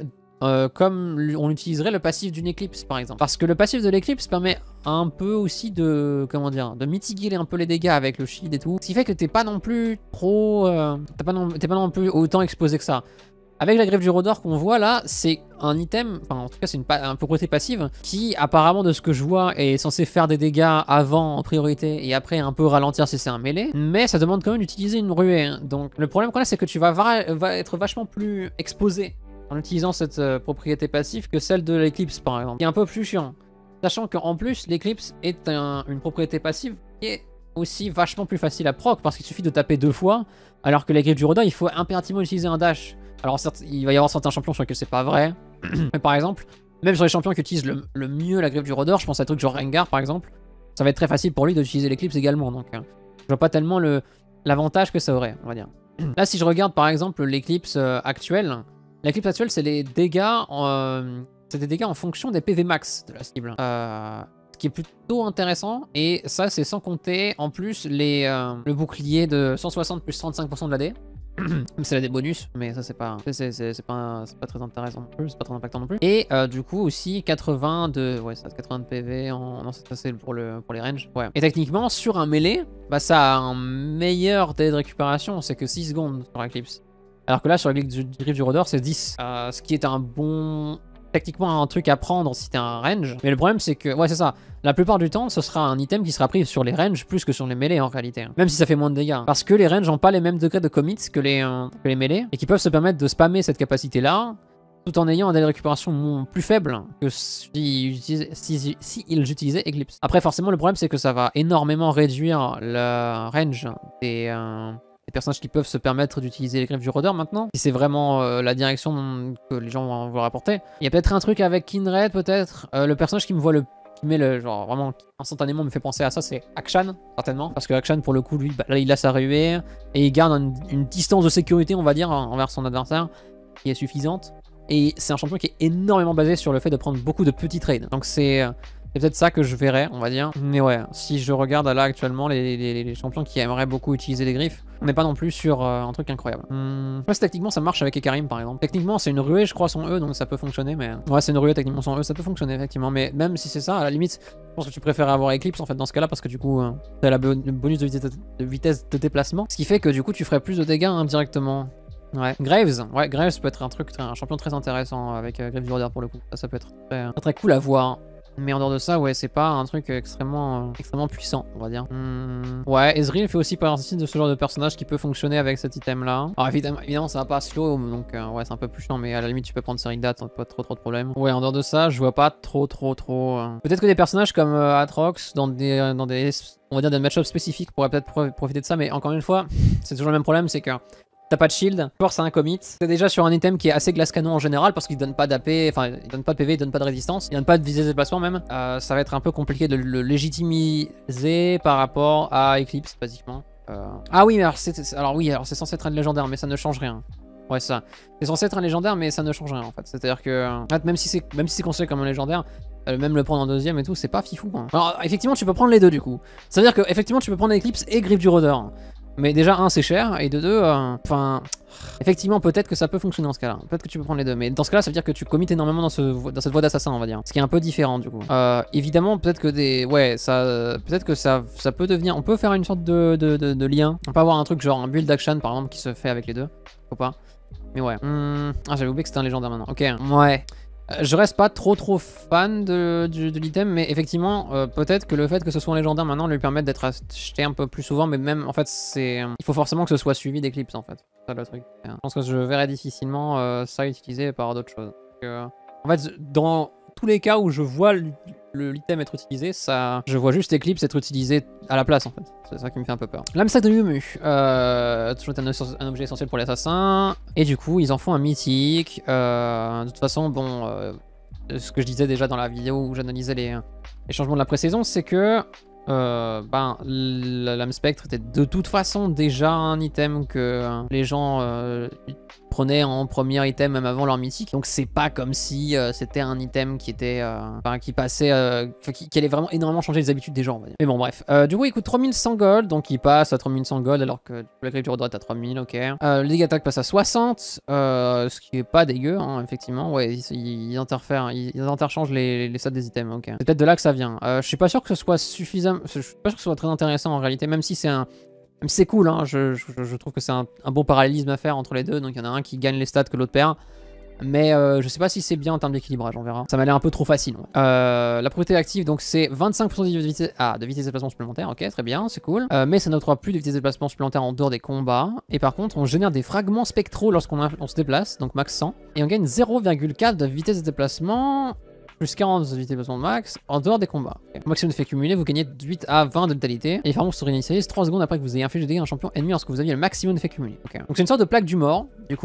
S2: comme on utiliserait le passif d'une Eclipse par exemple. Parce que le passif de l'Eclipse permet un peu aussi de, comment dire, de mitiguer un peu les dégâts avec le shield et tout. Ce qui fait que t'es pas non plus trop... t'es pas non plus autant exposé que ça. Avec la griffe du rôdeur qu'on voit là, c'est un item, enfin en tout cas c'est une propriété passive qui apparemment de ce que je vois est censé faire des dégâts avant en priorité et après un peu ralentir si c'est un mêlée, mais ça demande quand même d'utiliser une ruée. Donc le problème qu'on a c'est que tu vas être vachement plus exposé en utilisant cette propriété passive que celle de l'Eclipse par exemple, qui est un peu plus chiant. Sachant qu'en plus l'Eclipse est une propriété passive qui est aussi vachement plus facile à proc parce qu'il suffit de taper 2 fois, alors que la griffe du rôdeur il faut impérativement utiliser un dash. Alors certes, il va y avoir certains champions sur lesquels c'est pas vrai, mais par exemple, même sur les champions qui utilisent le mieux la griffe du rôdeur, je pense à des trucs genre Rengar par exemple, ça va être très facile pour lui d'utiliser l'éclipse également. Donc je vois pas tellement l'avantage que ça aurait, on va dire. Là, si je regarde par exemple l'éclipse actuelle, l'éclipse actuelle, c'est les dégâts, c'est des dégâts en fonction des PV max de la cible. Ce qui est plutôt intéressant, et ça c'est sans compter en plus le bouclier de 160 plus 35% de l'AD. C'est l'AD bonus, mais ça c'est pas très intéressant non plus, c'est pas très impactant non plus. Et du coup aussi 80 de PV non, ça c'est pour les ranges. Ouais. Et techniquement sur un mêlée, bah ça a un meilleur délai de récupération, c'est que 6 secondes sur Eclipse. Alors que là sur Griffe du Rôdeur c'est 10. Ce qui est un bon... techniquement un truc à prendre si t'es un range. Mais le problème c'est que, ouais c'est ça, la plupart du temps ce sera un item qui sera pris sur les ranges plus que sur les mêlées en réalité. Même si ça fait moins de dégâts. Parce que les ranges n'ont pas les mêmes degrés de commit que les mêlées. Et qui peuvent se permettre de spammer cette capacité là, tout en ayant un délai de récupération plus faible que s'ils utilisaient Eclipse. Après forcément le problème c'est que ça va énormément réduire le range des personnages qui peuvent se permettre d'utiliser les griffes du rôdeur maintenant, si c'est vraiment la direction que les gens vont vouloir apporter. Il y a peut-être un truc avec Kindred, peut-être. Le personnage qui met le genre vraiment instantanément me fait penser à ça, c'est Akshan, certainement. Parce que Akshan, pour le coup, lui, bah, là, il a sa ruée et il garde une distance de sécurité, on va dire, envers son adversaire, qui est suffisante. Et c'est un champion qui est énormément basé sur le fait de prendre beaucoup de petits trades. Donc c'est peut-être ça que je verrais, on va dire. Mais ouais, si je regarde là actuellement les champions qui aimeraient beaucoup utiliser les griffes, on n'est pas non plus sur un truc incroyable. Je sais pas si techniquement ça marche avec Ekarim par exemple. Techniquement c'est une ruée je crois son E, donc ça peut fonctionner, mais... Ouais, c'est une ruée techniquement son E, ça peut fonctionner effectivement, mais même si c'est ça, à la limite, je pense que tu préfères avoir Eclipse en fait dans ce cas-là, parce que du coup, t'as le bonus de vitesse de déplacement, ce qui fait que du coup tu ferais plus de dégâts indirectement. Ouais, Graves peut être un champion très intéressant avec Griffe du Rôdeur pour le coup. Ça peut être très cool à voir. Mais en dehors de ça, ouais, c'est pas un truc extrêmement puissant, on va dire. Ouais, Ezreal fait aussi partie de ce genre de personnage qui peut fonctionner avec cet item-là. Alors évidemment, ça va pas slow, donc ouais, c'est un peu plus chiant, mais à la limite, tu peux prendre Serigdat, pas trop de problèmes. Ouais, en dehors de ça, je vois pas trop. Peut-être que des personnages comme Atrox, dans des on va dire des match-ups spécifiques, pourraient peut-être profiter de ça, mais encore une fois, c'est toujours le même problème, c'est que t'as pas de shield, force à un commit. C'est déjà sur un item qui est assez glace canon en général parce qu'il donne pas d'AP, enfin il donne pas de PV, il donne pas de résistance, il donne pas de visée de déplacement même. Ça va être un peu compliqué de le légitimiser par rapport à Eclipse basiquement. Ah oui, mais alors c'est censé être un légendaire, mais ça ne change rien. Ouais, ça. C'est censé être un légendaire, mais ça ne change rien en fait. C'est-à-dire que même si c'est considéré comme un légendaire, même le prendre en deuxième et tout, c'est pas fifou. Hein. Alors effectivement, tu peux prendre les deux du coup. Ça veut dire que effectivement, tu peux prendre Eclipse et Griffe du Rôdeur. Mais déjà, c'est cher, et de deux, enfin, effectivement, peut-être que ça peut fonctionner dans ce cas-là. Peut-être que tu peux prendre les deux, mais dans ce cas-là, ça veut dire que tu commites énormément dans cette voie d'assassin, on va dire. Ce qui est un peu différent, du coup. Évidemment, peut-être que peut-être que ça peut devenir, on peut faire une sorte de lien. On peut avoir un truc genre un build action, par exemple, qui se fait avec les deux. Faut pas. Mais ouais. Ah, j'avais oublié que c'était un légendaire maintenant. Ok, ouais. Je reste pas trop fan de l'item, mais effectivement, peut-être que le fait que ce soit un légendaire maintenant lui permet d'être acheté un peu plus souvent, mais même en fait, il faut forcément que ce soit suivi d'Eclipse en fait. C'est ça le truc. Je pense que je verrais difficilement ça utilisé par d'autres choses. En fait, dans tous les cas où je vois l'item être utilisé, je vois juste Eclipse être utilisé à la place en fait. C'est ça qui me fait un peu peur. L'Amsac de Yumu, toujours un objet essentiel pour l'assassin. Et du coup, ils en font un mythique. De toute façon, bon, ce que je disais déjà dans la vidéo où j'analysais les changements de la pré-saison, c'est que l'âme spectre était de toute façon déjà un item que les gens prenaient en premier item même avant leur mythique. Donc c'est pas comme si c'était un item qui était qui passait qui allait vraiment énormément changer les habitudes des gens, on va dire. Mais bon bref, du coup il coûte 3100 gold, donc il passe à 3100 gold alors que la grille du Rôdeur est à 3000, ok. Le dégâts attaque passe à 60, ce qui est pas dégueu, hein, effectivement. Ouais, ils interchangent les stats des items, ok. C'est peut-être de là que ça vient. Je suis pas sûr que ce soit suffisant, je suis pas sûr que ce soit très intéressant en réalité, même si c'est cool, hein, je trouve que c'est un bon parallélisme à faire entre les deux, donc il y en a un qui gagne les stats que l'autre perd. Mais je sais pas si c'est bien en termes d'équilibrage, on verra. Ça m'a l'air un peu trop facile. Ouais. La propriété active, donc c'est 25% de vitesse de déplacement supplémentaire, ok, très bien, c'est cool. Mais ça n'octroie plus de vitesse de déplacement supplémentaire en dehors des combats. Et par contre, on génère des fragments spectraux lorsqu'on se déplace, donc max 100. Et on gagne 0,4 de vitesse de déplacement, plus 40 de vitesse de déplacement max, en dehors des combats. Okay. Au maximum d'effet cumulé, vous gagnez 8 à 20 de vitalité. Et les fragments se réinitialisent 3 secondes après que vous ayez infligé des dégâts à un champion ennemi lorsque vous aviez le maximum d'effet cumulé. Okay. Donc c'est une sorte de plaque du mort, du coup.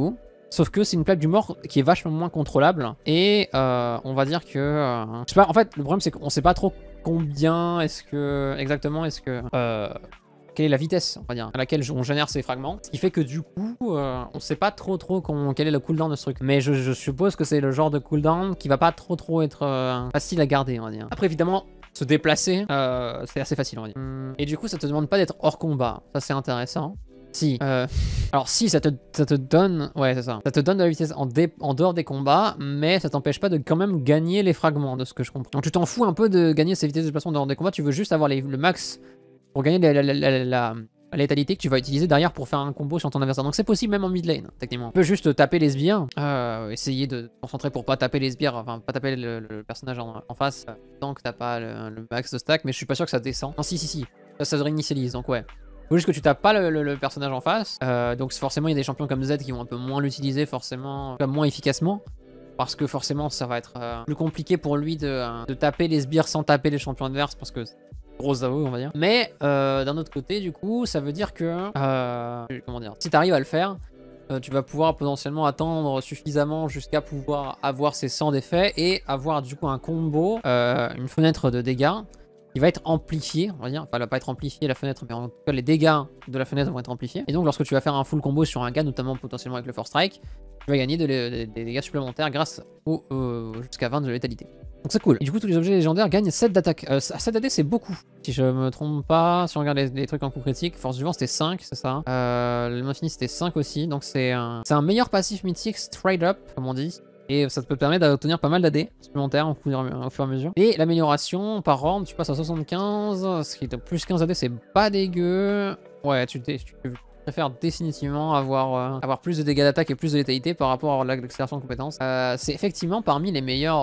S2: Sauf que c'est une plaque du mort qui est vachement moins contrôlable. Et on va dire que... je sais pas, en fait, le problème c'est qu'on sait pas trop combien exactement est-ce que... quelle est la vitesse, on va dire, à laquelle on génère ces fragments. Ce qui fait que du coup, on sait pas trop quel est le cooldown de ce truc. Mais je suppose que c'est le genre de cooldown qui va pas trop être facile à garder, on va dire. Après, évidemment, se déplacer, c'est assez facile, on va dire. Et du coup, ça te demande pas d'être hors combat. Ça, c'est intéressant. Si. Alors si, ça te donne... Ouais, c'est ça. Ça te donne de la vitesse en dehors des combats, mais ça t'empêche pas de quand même gagner les fragments, de ce que je comprends. Donc tu t'en fous un peu de gagner ces vitesses de déplacement en dehors des combats, tu veux juste avoir le max pour gagner la létalité que tu vas utiliser derrière pour faire un combo sur ton adversaire. Donc c'est possible même en mid lane, techniquement. Tu peux juste taper les sbires, essayer de te concentrer pour pas taper les sbires, enfin pas taper le personnage en face, tant que t'as pas le max de stack, mais je suis pas sûr que ça descend. Non, si, ça se réinitialise, donc ouais. Faut juste que tu tapes pas le personnage en face, donc forcément il y a des champions comme Z qui vont un peu moins l'utiliser, forcément, moins efficacement. Parce que forcément ça va être plus compliqué pour lui de taper les sbires sans taper les champions adverses, parce que gros aveu on va dire. Mais d'un autre côté du coup ça veut dire que comment dire, si tu arrives à le faire, tu vas pouvoir potentiellement attendre suffisamment jusqu'à pouvoir avoir ces 100 d'effets et avoir du coup un combo, une fenêtre de dégâts qui va être amplifiée, on va dire. Enfin, elle va pas être amplifiée la fenêtre, mais en tout cas les dégâts de la fenêtre vont être amplifiés. Et donc lorsque tu vas faire un full combo sur un gars, notamment potentiellement avec le Force Strike, tu vas gagner des dégâts supplémentaires grâce au jusqu'à 20 de létalité. Donc c'est cool. Et du coup, tous les objets légendaires gagnent 7 d'attaque. 7 AD, c'est beaucoup. Si je me trompe pas, si on regarde les trucs en coup critique, Force du vent c'était 5, c'est ça. Le infini c'était 5 aussi. Donc c'est un meilleur passif mythique straight up, comme on dit. Et ça te permet d'obtenir pas mal d'AD supplémentaires au fur et à mesure. Et l'amélioration par round, tu passes à 75, ce qui est plus 15 AD, c'est pas dégueu. Ouais, tu préfères définitivement avoir plus de dégâts d'attaque et plus de létalité par rapport à l'accélération de compétences. C'est effectivement parmi les meilleurs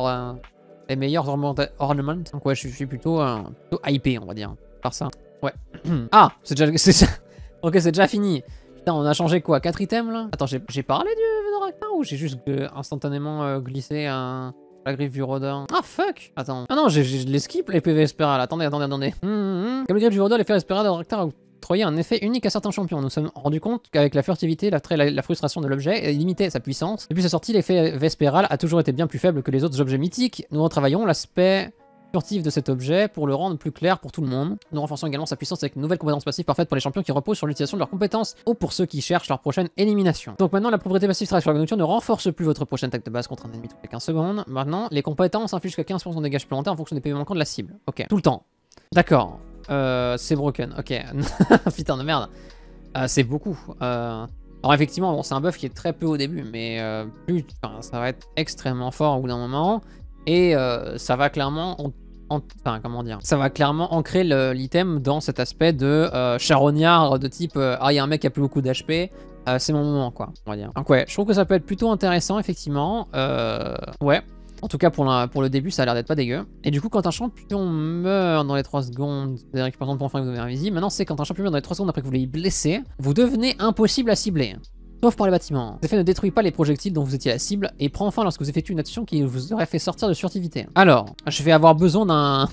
S2: ornaments. Donc ouais, je suis plutôt hypé, on va dire, par ça. Ouais. Ah, c'est déjà... ça. Ok, c'est déjà fini. Putain, on a changé quoi? 4 items là? Attends, j'ai parlé du Vedoraktar ou j'ai juste instantanément glissé la griffe du rôdeur? Ah fuck! Attends. Ah non, je les skip les PV Espéral. Attendez. Comme le griffe du rôdeur, l'effet Espéral de Vedoraktar a octroyé un effet unique à certains champions. Nous nous sommes rendus compte qu'avec la furtivité, la frustration de l'objet limitait sa puissance. Depuis sa sortie, l'effet Vespéral a toujours été bien plus faible que les autres objets mythiques. Nous retravaillons l'aspect furtif de cet objet pour le rendre plus clair pour tout le monde. Nous renforçons également sa puissance avec une nouvelle compétence passive parfaite pour les champions qui reposent sur l'utilisation de leurs compétences ou pour ceux qui cherchent leur prochaine élimination. Donc maintenant, la propriété passive travaille sur la nocturne ne renforce plus votre prochaine attaque de base contre un ennemi toutes les 15 secondes. Maintenant, les compétences infligent jusqu'à 15% de dégâts supplémentaires en fonction des PV manquants de la cible. Ok, tout le temps. D'accord. C'est broken. Ok. Putain de merde. C'est beaucoup. Alors effectivement, bon, c'est un buff qui est très peu au début, mais ça va être extrêmement fort au bout d'un moment. Et ça va clairement, comment dire, ça va clairement ancrer l'item dans cet aspect de charognard de type ah, il y a un mec qui a plus beaucoup d'HP, c'est mon moment, quoi, on va dire. Donc ouais, je trouve que ça peut être plutôt intéressant, effectivement. Ouais. En tout cas, pour le début, ça a l'air d'être pas dégueu. Et du coup, quand un champion meurt dans les 3 secondes, c'est-à-dire récupération de points fin que vous devenez invisible, maintenant c'est quand un champion meurt dans les 3 secondes après que vous l'ayez blessé, vous devenez impossible à cibler. Sauf pour les bâtiments. Cet effet ne détruit pas les projectiles dont vous étiez la cible et prend fin lorsque vous effectuez une action qui vous aurait fait sortir de furtivité. Alors, je vais avoir besoin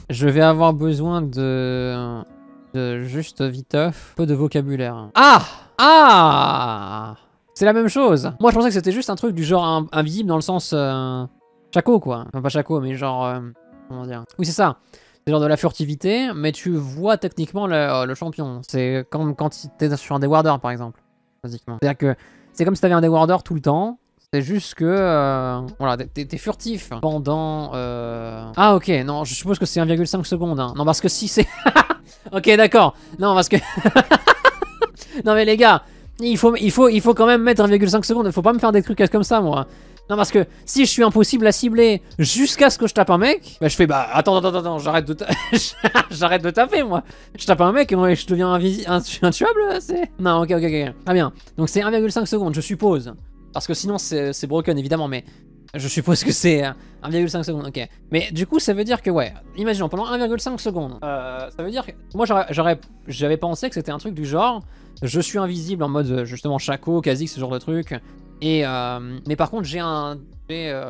S2: de juste viteuf, peu de vocabulaire. Ah c'est la même chose. Moi je pensais que c'était juste un truc du genre invisible dans le sens Chaco quoi. Enfin pas Chaco mais genre comment dire. Oui c'est ça. C'est genre de la furtivité mais tu vois techniquement le champion. C'est comme quand tu es sur un Dewarder par exemple. C'est-à-dire que c'est comme si t'avais un Dewarder tout le temps. C'est juste que voilà, t'es furtif pendant Ah ok, non, je suppose que c'est 1,5 secondes. Hein. Non parce que si c'est... Ok d'accord. Non parce que... Non mais les gars, il faut quand même mettre 1,5 secondes. Il faut pas me faire des trucs comme ça moi. Non parce que si je suis impossible à cibler jusqu'à ce que je tape un mec, bah je fais bah attends, j'arrête de taper moi. Je tape un mec et moi je deviens intuable, c'est... Non ok. Très bien. Donc c'est 1,5 secondes je suppose. Parce que sinon c'est broken évidemment mais je suppose que c'est 1,5 secondes, ok. Mais du coup ça veut dire que ouais, imaginons pendant 1,5 secondes, ça veut dire que moi j'avais pensé que c'était un truc du genre, je suis invisible en mode justement Chaco, Kha'Zix, ce genre de truc. Et mais par contre j'ai un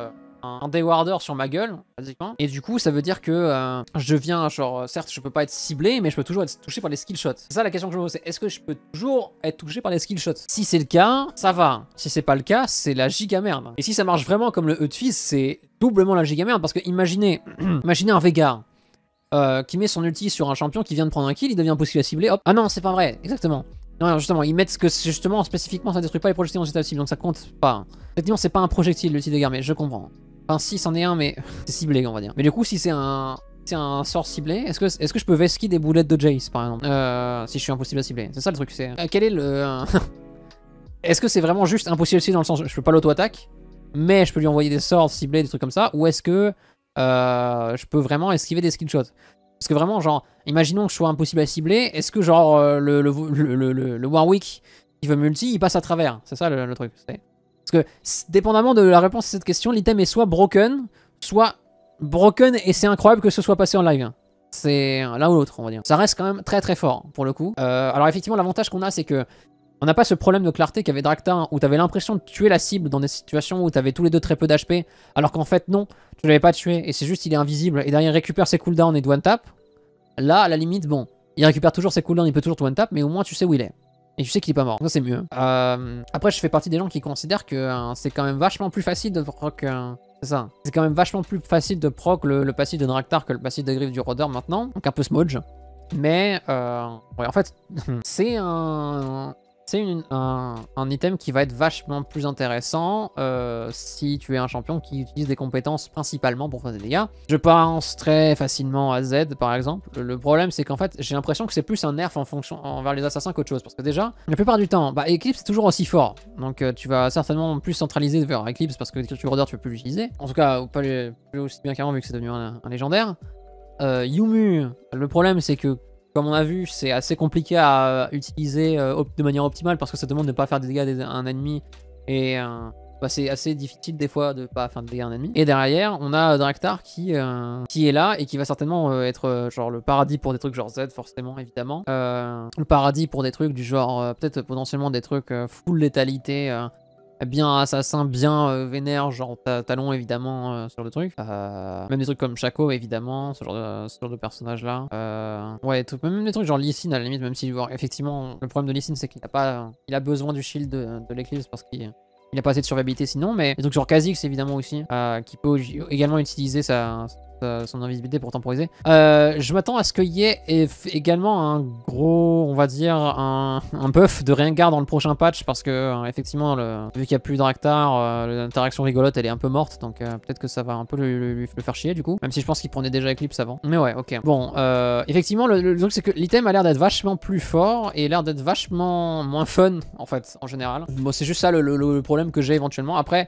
S2: un Daywarder sur ma gueule, basiquement. Et du coup, ça veut dire que je deviens, genre, certes, je peux pas être ciblé, mais je peux toujours être touché par les skill shots. C'est ça la question que je me pose, c'est est-ce que je peux toujours être touché par les skill shots? Si c'est le cas, ça va. Si c'est pas le cas, c'est la giga merde. Et si ça marche vraiment comme le E de Fizz, c'est doublement la giga merde, parce que imaginez, imaginez un Veigar. Qui met son ulti sur un champion qui vient de prendre un kill, il devient impossible à cibler, hop. Ah non, c'est pas vrai, exactement. Non, justement, ils mettent que justement, spécifiquement, ça détruit pas les projectiles en état de cible, donc ça compte pas. Effectivement, c'est pas un projectile l'ulti de Veigar, mais je comprends. Enfin, si, c'en est un, mais c'est ciblé, on va dire. Mais du coup, si c'est un sort ciblé, est-ce que je peux vesquer des boulettes de Jace, par exemple, si je suis impossible à cibler? C'est ça le truc, c'est... quel est le... Est-ce que c'est vraiment juste impossible à cibler dans le sens je peux pas l'auto-attaque, mais je peux lui envoyer des sorts ciblés, des trucs comme ça, ou est-ce que je peux vraiment esquiver des skill shots? Parce que vraiment, genre, imaginons que je sois impossible à cibler, est-ce que genre le Warwick qui veut multi, il passe à travers? C'est ça le truc. Parce que dépendamment de la réponse à cette question, l'item est soit broken et c'est incroyable que ce soit passé en live. C'est l'un ou l'autre, on va dire. Ça reste quand même très très fort pour le coup. Alors effectivement, l'avantage qu'on a, c'est que on n'a pas ce problème de clarté qu'avait Draktar où t'avais l'impression de tuer la cible dans des situations où t'avais tous les deux très peu d'HP, alors qu'en fait non, tu l'avais pas tué et c'est juste il est invisible et derrière il récupère ses cooldowns et de one tap. Là, à la limite, bon, il récupère toujours ses cooldowns, il peut toujours one tap, mais au moins tu sais où il est. Et tu sais qu'il est pas mort, ça c'est mieux. Après, je fais partie des gens qui considèrent que c'est quand même vachement plus facile de proc... c'est ça. C'est quand même vachement plus facile de proc le passif de Draktar que le passif de Griffe du Rôdeur maintenant. Donc un peu smudge. Mais, ouais, en fait, c'est un item qui va être vachement plus intéressant si tu es un champion qui utilise des compétences principalement pour faire des dégâts. Je pense très facilement à Z par exemple. Le problème c'est qu'en fait j'ai l'impression que c'est plus un nerf en fonction envers les assassins qu'autre chose. Parce que déjà, la plupart du temps, bah Eclipse est toujours aussi fort. Donc tu vas certainement plus centraliser vers Eclipse parce que tu Rôdeur tu peux plus l'utiliser. En tout cas, pas plus aussi bien qu'avant vu que c'est devenu un légendaire. Yumu, le problème c'est que comme on a vu, c'est assez compliqué à utiliser de manière optimale parce que ça demande de ne pas faire des dégâts à un ennemi et bah, c'est assez difficile des fois de ne pas faire de dégâts à un ennemi. Et derrière, on a Draktar qui est là et qui va certainement être genre le paradis pour des trucs genre Z forcément évidemment. Le paradis pour des trucs du genre peut-être potentiellement des trucs full létalité. Bien assassin, bien vénère, genre talon évidemment, ce genre de trucs. Même des trucs comme Shaco évidemment, ce genre de personnage là. Ouais, même des trucs genre Lee Sin à la limite, même si effectivement le problème de Lee Sin c'est qu'il a pas, il a besoin du shield de l'Eclipse parce qu'il n'a pas assez de survivabilité sinon, mais des trucs genre Kha'Zix évidemment aussi, qui peut également utiliser son invisibilité pour temporiser. Je m'attends à ce qu'il y ait également un gros, on va dire, un buff de Rengar dans le prochain patch parce que effectivement, vu qu'il n'y a plus de Draktar, l'interaction rigolote elle est un peu morte, donc peut-être que ça va un peu le faire chier du coup, même si je pense qu'il prenait déjà Eclipse avant. Mais ouais, ok. Bon, effectivement, le truc c'est que l'item a l'air d'être vachement plus fort et l'air d'être vachement moins fun en fait, en général. Bon, c'est juste ça le problème que j'ai éventuellement. Après,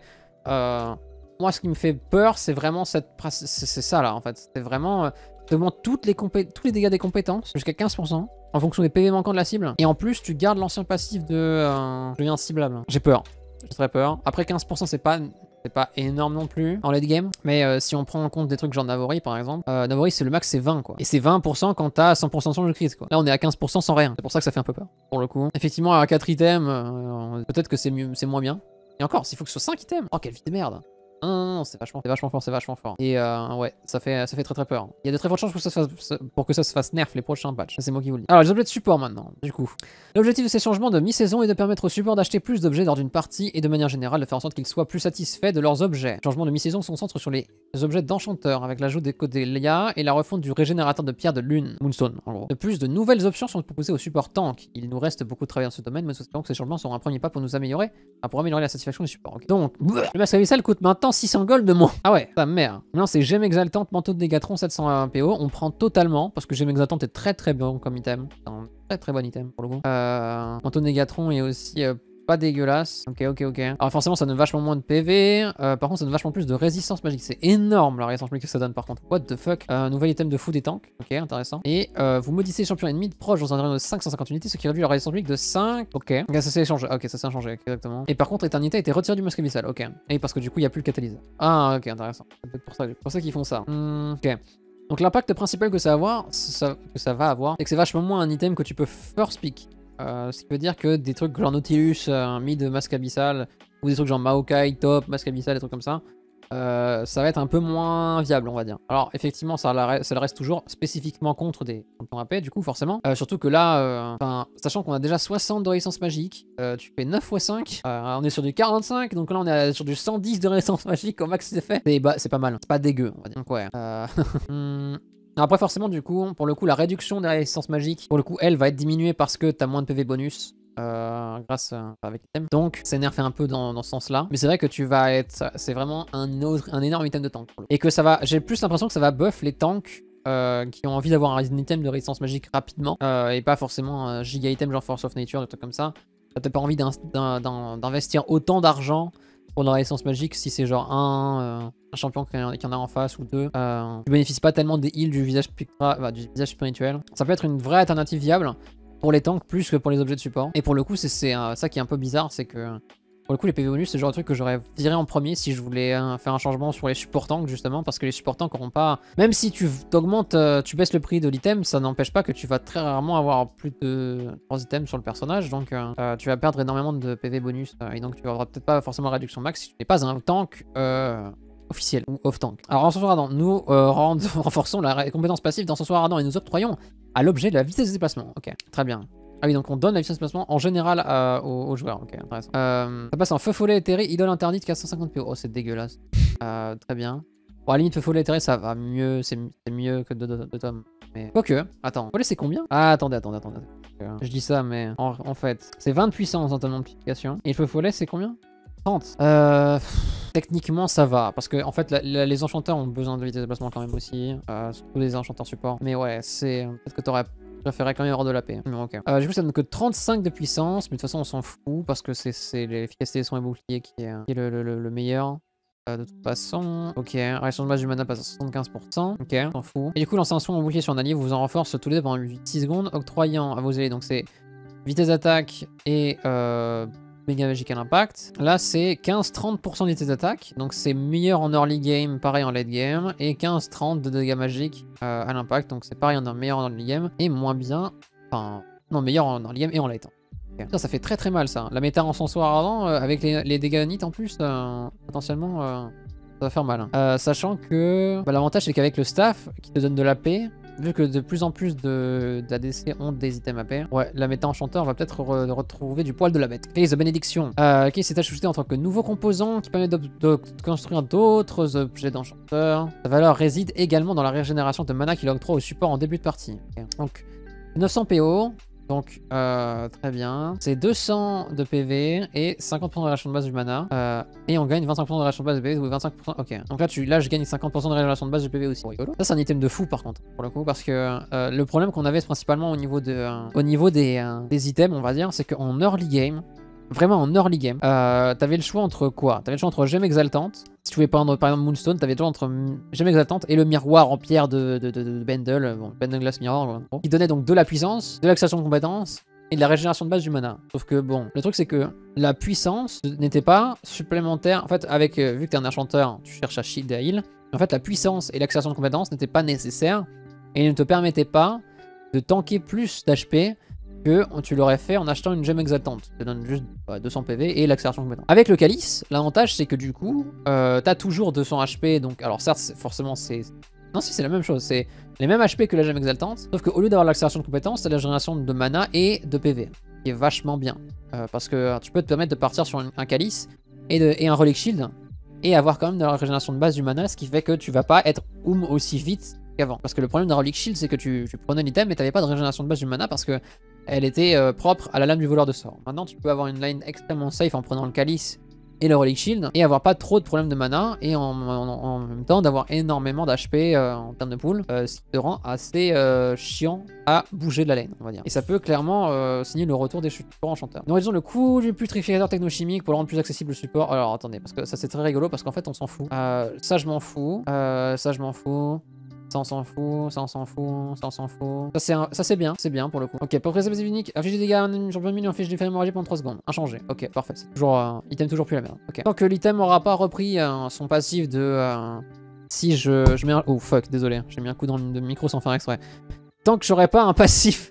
S2: moi, ce qui me fait peur, c'est vraiment c'est ça là en fait. C'est vraiment tu augmentes tous les dégâts des compétences jusqu'à 15% en fonction des PV manquants de la cible. Et en plus, tu gardes l'ancien passif de je deviens ciblable. J'ai peur. J'ai très peur. Après 15%, c'est pas énorme non plus en late game. Mais si on prend en compte des trucs genre Navori par exemple, Navori c'est le max, c'est 20 quoi. Et c'est 20% quand t'as 100% de chance de crit quoi. Là on est à 15% sans rien. C'est pour ça que ça fait un peu peur pour le coup. Effectivement, à 4 items, peut-être que c'est moins bien. Et encore, s'il faut que ce soit 5 items. Oh, quelle vie de merde. Non, c'est vachement fort, c'est vachement fort. Et ouais, ça fait très très peur. Il y a de très fortes chances pour que ça se fasse nerf les prochains patchs. C'est moi qui vous le dis. Alors, les objets de support maintenant, du coup. L'objectif de ces changements de mi-saison est de permettre aux supports d'acheter plus d'objets lors d'une partie et de manière générale de faire en sorte qu'ils soient plus satisfaits de leurs objets. Les changements de mi-saison sont centrés sur les objets d'enchanteur avec l'ajout des codes Lia et la refonte du régénérateur de pierre de lune, Moonstone en gros. De plus, de nouvelles options sont proposées aux supports tank. Il nous reste beaucoup de travail dans ce domaine, mais nous espérons que ces changements seront un premier pas pour améliorer la satisfaction des supports. Okay. Donc, le masque abyssal coûte maintenant 600 gold de moins. Ah ouais, sa mère. Maintenant c'est gemme exaltante, manteau de Dégatron 700 PO. On prend totalement parce que gemme exaltante est très très bon comme item. C'est un très très bon item pour le coup. Manteau de Dégatron est aussi pas dégueulasse. Ok. Alors forcément ça donne vachement moins de PV. Par contre ça donne vachement plus de résistance magique. C'est énorme la résistance magique que ça donne par contre. What the fuck. Nouvel item de fou des tanks. Ok, intéressant. Et vous maudissez les champions ennemis de proche dans un terrain de 550 unités, ce qui réduit la résistance magique de 5. Ok. Ça s'est échangé. Ok, ça s'est changé. Exactement. Et par contre éternité a été retirée du masque abyssal. Ok. Et parce que du coup il n'y a plus le catalyseur. Ah ok, intéressant. C'est peut-être pour ça qu'ils font ça. Ok. Donc l'impact principal que ça va avoir, c'est que c'est vachement moins un item que tu peux first pick. Ce qui veut dire que des trucs genre Nautilus, mid masque abyssal, ou des trucs genre Maokai, top, masque abyssal, des trucs comme ça, ça va être un peu moins viable, on va dire. Alors, effectivement, ça le reste toujours spécifiquement contre des champions AP, du coup, forcément. Surtout que là, sachant qu'on a déjà 60 de résistance magique, tu fais 9 x 5, on est sur du 45, donc là, on est sur du 110 de résistance magique au max d'effet. Et bah, c'est pas mal, c'est pas dégueu, on va dire. Donc, ouais. Après, forcément, du coup, pour le coup, la réduction des résistances magiques, pour le coup, elle va être diminuée parce que t'as moins de PV bonus. Grâce avec l'item. Donc c'est nerfé un peu dans ce sens-là. Mais c'est vrai que tu vas être... C'est vraiment un énorme item de tank. Et que ça va... J'ai plus l'impression que ça va buff les tanks qui ont envie d'avoir un item de résistance magique rapidement. Et pas forcément un giga item genre Force of Nature, des trucs comme ça. T'as peut-être pas envie d'investir autant d'argent pour la résistance magique si c'est genre un champion qui en a en face ou deux. Tu bénéficies pas tellement des heals du visage spirituel. Ça peut être une vraie alternative viable pour les tanks plus que pour les objets de support. Et pour le coup, c'est ça qui est un peu bizarre, c'est que pour le coup, les PV bonus, c'est le genre de truc que j'aurais viré en premier si je voulais faire un changement sur les support tanks, justement, parce que les support tanks n'auront pas... Même si tu augmentes, tu baisses le prix de l'item, ça n'empêche pas que tu vas très rarement avoir plus de 3 items sur le personnage, donc tu vas perdre énormément de PV bonus, et donc tu auras peut-être pas forcément réduction max si tu n'es pas un tank officiel ou off-tank. Alors, Encensoir Ardent, nous renforçons la compétence passive d'Encensoir Ardent et nous octroyons à l'objet de la vitesse de déplacement. Ok, très bien. Ah oui, donc on donne la vitesse de déplacement en général aux joueurs. Ok, intéressant. Ça passe en feu follet éthéré, idole interdite, 450 PO. Oh, c'est dégueulasse. Très bien. Bon, à la limite, feu follet éthéré, ça va mieux. C'est mieux que de Tom. Mais... Quoique, attends. Follet, c'est combien? Ah, attendez. Je dis ça, mais en fait, c'est 20 de puissance en termes de multiplication. Et le feu follet, c'est combien? 30. Techniquement, ça va. Parce que, en fait, les enchanteurs ont besoin de vitesse de déplacement quand même aussi. Surtout les enchanteurs support. Mais ouais, c'est. Peut-être que t'aurais préféré quand même avoir de la paix. Ok. Du coup, ça donne que 35 de puissance. Mais de toute façon, on s'en fout. Parce que c'est l'efficacité des soins et boucliers qui est le meilleur. De toute façon, ok, réaction de base du mana passe à 75%, ok, on s'en fout. Et du coup, lancer un soin en bouclier sur un allié vous en renforce tous les deux pendant 6 secondes, octroyant à vos alliés, donc c'est vitesse d'attaque et méga magical impact. Là, c'est 15-30% de vitesse d'attaque, donc c'est meilleur en early game, pareil en late game, et 15-30 de dégâts magiques à l'impact, donc c'est pareil meilleur en early game, et moins bien, enfin, non, meilleur en early game et en late. Okay. Ça fait très mal ça. La méta encensoir ardent avec les dégâts nit en plus, potentiellement, ça va faire mal. Sachant que l'avantage c'est qu'avec le staff qui te donne de la paix, vu que de plus en plus d'ADC ont des items AP, ouais, la méta enchanteur va peut-être retrouver du poil de la bête. Case de bénédiction, qui s'est ajouté en tant que nouveau composant qui permet de construire d'autres objets d'enchanteur. Sa valeur réside également dans la régénération de mana qu'il octroie au support en début de partie. Okay. Donc 900 PO. Donc, très bien. C'est 200 de PV et 50% de régénération de base du mana. Et on gagne 25% de régénération de base de PV ou 25%. Ok. Donc là, je gagne 50% de régénération de base du PV aussi. Ça, c'est un item de fou par contre, pour le coup. Parce que le problème qu'on avait principalement au niveau des items, on va dire, c'est qu'en early game, vraiment en early game, t'avais le choix entre quoi? T'avais le choix entre gemme exaltante. Si tu voulais prendre par exemple Moonstone, t'avais le choix entre gemme exaltante et le miroir en pierre de Bendel, bon, Bendel Glass Mirror, qui donnait donc de la puissance, de l'accession de compétences et de la régénération de base du mana. Sauf que bon, le truc c'est que la puissance n'était pas supplémentaire. En fait, vu que t'es un enchanteur, tu cherches à shield et à heal. En fait, la puissance et l'accession de compétences n'étaient pas nécessaires et ne te permettaient pas de tanker plus d'HP que tu l'aurais fait en achetant une gemme exaltante. Ça te donne juste 200 PV et l'accélération compétente. Avec le calice, l'avantage c'est que du coup, t'as toujours 200 HP, donc alors certes, forcément c'est... Non si, c'est la même chose, c'est les mêmes HP que la gemme exaltante, sauf qu'au lieu d'avoir l'accélération de compétence, t'as la génération de mana et de PV, qui est vachement bien. Parce que tu peux te permettre de partir sur un calice et un relic shield, et avoir quand même de la régénération de base du mana, ce qui fait que tu vas pas être aussi vite qu'avant. Parce que le problème d'un relic shield, c'est que tu prenais un item mais t'avais pas de régénération de base du mana parce que elle était propre à la lame du voleur de sort. Maintenant, tu peux avoir une line extrêmement safe en prenant le calice et le relic shield et avoir pas trop de problèmes de mana et en même temps d'avoir énormément d'HP en termes de pool, ce qui te rend assez chiant à bouger de la lane, on va dire. Et ça peut clairement signer le retour des supports enchanteurs. Nous réduisons le coût du purificateur technochimique pour le rendre plus accessible au support. Alors attendez, parce que ça c'est très rigolo parce qu'en fait on s'en fout. Ça je m'en fous, ça je m'en fous. Ça on s'en fout, ça on s'en fout, ça on s'en fout. Ça c'est bien pour le coup. Ok, pour préserver unique, affiche des dégâts à un champion ennemi, affiche des hémorragie pendant 3 secondes. Inchangé. Ok, parfait. C'est toujours item toujours plus la merde. Ok. Tant que l'item aura pas repris son passif de si je mets un... Oh fuck, désolé, j'ai mis un coup dans le micro sans faire exprès. Tant que j'aurai pas un passif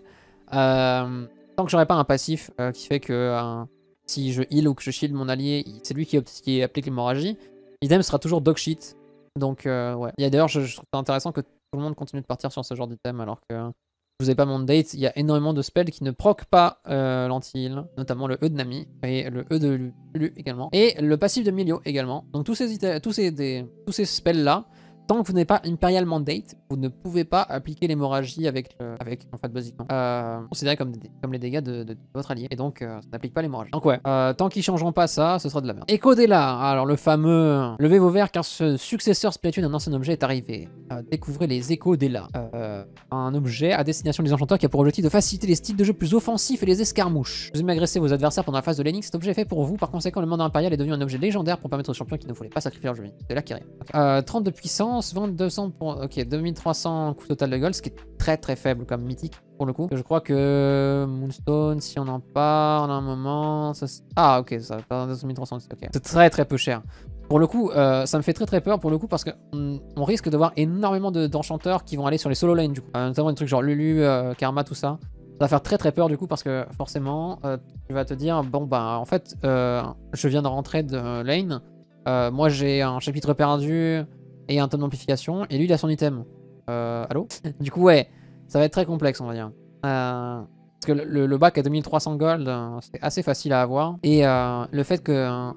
S2: qui fait que si je heal ou que je shield mon allié, c'est lui qui applique l'hémorragie. L'item sera toujours dog shit. Donc ouais. Il y a d'ailleurs, je trouve ça intéressant que tout le monde continue de partir sur ce genre d'item alors que vous n'avez pas mandate. Il y a énormément de spells qui ne proc pas l'anti-heal, notamment le E de Nami et le E de Lulu également. Et le passif de Milio également. Donc tous ces spells là, tant que vous n'avez pas Imperial Mandate, vous ne pouvez pas appliquer l'hémorragie avec en fait, basiquement. Considéré comme les dégâts de votre allié. Et donc, ça n'applique pas l'hémorragie. Donc ouais, tant qu'ils changeront pas ça, ce sera de la merde. Echo Della, alors le fameux... Levez vos verres car ce successeur spirituel d'un ancien objet est arrivé. Découvrez les Echo Della. Un objet à destination des enchanteurs qui a pour objectif de faciliter les styles de jeu plus offensifs et les escarmouches. Vous aimez agresser vos adversaires pendant la phase de laning, cet objet est fait pour vous. Par conséquent, le mandat impérial est devenu un objet légendaire pour permettre aux champions qui ne voulaient pas sacrifier leur jeu. C'est là qui arrive. Okay. 30 de puissance. 2200 pour... Ok, 2300 coût total de gold, ce qui est très très faible comme mythique pour le coup. Je crois que Moonstone, si on en parle à un moment... Ça... Ah ok, ça va 2300, ok. C'est très très peu cher. Pour le coup, ça me fait très très peur pour le coup parce qu'on risque de voir énormément d'enchanteurs qui vont aller sur les solo lanes du coup. Notamment des trucs genre Lulu, Karma, tout ça. Ça va faire très très peur du coup parce que forcément, tu vas te dire, bon bah en fait, je viens de rentrer de lane. Moi j'ai un chapitre perdu... et un tome d'amplification, et lui il a son item. Allô? Du coup ouais, ça va être très complexe on va dire. Parce que le bac à 2300 gold, c'est assez facile à avoir. Et le fait que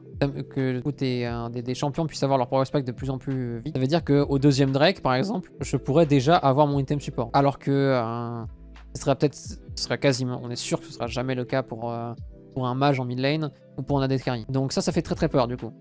S2: des champions puissent avoir leur power spike de plus en plus vite, ça veut dire qu'au deuxième Drake par exemple, je pourrais déjà avoir mon item support. Alors que ce serait quasiment, on est sûr que ce sera jamais le cas pour un mage en mid lane ou pour un AD carry. Donc ça fait très très peur du coup.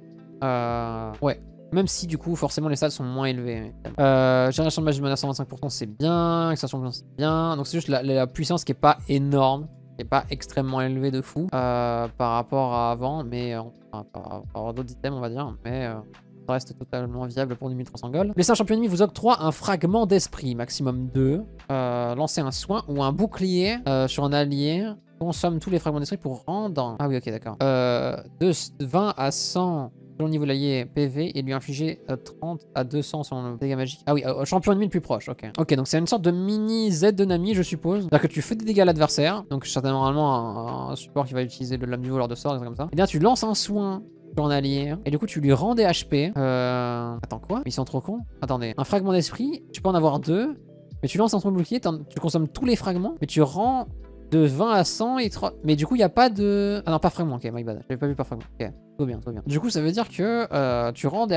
S2: Ouais. Même si du coup forcément les stats sont moins élevés. Génération de magie de mana 125% c'est bien, extraction de puissance c'est bien. Donc c'est juste la puissance qui est pas énorme, qui est pas extrêmement élevée de fou par rapport à avant, mais par rapport à d'autres items on va dire. Mais ça reste totalement viable pour du 1300 gold. Blesser un champion ennemi vous octroie un fragment d'esprit, maximum 2. Lancer un soin ou un bouclier sur un allié. Consomme tous les fragments d'esprit pour rendre... Ah oui ok d'accord. De 20 à 100... selon le niveau de l'allié PV et lui infliger 30 à 200 selon le dégâts magique. Ah oui, champion ennemi le plus proche, ok. Ok, donc c'est une sorte de mini Z de Nami, je suppose. C'est-à-dire que tu fais des dégâts à l'adversaire, donc certainement un support qui va utiliser le lame du voleur de sort, des trucs comme ça. Et bien tu lances un soin sur un allié, et du coup tu lui rends des HP. Attends, quoi? Ils sont trop cons. Attendez, un fragment d'esprit, tu peux en avoir 2, mais tu lances un soin bouclier, tu consommes tous les fragments, mais tu rends... de 20 à 100 et 3... Mais du coup, il n'y a pas de... Ah non, pas fragment, ok, my bad. J'avais pas vu par fragment. Ok, tout bien, tout bien. Du coup, ça veut dire que tu rends des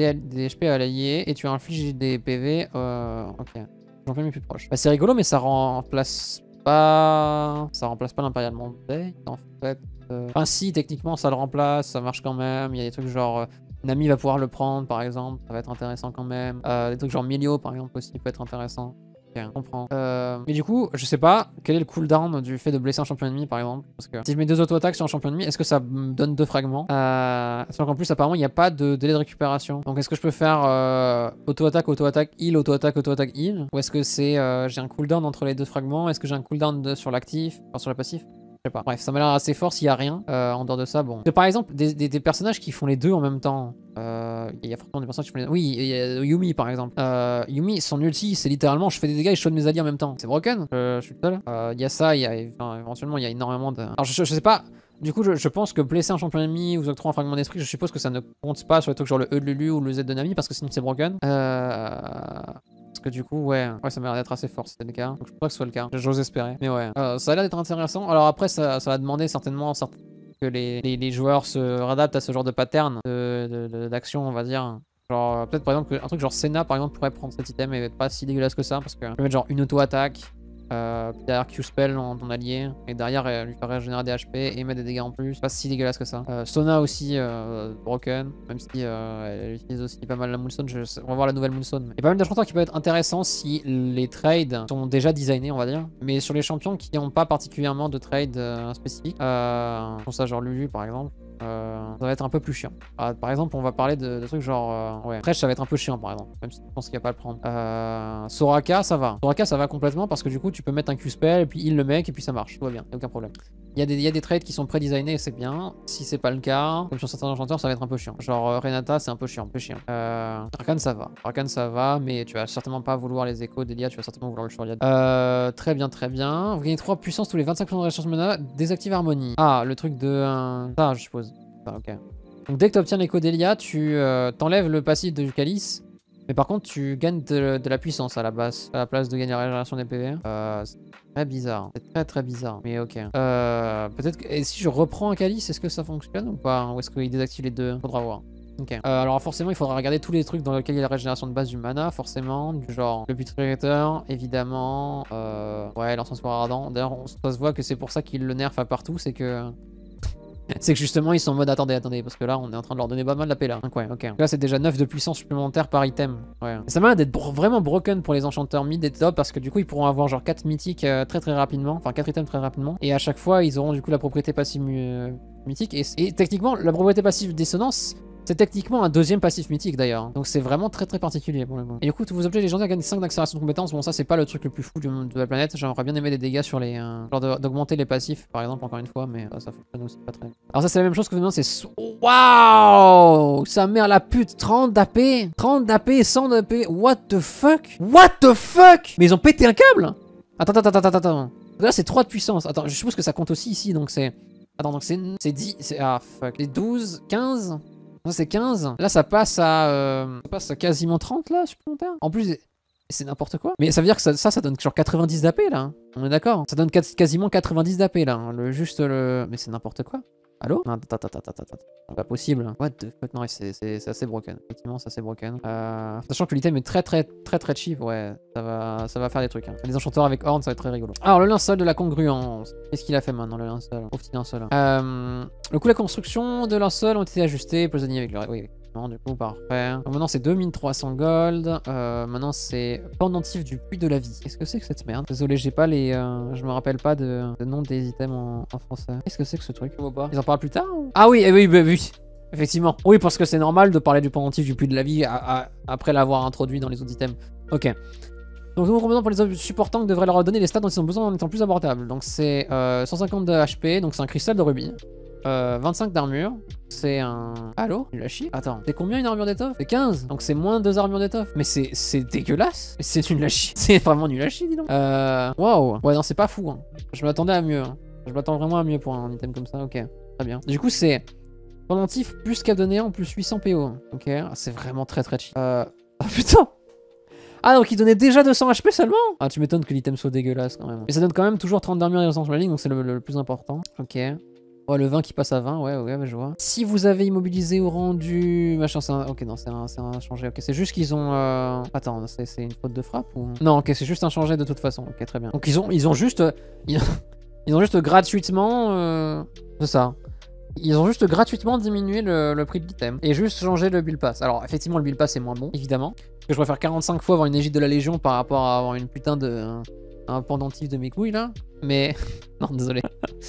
S2: HP à l'allié et tu infliges des PV... Ok, j'en fais mes plus proches. Bah, c'est rigolo, mais ça remplace pas... Ça remplace pas l'Imperial Mandate, en fait. Enfin, si, techniquement, ça le remplace, ça marche quand même. Il y a des trucs genre... Nami va pouvoir le prendre, par exemple. Ça va être intéressant quand même. Des trucs genre Milio, par exemple, aussi, peut être intéressant. Ok, on comprend. Mais du coup, je sais pas quel est le cooldown du fait de blesser un champion ennemi par exemple. Parce que si je mets 2 auto-attaques sur un champion ennemi, est-ce que ça me donne 2 fragments? Sachant qu'en plus, apparemment, il n'y a pas de délai de récupération. Donc, est-ce que je peux faire auto-attaque, auto-attaque, heal, auto-attaque, auto-attaque, heal? Ou est-ce que c'est j'ai un cooldown entre les 2 fragments? Est-ce que j'ai un cooldown sur l'actif, enfin sur le passif? Je sais pas. Bref, ça m'a l'air assez fort s'il y a rien. En dehors de ça, bon. Par exemple, des personnages qui font les deux en même temps. Il y a forcément des personnages qui font les deux. Oui, il y a Yumi par exemple. Yumi, son ulti, c'est littéralement je fais des dégâts et je shot mes alliés en même temps. C'est broken. Je suis le seul. Il y a ça, éventuellement, il y a énormément de. Alors, je sais pas. Du coup, je pense que blesser un champion ennemi ou octroyer un fragment d'esprit, je suppose que ça ne compte pas sur les trucs genre le E de Lulu ou le Z de Nami parce que sinon c'est broken. Parce que du coup, ouais, ça m'a l'air d'être assez fort si c'était le cas. Donc je crois que ce soit le cas. J'ose espérer. Mais ouais, ça a l'air d'être intéressant. Alors après, ça va demander certainement que les joueurs se réadaptent à ce genre de pattern d'action, on va dire. Genre, peut-être par exemple, un truc genre Senna, par exemple, pourrait prendre cet item et être pas si dégueulasse que ça. Parce que je peux mettre genre une auto-attaque. Derrière Q-Spell en ton allié et derrière lui faire régénérer des HP et mettre des dégâts en plus, pas si dégueulasse que ça. Sona aussi broken, même si elle utilise aussi pas mal la Moonstone. On va voir la nouvelle Moonstone. Il y a pas mal d'enchanteurs qui peuvent être intéressants si les trades sont déjà designés, on va dire, mais sur les champions qui n'ont pas particulièrement de trade spécifique, pour ça genre Lulu par exemple. Ça va être un peu plus chiant. Par exemple, on va parler de trucs genre... ouais, Thresh, ça va être un peu chiant, par exemple. Même si je pense qu'il n'y a pas à le prendre. Soraka, ça va. Soraka, ça va complètement parce que du coup, tu peux mettre un Q-spell, et puis heal le mec, et puis ça marche. Tout va bien, y a aucun problème. Il y a des trades qui sont pré-designés et c'est bien. Si c'est pas le cas, comme sur certains enchanteurs, ça va être un peu chiant. Genre Renata, c'est un peu chiant, Rakan, ça va. Rakan, ça va, mais tu vas certainement pas vouloir les échos d'Elia, tu vas certainement vouloir le Shuriad. Très bien, très bien. Vous gagnez 3 puissance tous les 25% de résistance mana. Désactive harmonie. Ah, le truc de... ça, je suppose. Ah, ok. Donc dès que tu obtiens l'écho d'Elia, tu t'enlèves le passif de Calice. Mais par contre, tu gagnes de la puissance à la base, à la place de gagner la régénération des PV. C'est très bizarre. C'est très très bizarre. Mais ok. Peut-être que... Et si je reprends un Calice, est-ce que ça fonctionne ou pas? Ou est-ce qu'il désactive les deux? Faudra voir. Ok. Alors forcément, il faudra regarder tous les trucs dans lesquels il y a la régénération de base du mana, forcément. Du genre le putréficateur, évidemment. Ouais, l'encensoir ardent. D'ailleurs, ça se voit que c'est pour ça qu'il le nerf à partout, c'est que... C'est que justement ils sont en mode attendez, parce que là on est en train de leur donner pas mal d'AP là. Donc ouais, ok. Là c'est déjà 9 de puissance supplémentaire par item. Ouais. Et ça m'a l'air d'être vraiment broken pour les enchanteurs mid et top parce que du coup ils pourront avoir genre 4 mythiques très très rapidement. Enfin 4 items très rapidement. Et à chaque fois ils auront du coup la propriété passive mythique. Et techniquement la propriété passive dissonance. C'est techniquement un deuxième passif mythique d'ailleurs. Donc c'est vraiment très très particulier pour le coup. Et du coup, tous vos objets légendaires gagnent 5 d'accélération de compétences. Bon, ça c'est pas le truc le plus fou de la planète. J'aimerais bien aimer des dégâts sur les. Genre d'augmenter les passifs par exemple, encore une fois, mais ça fonctionne aussi pas très. Alors ça c'est la même chose que vous demandez, c'est. Waouh! Sa mère la pute! 30 d'AP! 30 d'AP, 100 d'AP! What the fuck? What the fuck? Mais ils ont pété un câble! Attends. Là c'est 3 de puissance. Attends, je suppose que ça compte aussi ici, donc c'est. Attends, donc c'est 10. Ah fuck. C'est 12, 15. Ça c'est 15. Là ça passe à quasiment 30 là supplémentaire. En plus c'est n'importe quoi. Mais ça veut dire que ça donne genre 90 d'AP là. On est d'accord. Ça donne quasiment 90 d'AP là. Mais c'est n'importe quoi. Allô? Non, attends. C'est pas possible. What the fuck? Non, c'est assez broken. Effectivement, c'est assez broken. Sachant que l'item est très cheap. Ouais, ça va faire des trucs. Hein. Les enchanteurs avec Horn, ça va être très rigolo. Alors, le linceul de la congruence. Qu'est-ce qu'il a fait maintenant, le linceul? Au petit linceul. Le coût de la construction de linceul ont été ajustés pour les animer avec le. Oui. Du coup, parfait. Donc, maintenant, c'est 2300 gold. Maintenant, c'est pendentif du puits de la vie. Qu'est-ce que c'est que cette merde? Désolé, j'ai pas les. Je me rappelle pas de nom des items en français. Qu'est-ce que c'est que ce truc? Ils en parlent plus tard ou... Ah oui, oui. Effectivement. Oui, parce que c'est normal de parler du pendentif du puits de la vie après l'avoir introduit dans les autres items. Ok. Donc, nouveau compétent pour les autres supportants devrait leur donner les stats dont ils ont besoin en étant plus abordables. Donc, c'est 150 de HP. Donc, c'est un cristal de rubis. 25 d'armure, c'est un... Allô? Tu l'as chier? Attends, c'est combien une armure d'étoffe? C'est 15, donc c'est moins 2 armures d'étoffe. Mais c'est dégueulasse. C'est nul à chier. C'est vraiment nul à chier, dis donc. Waouh. Ouais, non, c'est pas fou. Hein. Je m'attendais à mieux. Hein. Je m'attends vraiment à mieux pour un item comme ça. Ok, très bien. Du coup, c'est pendentif plus cap de néant plus 800 PO. Ok, c'est vraiment très cheap. Ah putain! Ah, donc il donnait déjà 200 HP seulement? Ah, tu m'étonnes que l'item soit dégueulasse quand même. Mais ça donne quand même toujours 30 d'armure et 200 sur la ligne, donc c'est le plus important. Ok. Oh, le 20 qui passe à 20, ouais, je vois. Si vous avez immobilisé ou rendu... Machin, c'est un... Ok, non, c'est un changé. Ok, c'est juste qu'ils ont... Attends, c'est une faute de frappe ou... Non, ok, c'est juste un changé de toute façon. Ok, très bien. Donc ils ont juste... Ils ont juste gratuitement... C'est ça. Ils ont juste gratuitement diminué le prix de l'item. Et juste changé le build pass. Alors, effectivement, le build pass est moins bon, évidemment. Parce que je préfère 45 fois avoir une égide de la Légion par rapport à avoir une putain de... un pendentif de mes couilles, là. Mais... non, désolé.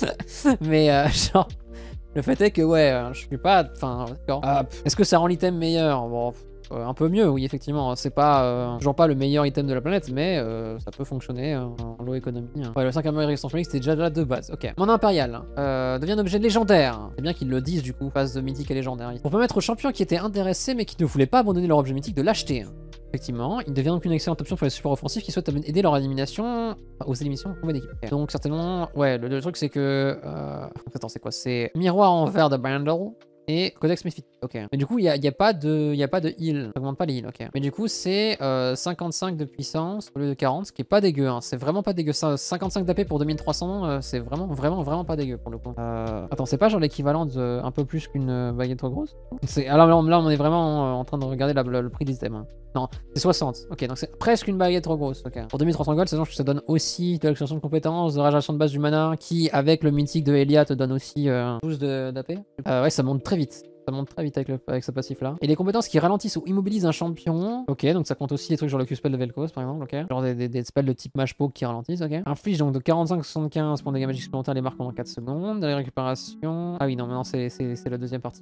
S2: Mais genre, le fait est que ouais, je suis pas, enfin, est-ce que ça rend l'item meilleur? Bon, un peu mieux, oui, effectivement. C'est pas, genre pas le meilleur item de la planète, mais ça peut fonctionner en low économie. Hein. Ouais, le 5 armure résistance magique, c'était déjà là de base. Ok. Mon impérial devient un objet légendaire. C'est bien qu'ils le disent du coup, phase de mythique et légendaire. Pour permettre aux champions qui étaient intéressés mais qui ne voulaient pas abandonner leur objet mythique de l'acheter. Effectivement, il devient donc une excellente option pour les supports offensifs qui souhaitent aider leur élimination aux éliminations en combat d'équipe. Okay. Donc certainement, ouais, le truc c'est que... Attends, c'est quoi? C'est miroir en verre de Brandle et codex Mephitic. Ok. Mais du coup, il y a pas de heal. Ça augmente pas les heals, ok. Mais du coup, c'est 55 de puissance au lieu de 40, ce qui est pas dégueu. Hein. C'est vraiment pas dégueu. 55 d'AP pour 2300, c'est vraiment pas dégueu pour le coup. Attends, c'est pas genre l'équivalent de un peu plus qu'une baguette trop grosse? Alors là, on est vraiment en train de regarder le prix des items. Hein. Non, c'est 60. Ok, donc c'est presque une baguette trop grosse. Ok. Pour 2300 gold, sachant que ça donne aussi de l'extension de compétences, de régénération de base du mana, qui, avec le mythique de Elia, te donne aussi 12 d'AP. Ouais, ça monte très vite. Ça monte très vite avec ce passif là. Et les compétences qui ralentissent ou immobilisent un champion. Ok, donc ça compte aussi des trucs genre le Q-spell de Vel'Koz par exemple. Ok. Genre des spells de type Mage Poke qui ralentissent. Ok. Inflige donc de 45 à 75 points de dégâts magiques supplémentaires les marques pendant 4 secondes. De la récupération. Ah oui, non, mais non, c'est la deuxième partie.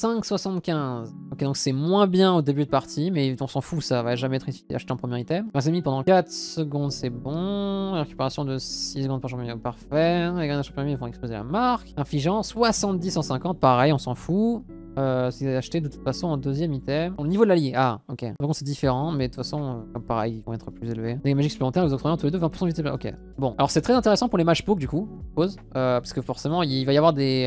S2: 35-75. Ok, donc c'est moins bien au début de partie, mais on s'en fout, ça va jamais être acheté en premier item. C'est mis pendant 4 secondes, c'est bon. Récupération de 6 secondes par champion, parfait. Les gars d'un champion, ils vont exploser la marque. Infligeant 70-150, pareil, on s'en fout. C'est acheté de toute façon en deuxième item. Au niveau de l'allié, ah ok. Donc c'est différent, mais de toute façon, pareil, ils vont être plus élevés. Les magiques supplémentaires, vous octroyant tous les deux 20% de vitesse. Ok. Bon, alors c'est très intéressant pour les Mage Poke du coup, pause. Parce que forcément, il va y avoir des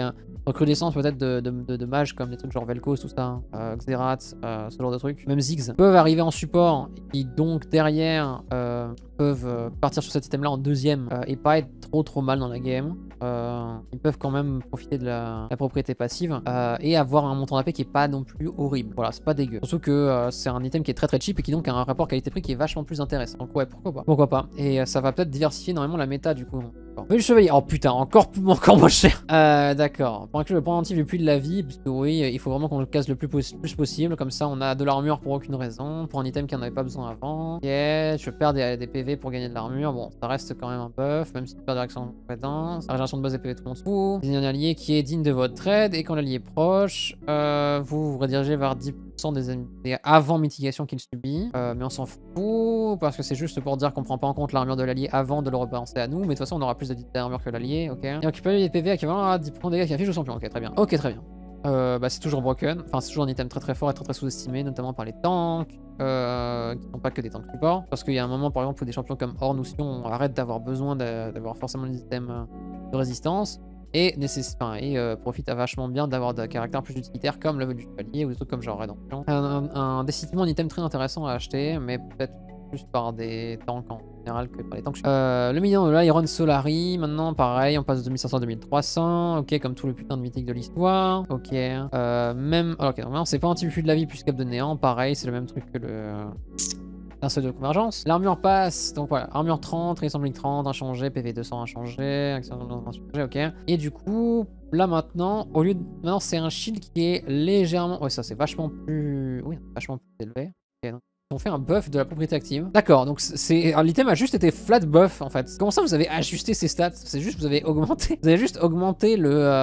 S2: recrudescence peut-être de mages comme des trucs genre Vel'Koz, tout ça, Xerath, ce genre de trucs. Même Ziggs peuvent arriver en support et donc derrière peuvent partir sur cet item là en deuxième et pas être trop mal dans la game. Ils peuvent quand même profiter de la propriété passive et avoir un montant d'AP qui est pas non plus horrible. Voilà, c'est pas dégueu. Surtout que c'est un item qui est très cheap et qui donc a un rapport qualité-prix qui est vachement plus intéressant. Donc ouais, pourquoi pas. Pourquoi pas. Et ça va peut-être diversifier énormément la méta du coup. Mais le chevalier, oh putain, encore moins cher. D'accord. Pour inclure le pendentif du puits de la vie, parce que oui, il faut vraiment qu'on le casse le plus possible. Comme ça, on a de l'armure pour aucune raison. Pour un item qui n'en avait pas besoin avant. Ok, je perds des PV pour gagner de l'armure. Bon, ça reste quand même un buff, même si tu perds direction de compétence. La régénération de base des PV, tout le monde fout. Désignez un allié qui est digne de votre trade. Et quand l'allié est proche, vous redirigez vers 10% des ennemis avant mitigation qu'il subit. Mais on s'en fout, parce que c'est juste pour dire qu'on prend pas en compte l'armure de l'allié avant de le rebalancer à nous. Mais de toute façon, on aura plus d'armure que l'allié, ok. Et récupérer les PV équivalent à 10% de dégâts qui affiche au champion, ok, très bien. Ok, très bien. Bah, c'est toujours broken, enfin c'est toujours un item très fort et très sous-estimé, notamment par les tanks, qui sont pas que des tanks support. Parce qu'il y a un moment par exemple où des champions comme Ornn ou Sion arrêtent d'avoir besoin d'avoir forcément des items de résistance et profite vachement bien d'avoir des caractères plus utilitaires comme le du chevalier ou des trucs comme genre rédemption. Décidément un item très intéressant à acheter, mais peut-être plus par des tanks en général que par les tanks. Le million de l'Iron Solari, maintenant pareil, on passe de 2500 à 2300, ok, comme tout le putain de mythique de l'histoire, ok. Même, ok, donc maintenant c'est pas anti-puits de la vie plus cap de néant, pareil, c'est le même truc que un seul de convergence. L'armure passe, donc voilà, armure 30, résistance 30, inchangé, PV 200 inchangé, action inchangé, ok. Et du coup, là maintenant, au lieu de... Maintenant c'est un shield qui est légèrement... Ouais, ça c'est vachement plus... Oui, vachement plus élevé. Ok, donc on fait un buff de la propriété active. D'accord, donc l'item a juste été flat buff en fait. Comment ça vous avez ajusté ses stats? C'est juste vous avez augmenté. Vous avez juste augmenté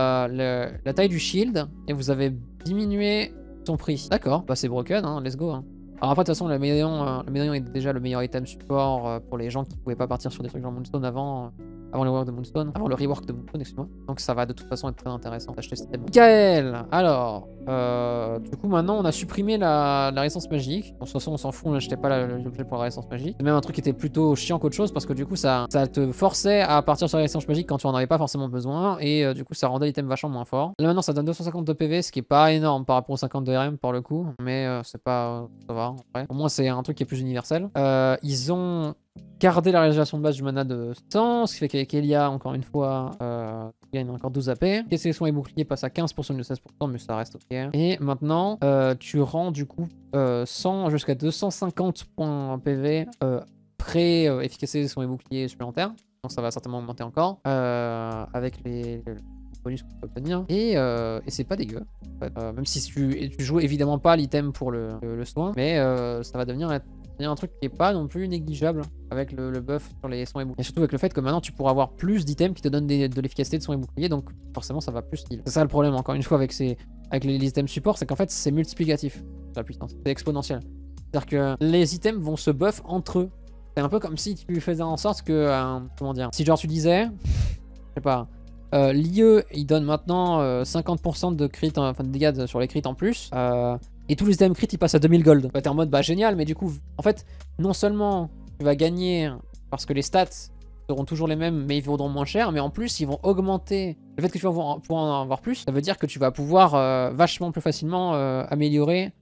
S2: la taille du shield et vous avez diminué son prix. D'accord, bah c'est broken, hein, let's go. Hein. Alors après de toute façon le médaillon est déjà le meilleur item support pour les gens qui pouvaient pas partir sur des trucs genre Moonstone avant le rework de Moonstone, excuse-moi. Donc ça va de toute façon être très intéressant d'acheter cet item. Michael, alors, du coup maintenant on a supprimé la résistance magique. Bon, de toute façon on s'en fout, on n'achetait pas l'objet pour la résistance magique. C'est même un truc qui était plutôt chiant qu'autre chose parce que du coup ça te forçait à partir sur la résistance magique quand tu en avais pas forcément besoin et du coup ça rendait l'item vachement moins fort. Là maintenant ça donne 250 de PV, ce qui est pas énorme par rapport aux 50 de RM pour le coup, mais c'est pas... ça va en vrai. Au moins c'est un truc qui est plus universel. Ils ont garder la régénération de base du mana de 100, ce qui fait qu'avec Elia, encore une fois, il gagne encore 12 AP. Les soins et boucliers passent à 15% de 16%, mais ça reste ok. Et maintenant, tu rends du coup 100 jusqu'à 250 points PV pré-efficacité des soins et boucliers supplémentaires. Donc ça va certainement augmenter encore avec les bonus qu'on peut obtenir. Et c'est pas dégueu. En fait. Même si tu joues évidemment pas l'item pour le soin, mais ça va devenir un truc qui est pas non plus négligeable avec le buff sur les soins et boucliers. Et surtout avec le fait que maintenant tu pourras avoir plus d'items qui te donnent de l'efficacité de soins et boucliers, donc forcément ça va plus heal. C'est ça le problème encore une fois avec les items support, c'est qu'en fait c'est multiplicatif la puissance, c'est exponentiel. C'est-à-dire que les items vont se buff entre eux. C'est un peu comme si tu faisais en sorte que, comment dire, si genre tu disais, je sais pas, l'IE il donne maintenant 50% de crit, enfin de dégâts sur les crits en plus, et tous les items crit ils passent à 2000 gold. T'es en mode bah génial, mais du coup, en fait, non seulement tu vas gagner parce que les stats seront toujours les mêmes, mais ils vaudront moins cher, mais en plus ils vont augmenter. Le fait que tu vas pouvoir en avoir plus, ça veut dire que tu vas pouvoir vachement plus facilement améliorer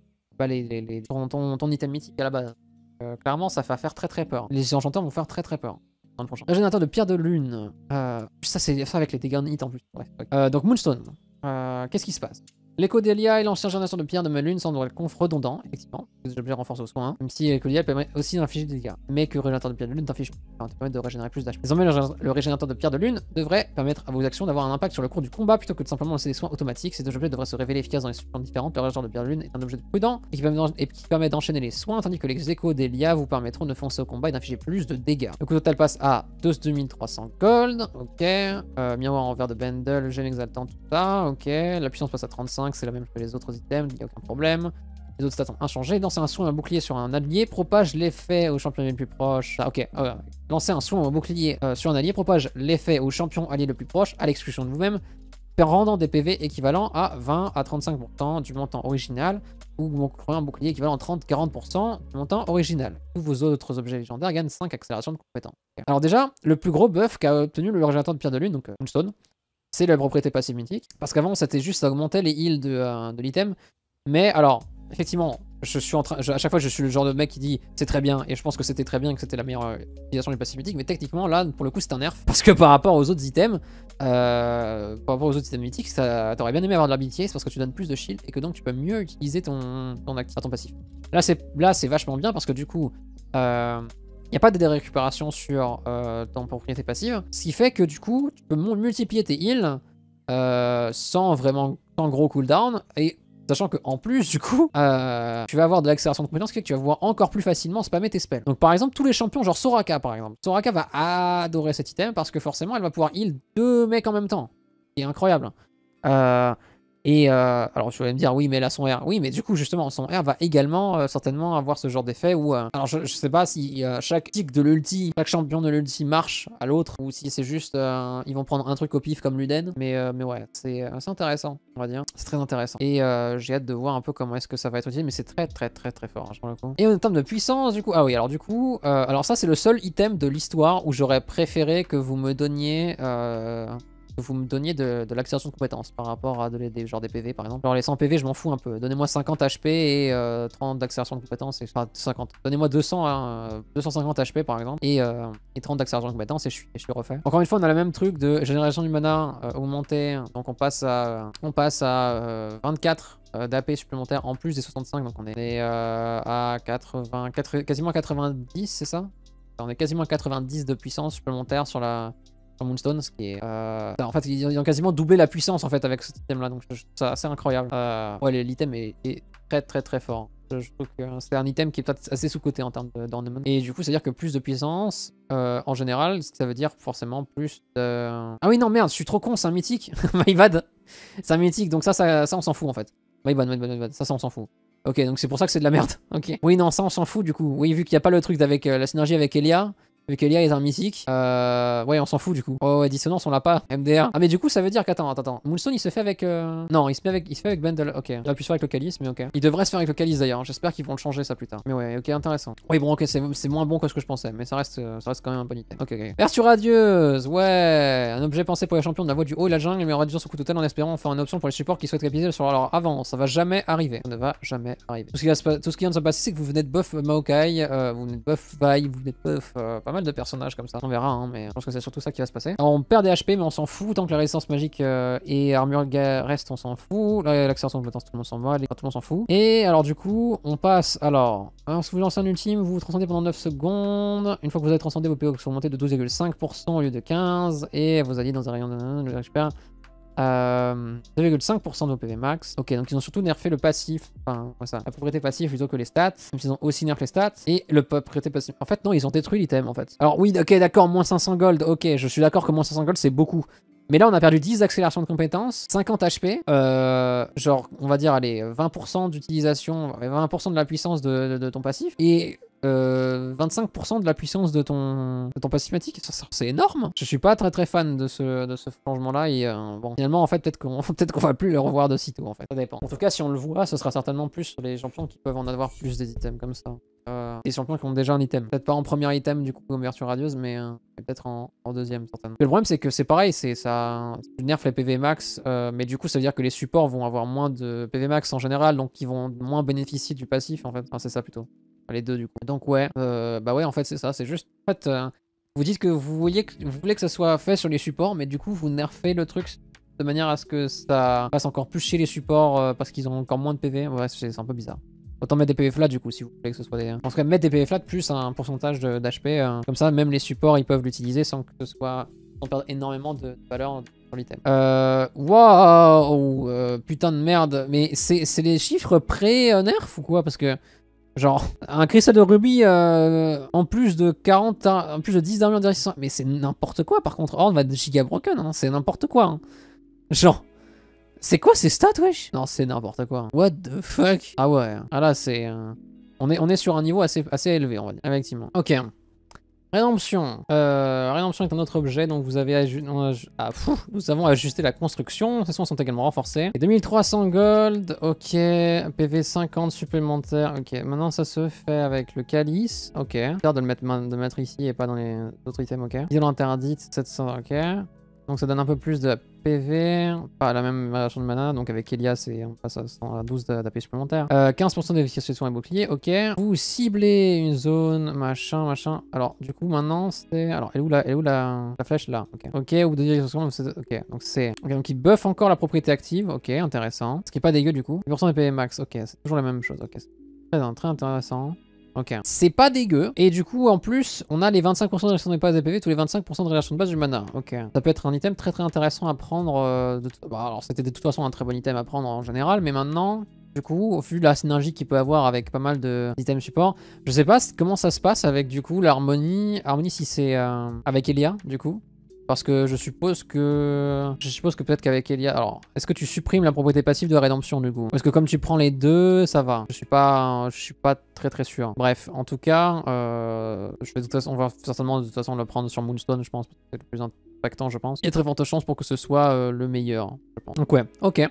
S2: ton item mythique à la base. Clairement, ça va faire très peur. Les enchanteurs vont faire très peur. Dans le prochain. Régénérateur de pierre de lune. Ça, c'est ça avec les dégâts hit en plus. Bref. Donc Moonstone. Qu'est-ce qui se passe? L'écho d'Elia et l'ancien génération de pierre de ma lune semblent être redondants, effectivement. Les objets renforcent au soin, même si l'écho d'Elia permet aussi d'infliger des dégâts. Mais que le régénérateur de pierre de lune t'inflige, te permet de régénérer plus d'HP. Désormais, le régénérateur de pierre de lune devrait permettre à vos actions d'avoir un impact sur le cours du combat plutôt que de simplement lancer des soins automatiques. Ces deux objets devraient se révéler efficaces dans les situations différentes. Le régénérateur de pierre de lune est un objet prudent et qui permet d'enchaîner les soins, tandis que les échos d'Elia vous permettront de foncer au combat et d'infliger plus de dégâts. Le coût total passe à 2300 gold, ok. Miroir en verre de Bendel, gène exaltant, tout ça, ok. La puissance passe à 35, c'est la même que les autres items, il n'y a aucun problème. Les autres stats ont inchangé. Lancer un soin et un bouclier sur un allié propage l'effet au champion le plus proche. Ah, ok. Lancer un soin ou un bouclier sur un allié propage l'effet au champion allié le plus proche à l'exclusion de vous-même, rendant des PV équivalents à 20 à 35% du montant original, ou un bouclier équivalent à 30-40% du montant original. Tous vos autres objets légendaires gagnent 5 accélérations de compétences. Okay. Alors déjà, le plus gros buff qu'a obtenu le régénérateur de pierre de lune, donc Moonstone, c'est la propriété passive mythique. Parce qu'avant, c'était juste ça augmentait les heals de l'item. Mais alors, effectivement, à chaque fois, je suis le genre de mec qui dit c'est très bien, et je pense que c'était très bien, que c'était la meilleure utilisation du passif mythique, mais techniquement, là, pour le coup, c'est un nerf. Parce que par rapport aux autres items, mythiques, t'aurais bien aimé avoir de l'habilité, c'est parce que tu donnes plus de shield, et que donc tu peux mieux utiliser ton passif. Là, c'est vachement bien, parce que du coup, il n'y a pas de récupération sur ton propriété passive, ce qui fait que du coup, tu peux multiplier tes heals sans gros cooldown, et sachant qu'en plus, du coup, tu vas avoir de l'accélération de compétences, ce qui fait que tu vas pouvoir encore plus facilement spammer tes spells. Donc par exemple, tous les champions, genre Soraka par exemple. Soraka va adorer cet item parce que forcément, elle va pouvoir heal 2 mecs en même temps. C'est incroyable. Alors tu vas me dire, oui, mais elle a son R. Oui, mais du coup, justement, son R va également certainement avoir ce genre d'effet où... alors je sais pas si chaque tic de l'ulti, chaque champion de l'ulti marche à l'autre, ou si c'est juste, ils vont prendre un truc au pif comme Luden. Mais ouais, c'est intéressant, on va dire. C'est très intéressant. Et j'ai hâte de voir un peu comment est-ce que ça va être utilisé, mais c'est très fort, hein, pour le coup. Et en termes de puissance, du coup... Ah oui, alors du coup... alors ça, c'est le seul item de l'histoire où j'aurais préféré que vous me donniez... de l'accélération de compétences par rapport à genre des PV par exemple. Genre les 100 PV, je m'en fous un peu. Donnez-moi 50 HP et 30 d'accélération de compétences. Enfin, 50. Donnez-moi 250 HP par exemple et 30 d'accélération de compétences et je suis refait. Encore une fois, on a le même truc de génération du mana augmenté. Donc on passe à 24 d'AP supplémentaires en plus des 65. Donc on est à quasiment 90, c'est ça? On est quasiment à 90 de puissance supplémentaire sur Moonstone, ce qui est... En fait, ils ont quasiment doublé la puissance en fait avec cet item là, donc je trouve ça assez incroyable. Ouais, l'item est très fort. Je trouve que c'est un item qui est peut-être assez sous-coté en termes d'ornement. Et du coup, c'est-à-dire que plus de puissance, en général, ça veut dire forcément plus de... Ah oui, non, merde, je suis trop con, c'est un mythique. My bad. C'est un mythique, donc ça on s'en fout en fait. My bad. Ça on s'en fout. Ok, donc c'est pour ça que c'est de la merde. Ok. Oui, non, ça on s'en fout du coup. Oui, vu qu'il n'y a pas le truc avec la synergie avec Elia. Vu qu'Elia est un mythique. Ouais, on s'en fout du coup. Oh ouais, dissonance, on l'a pas. MDR. Ah, mais du coup, ça veut dire qu'attends. Moonstone, il se fait avec. Non, il se fait avec Bendel. Ok. Il a pu se faire avec le Calice, mais ok. Il devrait se faire avec le Calice d'ailleurs. J'espère qu'ils vont le changer ça plus tard. Mais ouais, ok, intéressant. Oui, bon, ok, c'est moins bon que ce que je pensais, mais ça reste quand même un bon item. Ok. Vertu radieuse. Ouais. Un objet pensé pour les champions de la voie du haut et la jungle, mais en réduisant son coût total en espérant faire une option pour les supports qui souhaitent capitaliser sur leur avance. Ça va jamais arriver. Ça ne va jamais arriver. Tout ce qui vient de se passer, c'est que vous venez de buff Maokai, vous venez de buff Vi, vous venez de buff pas mal de personnages comme ça. On verra, hein, mais je pense que c'est surtout ça qui va se passer. Alors, on perd des HP, mais on s'en fout. Tant que la résistance magique et armure reste, on s'en fout. L'accélération de compétence, tout le monde s'en va. Tout le monde s'en fout. Et alors, du coup, on passe. Alors, si vous lancez un ultime, vous vous transcendez pendant 9 secondes. Une fois que vous avez transcendé, vos PO sont montés de 12,5% au lieu de 15%. Et vous alliez dans un rayon de. Je récupère 2,5% de vos PV max. Ok, donc ils ont surtout nerfé le passif. Enfin, ça, la propriété passive plutôt que les stats. Même s'ils ont aussi nerfé les stats. Et le propriété passive. En fait, non, ils ont détruit l'item en fait. Alors, oui, ok, d'accord, moins 500 gold. Ok, je suis d'accord que moins 500 gold c'est beaucoup. Mais là, on a perdu 10 d'accélération de compétences, 50 HP, genre, on va dire, allez, 20% d'utilisation, 20% de la puissance de ton passif, et 25% de la puissance de ton passif-matique. C'est énorme. Je suis pas très fan de ce changement-là, et bon, finalement, en fait, peut-être qu'on va plus le revoir de sitôt, en fait. Ça dépend. En tout cas, si on le voit, ce sera certainement plus sur les champions qui peuvent en avoir plus des items comme ça. Des champions qui ont déjà un item. Peut-être pas en premier item, du coup, comme vertu radieuse, mais peut-être en deuxième, certainement. Le problème, c'est que c'est pareil, tu nerfs les PV max, mais du coup, ça veut dire que les supports vont avoir moins de PV max en général, donc ils vont moins bénéficier du passif, en fait. Enfin, c'est ça plutôt. Enfin, les deux, du coup. Donc, ouais, bah ouais, en fait, c'est ça. C'est juste, en fait, vous dites que vous voulez que ça soit fait sur les supports, mais du coup, vous nerfez le truc de manière à ce que ça passe encore plus chez les supports parce qu'ils ont encore moins de PV. Ouais, c'est un peu bizarre. Autant mettre des PV flat du coup si vous voulez que ce soit des... En tout cas mettre des PV flat plus un pourcentage d'HP. Comme ça même les supports ils peuvent l'utiliser sans que ce soit... sans perdre énormément de valeur sur l'item. Waouh, putain de merde. Mais c'est les chiffres pré-nerf ou quoi? Parce que... Genre, un cristal de rubis en plus de 40... en plus de 10 d'armure direction... Mais c'est n'importe quoi par contre. Horn va être giga broken, hein. C'est n'importe quoi. Hein. Genre... C'est quoi ces stats, wesh? Non, c'est n'importe quoi. What the fuck? Ah ouais. Ah là, c'est... On est sur un niveau assez élevé, on va dire. Effectivement. Ok. Rédemption. Rédemption est un autre objet, donc vous avez nous avons ajusté la construction. Ces soins sont également renforcés. Et 2300 gold. Ok. PV 50 supplémentaires. Ok. Maintenant, ça se fait avec le calice. Ok. J'espère de le mettre ici et pas dans les autres items. Ok. Isolation interdite. 700. Ok. Donc ça donne un peu plus de PV, pas la même variation de mana, donc avec Elias on passe à 12 d'AP supplémentaire. 15% d'efficacité et bouclier, ok. Vous ciblez une zone, machin. Alors du coup maintenant c'est... Alors elle est où la flèche là, ok. Ok, ou de direction, ok. Donc c'est... Ok, donc il buff encore la propriété active, ok, intéressant. Ce qui est pas dégueu du coup. 10% de PV max, ok, c'est toujours la même chose, ok. Très intéressant. Ok. C'est pas dégueu. Et du coup, en plus, on a les 25% de réduction de base des PV, tous les 25% de réduction de base du mana. Ok. Ça peut être un item très intéressant à prendre. Alors, c'était de toute façon un très bon item à prendre en général, mais maintenant, du coup, au vu de la synergie qu'il peut avoir avec pas mal d'items support, je sais pas comment ça se passe avec du coup l'harmonie. Harmonie, si c'est avec Elia, du coup. Parce que je suppose que peut-être qu'avec Elia... Alors, est-ce que tu supprimes la propriété passive de rédemption du coup? Parce que comme tu prends les deux, ça va. Je suis pas très sûr. Bref, en tout cas, on va certainement de toute façon le prendre sur Moonstone, je pense. C'est le plus impactant, je pense. Il y a très forte chance pour que ce soit le meilleur, je pense. Donc ouais, ok.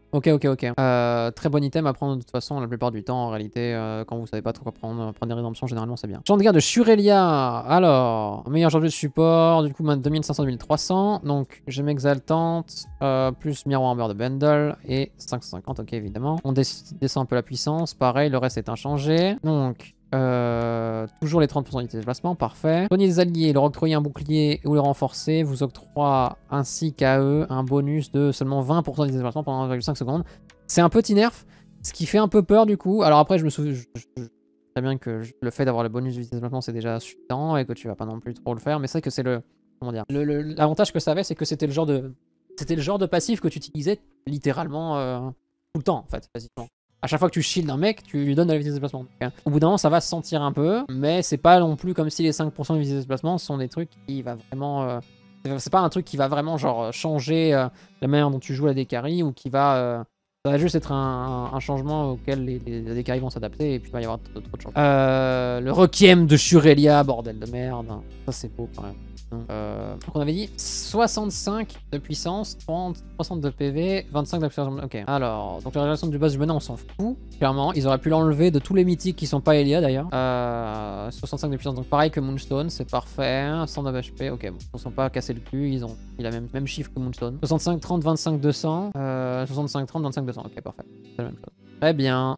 S2: Très bon item à prendre de toute façon la plupart du temps en réalité quand vous savez pas trop quoi prendre des rédemptions généralement c'est bien. Champ de garde de Shurelia, alors meilleur chargé de support du coup 2500-2300 donc gemme exaltante plus miroir amber de bundle et 550 ok évidemment. On descend un peu la puissance, pareil le reste est inchangé donc toujours les 30% de déplacement, parfait. Soigner des alliés, leur octroyer un bouclier ou le renforcer, vous octroie ainsi qu'à eux un bonus de seulement 20% de déplacement pendant 1,5 secondes. C'est un petit nerf, ce qui fait un peu peur du coup. Alors après, je me souviens très bien que le fait d'avoir le bonus de déplacement c'est déjà suffisant et que tu vas pas non plus trop le faire, mais c'est vrai que c'est le... Comment dire, l'avantage que ça avait, c'est que c'était le genre de passif que tu utilisais littéralement tout le temps en fait, quasiment. À chaque fois que tu shield un mec, tu lui donnes de la vitesse de déplacement. Donc, au bout d'un moment, ça va se sentir un peu, mais c'est pas non plus comme si les 5% de vitesse de déplacement sont des trucs qui va vraiment... c'est pas un truc qui va vraiment genre changer la manière dont tu joues la Dekari ou qui va... ça va juste être un changement auquel les Dekari vont s'adapter et puis il va y avoir trop de changements. Le Requiem de Shurelia, bordel de merde. Ça c'est beau quand même. Donc on avait dit 65 de puissance, 60 de PV, 25 d'absorption. Ok. Alors, donc la régulation du base du mana, on s'en fout. Clairement, ils auraient pu l'enlever de tous les mythiques qui sont pas Elia d'ailleurs. 65 de puissance, donc pareil que Moonstone, c'est parfait. 100 de HP, ok. Bon, ils ne sont pas cassés le cul, il a même chiffre que Moonstone. 65, 30, 25, 200. 65, 30, 25, 200. Ok, parfait. C'est la même chose. Très bien.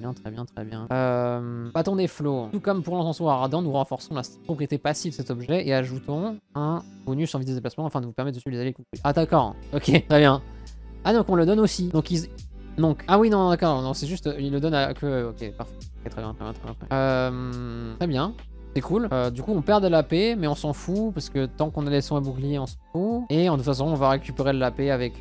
S2: Bâton des flots. Tout comme pour l'encensoir ardent, nous renforçons la propriété passive de cet objet et ajoutons un bonus en vitesse de déplacement afin de vous permettre de suivre les alliés couplés. Ah d'accord, ok, très bien. Ah donc on le donne aussi. Donc ah oui non d'accord, non c'est juste il le donne à que ok parfait. Okay, très bien. C'est cool. Du coup, on perd de l'AP, mais on s'en fout parce que tant qu'on a les soins à bouclier, on s'en fout. Et de toute façon, on va récupérer de l'AP avec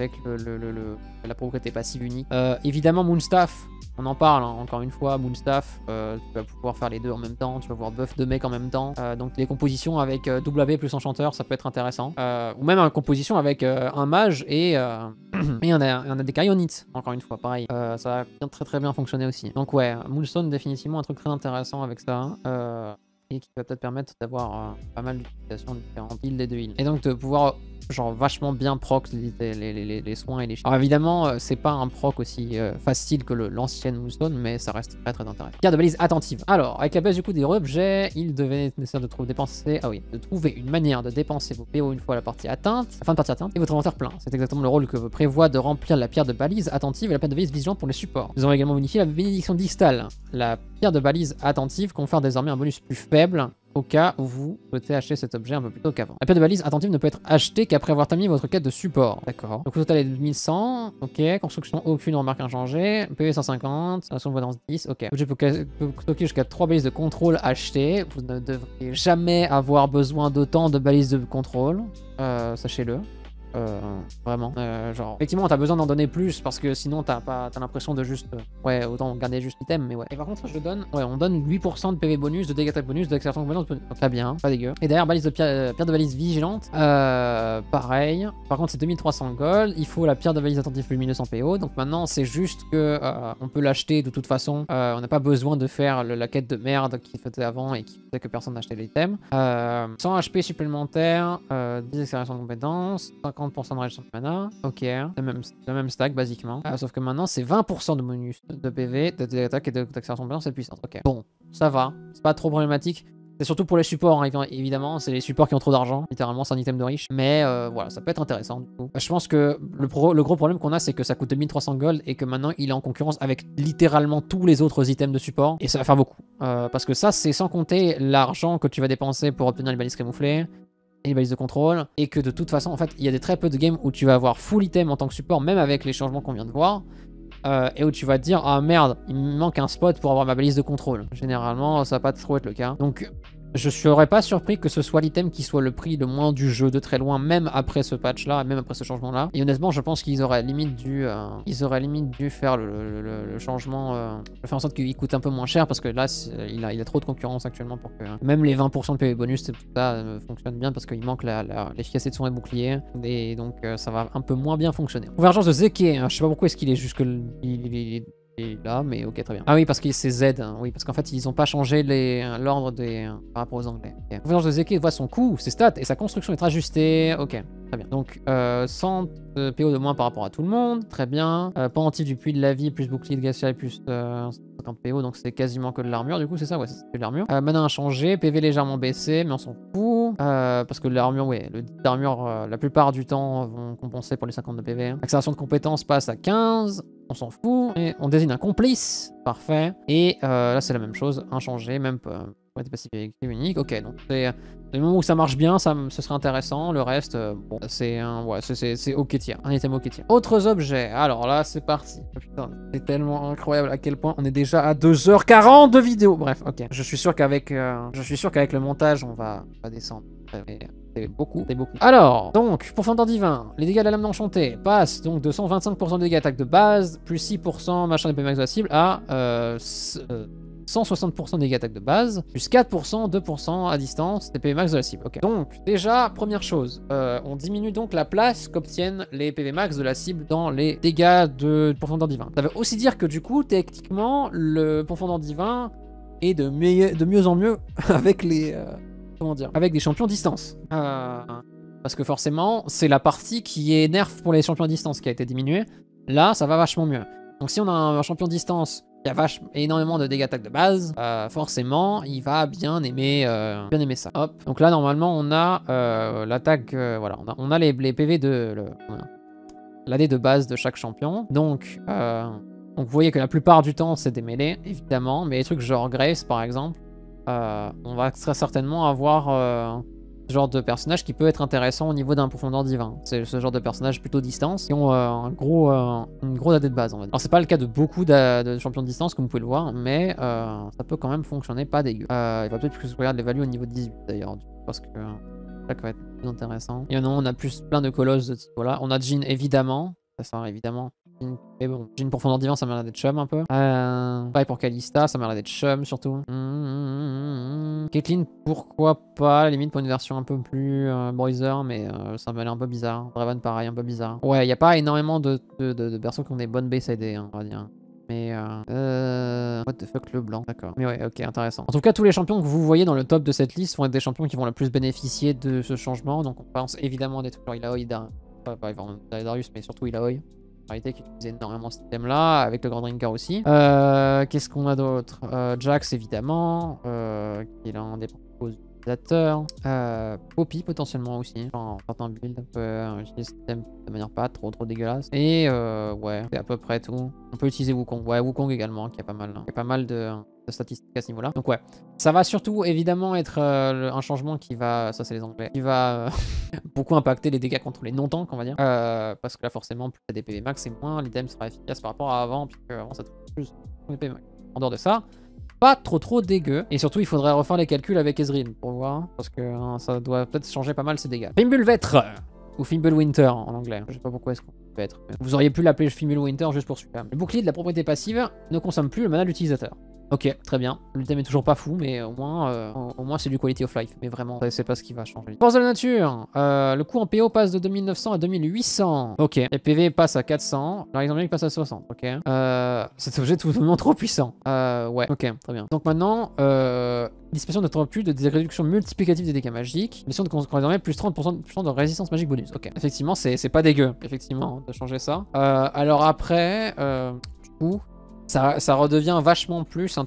S2: la propriété passive unique. Évidemment, Moonstaff, on en parle hein, encore une fois. Moonstaff, tu vas pouvoir faire les deux en même temps. Tu vas pouvoir buff deux mecs en même temps. Donc, les compositions avec double AP plus enchanteur, ça peut être intéressant. Ou même une composition avec un mage et un Dekari en hit. Encore une fois, pareil. Ça va très bien fonctionner aussi. Donc, ouais, Moonstone, définitivement un truc très intéressant avec ça. Et qui va peut-être permettre d'avoir pas mal d'utilisation de différentes heals des deux heals. Et donc de pouvoir genre vachement bien proc les soins et les... Alors évidemment, c'est pas un proc aussi facile que l'ancienne Moonstone, mais ça reste très intéressant. Carte de balise attentive. Alors, avec la baisse du coût des objets, il devait nécessaire de trouver une manière de dépenser vos PO une fois la partie atteinte, la fin de partie atteinte, et votre inventaire plein. C'est exactement le rôle que prévoit de remplir la pierre de balise attentive et la pierre de balise vigilante pour les supports. Nous avons également modifié la bénédiction distale. La pierre de balise attentive confère désormais un bonus plus faible au cas où vous souhaitez acheter cet objet un peu plus tôt qu'avant. La pierre de balise attentive ne peut être achetée qu'après avoir terminé votre quête de support. D'accord. Donc au total est de 1100. Ok. Construction aucune remarque inchangée. PV 150. Action de voix dans 10. Ok. Je peux stocker jusqu'à 3 balises de contrôle achetées. Vous ne devriez jamais avoir besoin d'autant de balises de contrôle. Sachez-le. Vraiment. Genre, effectivement, t'as besoin d'en donner plus parce que sinon t'as l'impression de juste. Ouais, autant garder juste l'item, mais ouais. Et par contre, on donne 8% de PV bonus, de dégâts attaque bonus, d'accélération bonus. Donc, très bien, pas dégueu. Et derrière, balise de pierre de balise vigilante. Pareil. Par contre, c'est 2300 gold. Il faut la pierre de balise attentive lumineuse en PO. Donc maintenant, c'est juste que on peut l'acheter de toute façon. On n'a pas besoin de faire la quête de merde qui faisait avant et qui faisait que personne n'achetait l'item. 100 HP supplémentaire, 10 accélérations de compétences, 50% de réduction de mana. Ok, le même stack basiquement. Sauf que maintenant c'est 20% de bonus de PV, d'attaque et d'accélération de compétences et de puissance. Ok, bon, ça va, c'est pas trop problématique. C'est surtout pour les supports, hein, évidemment. C'est les supports qui ont trop d'argent. Littéralement, c'est un item de riche. Mais voilà, ça peut être intéressant du coup. Je pense que le gros problème qu'on a, c'est que ça coûte 2300 gold et que maintenant il est en concurrence avec littéralement tous les autres items de support. Et ça va faire beaucoup. Parce que ça, c'est sans compter l'argent que tu vas dépenser pour obtenir les balises camouflées et les balises de contrôle. Et que de toute façon, en fait, il y a des très peu de games où tu vas avoir full item en tant que support, même avec les changements qu'on vient de voir. Et où tu vas te dire, ah merde, il me manque un spot pour avoir ma balise de contrôle. Généralement, ça va pas trop être le cas. Donc, je serais pas surpris que ce soit l'item qui soit le prix le moins du jeu de très loin, même après ce patch-là, même après ce changement-là. Et honnêtement, je pense qu'ils auraient limite dû faire le changement, faire en sorte qu'il coûte un peu moins cher, parce que là, il a trop de concurrence actuellement pour que même les 20% de PV bonus, tout ça fonctionne bien, parce qu'il manque l'efficacité de son bouclier, et donc ça va un peu moins bien fonctionner. Convergence de Zeke, je sais pas pourquoi est-ce qu'il est jusque et là, mais ok, très bien. Ah oui, parce que c'est Z, hein. Oui, parce qu'en fait, ils ont pas changé l'ordre par rapport aux Anglais. Okay. Convergence de Zeke voit son coût, ses stats et sa construction est ajustée. Ok, très bien. Donc, 100 PO de moins par rapport à tout le monde, très bien. Pendentif du puits de la vie, plus bouclier de glacial, plus 50 PO, donc c'est quasiment que de l'armure, du coup, c'est ça, ouais, c'est que de l'armure. Mana inchangé, PV légèrement baissé, mais on s'en fout. Parce que l'armure, ouais, le d'armure, la plupart du temps, vont compenser pour les 50 de PV. Accélération de compétences passe à 15. On s'en fout. Et on désigne un complice. Parfait. Et là, c'est la même chose. Inchangé, même pas. Ouais, t'es passif unique. Ok, donc c'est le moment où ça marche bien, ce serait intéressant. Le reste, bon, c'est ok tier. Un item ok tier. Autres objets. Alors là, c'est parti. Oh, putain, c'est tellement incroyable à quel point on est déjà à 2h40 de vidéo. Bref, ok. Je suis sûr qu'avec le montage, on va descendre. C'est beaucoup, c'est beaucoup. Alors, donc, profondeur divin, les dégâts de la lame enchantée passent donc de 125% de dégâts attaque de base, plus 6% machin d'épée max de la cible, à 160% de dégâts attaque de base, plus 4%, 2% à distance d'épée max de la cible. Ok. Donc, déjà, première chose, on diminue donc la place qu'obtiennent les PV max de la cible dans les dégâts de profondeur divin. Ça veut aussi dire que du coup, techniquement, le profondeur divin est de mieux en mieux avec les... comment dire, avec des champions distance. Parce que forcément, c'est la partie qui est nerf pour les champions à distance qui a été diminuée. Là, ça va vachement mieux. Donc si on a un champion distance qui a énormément de dégâts attaque de base, forcément, il va bien aimer ça. Hop. Donc là, normalement, on a l'attaque, voilà, on a les PV de... l'AD de base de chaque champion. Donc vous voyez que la plupart du temps, c'est des mêlées, évidemment. Mais les trucs genre Graves, par exemple, on va très certainement avoir ce genre de personnage qui peut être intéressant au niveau d'un profondeur divin. C'est ce genre de personnage plutôt distance qui ont une grosse AD de base, on va dire. Alors c'est pas le cas de beaucoup de champions de distance comme vous pouvez le voir, mais ça peut quand même fonctionner pas dégueu. Il va peut-être que je regarde les values au niveau 18 d'ailleurs, parce que ça va être plus intéressant. Et non, on a plein de colosses de type, voilà. On a Jhin évidemment, ça évidemment. Mais bon, Jhin profondeur divin, ça m'a l'air d'être chum un peu. Pareil pour Kalista, ça m'a l'air d'être chum surtout. Caitlyn, pourquoi pas, à la limite pour une version un peu plus bruiser, mais ça m'a l'air un peu bizarre. Draven, pareil, un peu bizarre. Ouais, il n'y a pas énormément de persos qui ont des bonnes base AD, hein, on va dire. Mais what the fuck, le blanc, d'accord. Mais ouais, ok, intéressant. En tout cas, tous les champions que vous voyez dans le top de cette liste vont être des champions qui vont le plus bénéficier de ce changement. Donc on pense évidemment des trucs genre Illaoi, pas Darius, mais surtout Illaoi. Qui utilise énormément ce thème-là, avec le Grand Drinker aussi. Qu'est-ce qu'on a d'autre? Jax, évidemment, qui est l'un des propos utilisateurs. Poppy, potentiellement aussi. Enfin, certains builds peut utiliser ce thème de manière pas trop dégueulasse. Et ouais, c'est à peu près tout. On peut utiliser Wukong. Ouais, Wukong également, qui a pas mal de statistiques à ce niveau-là. Donc ouais, ça va surtout évidemment être un changement qui va, ça c'est les anglais, qui va beaucoup impacter les dégâts contre les non-tanks, on va dire. Parce que là forcément, plus il y a des PV max et moins l'item sera efficace par rapport à avant, puisque avant ça touche plus les PV max. En dehors de ça, pas trop dégueu. Et surtout, il faudrait refaire les calculs avec Ezreal pour voir, parce que ça doit peut-être changer pas mal ses dégâts. Fimbulvetr ou Fimbulwinter en anglais. Je sais pas pourquoi est-ce qu'on peut être. Vous auriez pu l'appeler Fimbulwinter juste pour celui-là. Le bouclier de la propriété passive ne consomme plus le mana de l'utilisateur. Ok, très bien. Le thème est toujours pas fou, mais au moins c'est du quality of life. Mais vraiment, c'est pas ce qui va changer. Force de la nature. Le coût en PO passe de 2900 à 2800. Ok. Les PV passent à 400. Alors ils passe à 60. Ok. Cet objet est tout simplement trop puissant. Ouais. Ok, très bien. Donc maintenant, disparition ne plus de des réductions multiplicatives des dégâts magiques. Mission de désormais plus 30% de résistance magique bonus. Ok. Effectivement, c'est pas dégueu. Effectivement, de changer ça. Alors après, du coup. Ça redevient vachement plus un truc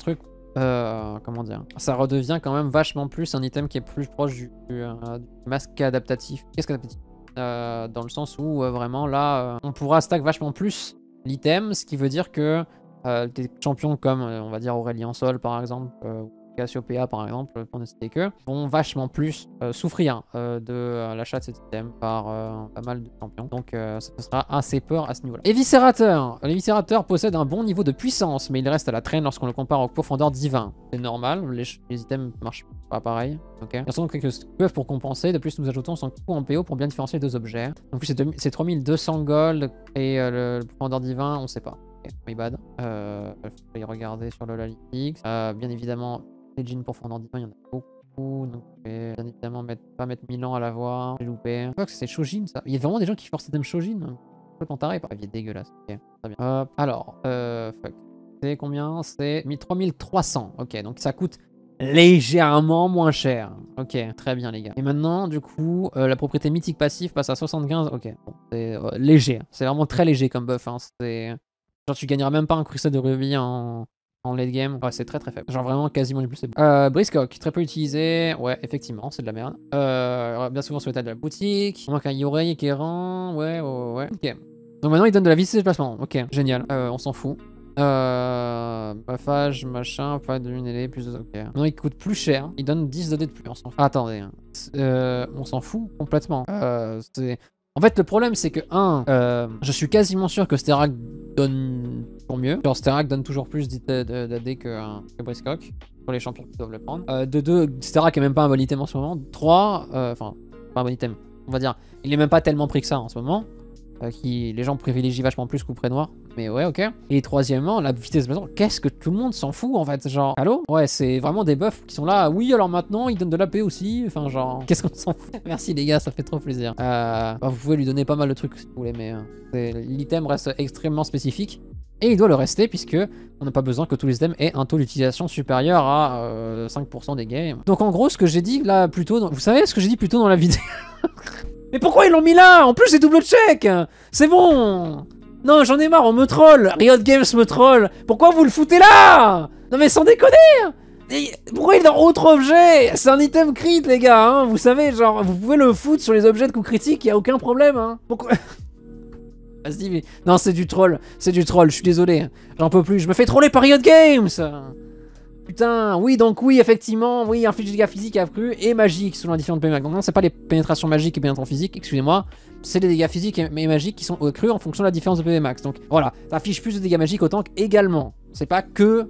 S2: comment dire, ça redevient quand même vachement plus un item qui est plus proche du masque adaptatif. Qu'est-ce qu'adaptatif? Dans le sens où vraiment là, on pourra stack vachement plus l'item, ce qui veut dire que des champions comme, on va dire Aurélien Sol par exemple, Cassiopeia par exemple, pour ne citer que, vont vachement plus souffrir de l'achat de cet item par pas mal de champions. Donc ça sera assez peur à ce niveau-là. Éviscérateur. L'éviscérateur possède un bon niveau de puissance, mais il reste à la traîne lorsqu'on le compare au profondeur divin. C'est normal, les items marchent pas pareil. Ok. Il y a quelques buffs pour compenser. De plus, nous ajoutons son coût en PO pour bien différencier les deux objets. Donc c'est 3200 gold et le profondeur divin, on sait pas. Ok, my bad. Je vais y regarder sur le Lalix. Bien évidemment, les jeans pour fondant divin, il y en a beaucoup. Donc je vais bien évidemment pas mettre 1000 ans à l'avoir. J'ai loupé. Je crois que c'est Shojin ça. Il y a vraiment des gens qui forcent cet item Shojin. Complètement taré. Il est dégueulasse. Ok, très bien. Alors, fuck. C'est combien? C'est 3300. Ok, donc ça coûte légèrement moins cher. Ok, très bien les gars. Et maintenant, du coup, la propriété mythique passive passe à 75. Ok, bon, c'est léger. C'est vraiment très léger comme buff. Hein. C'est genre tu gagneras même pas un cristal de rubis en late game. Ouais, c'est très très faible. Genre vraiment quasiment du plus c'est bon. Briscock, très peu utilisé. Ouais, effectivement, c'est de la merde. Bien souvent sur l'état de la boutique. On manque un Yorei, Kéran. Ouais. Ok. Donc maintenant, il donne de la vitesse de déplacement. Ok, génial. On s'en fout. Baffage, machin, pas de lunelé, plus de... Ok. Non, il coûte plus cher. Il donne 10 de dés de plus, on s'en fout. Attendez. On s'en fout complètement. En fait, le problème, c'est que, je suis quasiment sûr que Sterak donne pour mieux. Genre, Sterak donne toujours plus d'AD que Briscock, pour les champions qui doivent le prendre. De 2, Sterak est même pas un bon item en ce moment. 3, enfin, pas un bon item, on va dire. Il est même pas tellement pris que ça en ce moment. Les gens privilégient vachement plus Couperet Noir. Mais ouais, ok. Et troisièmement, la vitesse de déplacement. Qu'est-ce que tout le monde s'en fout en fait? Genre, allô? Ouais, c'est vraiment des buffs qui sont là. Oui, alors maintenant, ils donnent de l'AP aussi. Enfin, genre, qu'est-ce qu'on s'en fout? Merci les gars, ça fait trop plaisir. Vous pouvez lui donner pas mal de trucs si vous voulez, mais l'item reste extrêmement spécifique. Et il doit le rester puisque on n'a pas besoin que tous les items aient un taux d'utilisation supérieur à 5% des games. Donc en gros, ce que j'ai dit là plus tôt, vous savez ce que j'ai dit plus tôt dans la vidéo? Mais pourquoi ils l'ont mis là? En plus, c'est double check. C'est bon. Non, j'en ai marre, on me troll. Riot Games me troll. Pourquoi vous le foutez là? Non mais sans déconner. Pourquoi il est dans autre objet? C'est un item crit les gars, hein. Vous savez, genre, vous pouvez le foutre sur les objets de coup critique, y a aucun problème, hein. Pourquoi? Vas-y, mais... Non, c'est du troll, je suis désolé. J'en peux plus, je me fais troller par Riot Games. Putain, oui, donc oui, effectivement, oui, inflige de dégâts physiques accrus et magiques selon la différente PMAX. Donc non, c'est pas les pénétrations magiques et pénétrations physiques, excusez-moi, c'est les dégâts physiques et magiques qui sont accrus en fonction de la différence de PMAX. Donc voilà, ça affiche plus de dégâts magiques au tank également. C'est pas que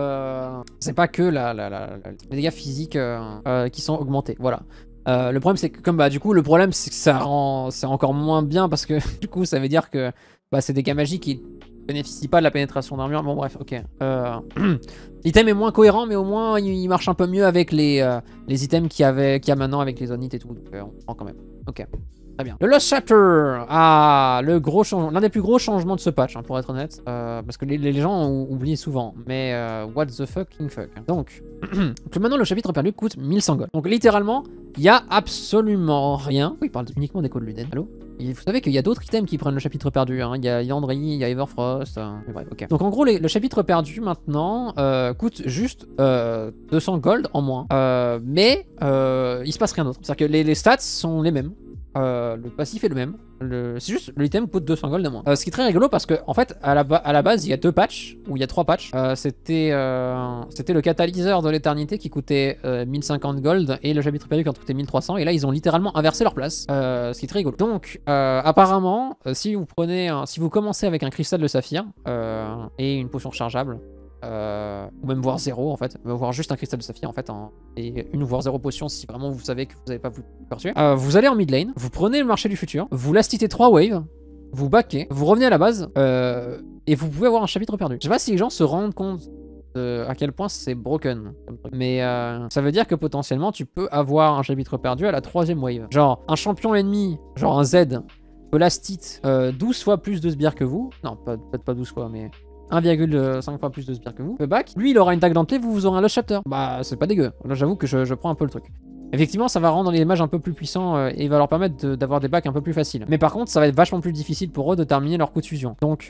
S2: les dégâts physiques qui sont augmentés, voilà. Le problème c'est que comme du coup le problème c'est que c'est encore moins bien parce que du coup ça veut dire que c'est des dégâts magiques qui bénéficie pas de la pénétration d'armure. Bon bref, ok. L'item est moins cohérent, mais au moins il marche un peu mieux avec les items qu'il y a maintenant avec les zonites et tout. Donc on prend quand même. Ok. Très bien. Le Lost Chapter. Ah, l'un des plus gros changements de ce patch, hein, pour être honnête. Parce que les gens ont oublié souvent. Mais what the fucking fuck. Donc, maintenant le chapitre perdu coûte 1100 gold. Donc littéralement, il y a absolument rien. Oui, il parle uniquement des codes Luden. Allô? Et vous savez qu'il y a d'autres items qui prennent le chapitre perdu. Hein. Il y a Yandri, il y a Everfrost. Mais bref, ok. Donc en gros, le chapitre perdu maintenant coûte juste 200 gold en moins. Mais il se passe rien d'autre. C'est-à-dire que les stats sont les mêmes. Le passif est le même. C'est juste l'item coûte 200 gold de moins. Ce qui est très rigolo parce que en fait à la base il y a 2 patchs ou il y a 3 patchs. C'était le catalyseur de l'éternité qui coûtait 1050 gold et le chapitre perdu qui en coûtait 1300 et là ils ont littéralement inversé leur place. Ce qui est très rigolo. Donc apparemment si vous commencez avec un cristal de saphir et une potion rechargeable. Ou même voir 0 en fait, voir juste un cristal de saphir en fait, et une voire 0 potion si vraiment vous savez que vous n'avez pas vous perçu. Vous allez en mid lane, vous prenez le marché du futur, vous lastitez 3 waves, vous backez, vous revenez à la base, et vous pouvez avoir un chapitre perdu. Je sais pas si les gens se rendent compte à quel point c'est broken, mais ça veut dire que potentiellement tu peux avoir un chapitre perdu à la 3ème wave. Genre un champion ennemi, genre un Z, peut lastite 12 fois plus de sbires que vous, non peut-être pas 12 fois mais 1,5 fois plus de sbires que vous. Le back, lui il aura une dague dentelée, vous aurez un Lost Chapter. Bah c'est pas dégueu. Là j'avoue que je prends un peu le truc. Effectivement ça va rendre les mages un peu plus puissants et va leur permettre d'avoir des backs un peu plus faciles. Mais par contre ça va être vachement plus difficile pour eux de terminer leur coup de fusion. Donc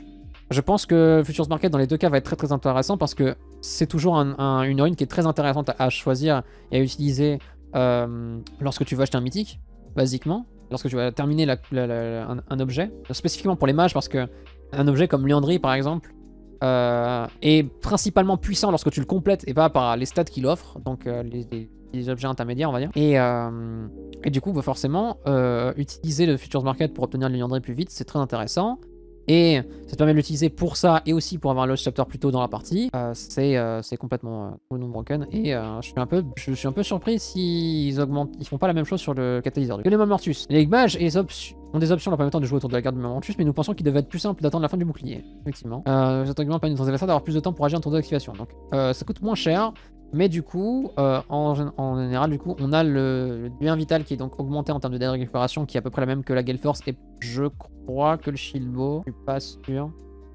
S2: Je pense que Futures Market dans les deux cas va être très très intéressant parce que c'est toujours une héroïne qui est très intéressante à choisir et à utiliser lorsque tu veux acheter un mythique, basiquement. Lorsque tu vas terminer un objet. Spécifiquement pour les mages parce que un objet comme Liandry par exemple est principalement puissant lorsque tu le complètes et pas par les stats qu'il offre. Donc les objets intermédiaires on va dire. Et du coup bah forcément utiliser le Futures Market pour obtenir le Liandry plus vite c'est très intéressant. Et ça te permet de l'utiliser pour ça et aussi pour avoir un Lost Chapter plus tôt dans la partie. C'est complètement non broken. Et je suis un peu surpris s'ils font pas la même chose sur le catalyseur. Que les Mortus. Les mages ont des options leur permettant de jouer autour de la carte du Mortus, mais nous pensons qu'il devait être plus simple d'attendre la fin du bouclier. Effectivement. Cet argument permet à nos adversaires d'avoir plus de temps pour agir en tour d'activation. Donc ça coûte moins cher. Mais du coup, en général, du coup, on a le bien vital qui est donc augmenté en termes de dégâts de récupération, qui est à peu près la même que la Gale Force, et je crois que le Shieldbow, je suis pas sûr.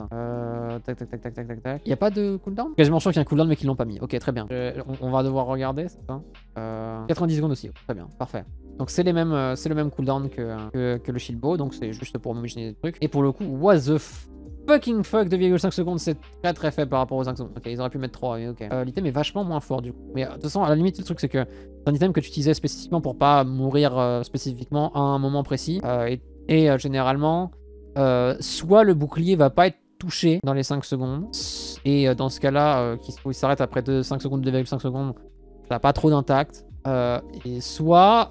S2: Tac. Il n'y a pas de cooldown? Quasiment sûr qu'il y a un cooldown, mais qu'ils l'ont pas mis. Ok, très bien. On va devoir regarder, c'est ça 90 secondes aussi, très bien, parfait. Donc c'est le même cooldown que le Shieldbow, donc c'est juste pour m'imaginer des trucs. Et pour le coup, what the fucking fuck, 2,5 secondes, c'est très faible par rapport aux 5 secondes. Ok, ils auraient pu mettre 3, mais ok. L'item est vachement moins fort du coup. Mais de toute façon, à la limite, le truc c'est que c'est un item que tu utilisais spécifiquement pour pas mourir spécifiquement à un moment précis. Généralement, soit le bouclier va pas être touché dans les 5 secondes, et dans ce cas-là, il s'arrête après 5 secondes, 2,5 secondes, ça n'a pas trop d'impact. Et soit,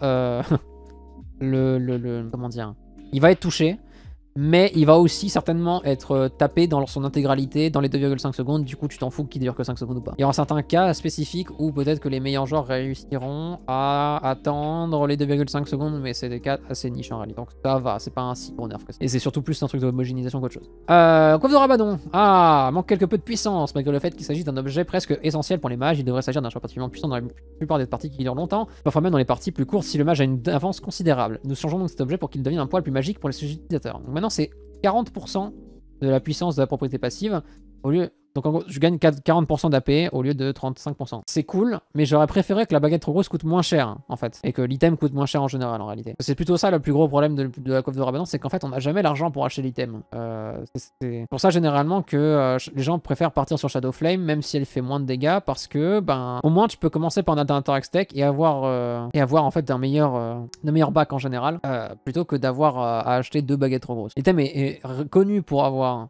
S2: comment dire, il va être touché, mais il va aussi certainement être tapé dans son intégralité dans les 2,5 secondes, du coup tu t'en fous qu'il dure que 5 secondes ou pas. Il y aura certains cas spécifiques où peut-être que les meilleurs joueurs réussiront à attendre les 2,5 secondes, mais c'est des cas assez niches en réalité. Donc ça va, c'est pas un si gros nerf que ça. Et c'est surtout plus un truc d'homogénéisation qu'autre chose. Coiffe de Rabadon. Ah, manque quelque peu de puissance, malgré le fait qu'il s'agisse d'un objet presque essentiel pour les mages. Il devrait s'agir d'un choix particulièrement puissant dans la plupart des parties qui durent longtemps, parfois même dans les parties plus courtes si le mage a une avance considérable. Nous changeons donc cet objet pour qu'il devienne un poil plus magique pour les utilisateurs. Donc maintenant c'est 40% de la puissance de la propriété passive au lieu. Donc en gros, je gagne 40% d'AP au lieu de 35%. C'est cool, mais j'aurais préféré que la baguette trop grosse coûte moins cher en fait, et que l'item coûte moins cher en général en réalité. C'est plutôt ça le plus gros problème de la coiffe de Rabadon, c'est qu'en fait on n'a jamais l'argent pour acheter l'item. C'est pour ça généralement que les gens préfèrent partir sur Shadow Flame, même si elle fait moins de dégâts, parce que ben au moins tu peux commencer par un Interact Tech et avoir en fait un meilleur bac en général, plutôt que d'avoir à acheter 2 baguettes trop grosses. L'item est connu pour avoir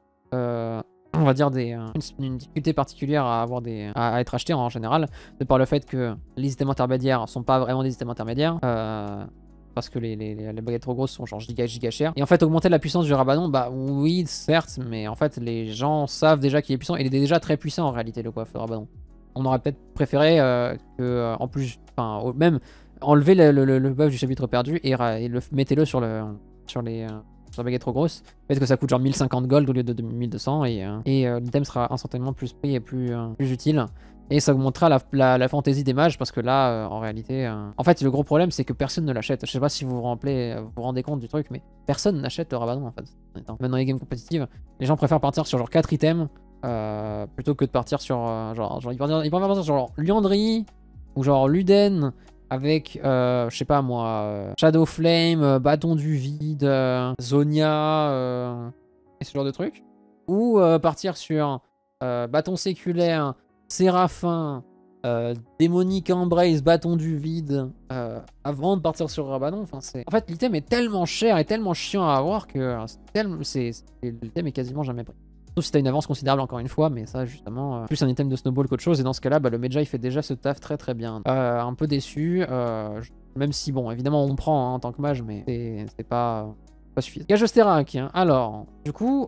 S2: on va dire une difficulté particulière à être acheté en général, de par le fait que les items intermédiaires sont pas vraiment des items intermédiaires, parce que les baguettes trop grosses sont genre giga chères. Et en fait, augmenter la puissance du Rabadon, bah oui, certes, mais en fait, les gens savent déjà qu'il est puissant, et il est déjà très puissant en réalité, le coiffe de Rabadon. On aurait peut-être préféré que, en plus, enfin, même enlever le buff du chapitre perdu et mettez-le sur la baguette trop grosse. Peut-être que ça coûte genre 1050 gold au lieu de 1200 et l'item sera instantanément plus pris et plus utile. Et ça augmentera la fantaisie des mages parce que là, en réalité... En fait, le gros problème, c'est que personne ne l'achète. Je sais pas si vous vous rendez compte du truc, mais personne n'achète le Rabadon en fait. Même dans les games compétitives, les gens préfèrent partir sur genre 4 items plutôt que de partir sur ils préfèrent partir sur genre Liandry ou genre Luden avec, je sais pas moi, Shadow Flame, Bâton du Vide, Zonia, et ce genre de trucs. Ou partir sur Bâton Séculaire, Séraphin, Démonique Embrace, Bâton du Vide, avant de partir sur Rabadon. Enfin, en fait, l'item est tellement cher et tellement chiant à avoir que l'item est quasiment jamais pris. Sauf si t'as une avance considérable encore une fois, mais ça justement, plus un item de snowball qu'autre chose, et dans ce cas-là, bah, le Medjay fait déjà ce taf très bien. Un peu déçu, même si bon, évidemment on prend en tant que mage, mais c'est pas suffisant. Gage Sterak, hein. Alors, du coup,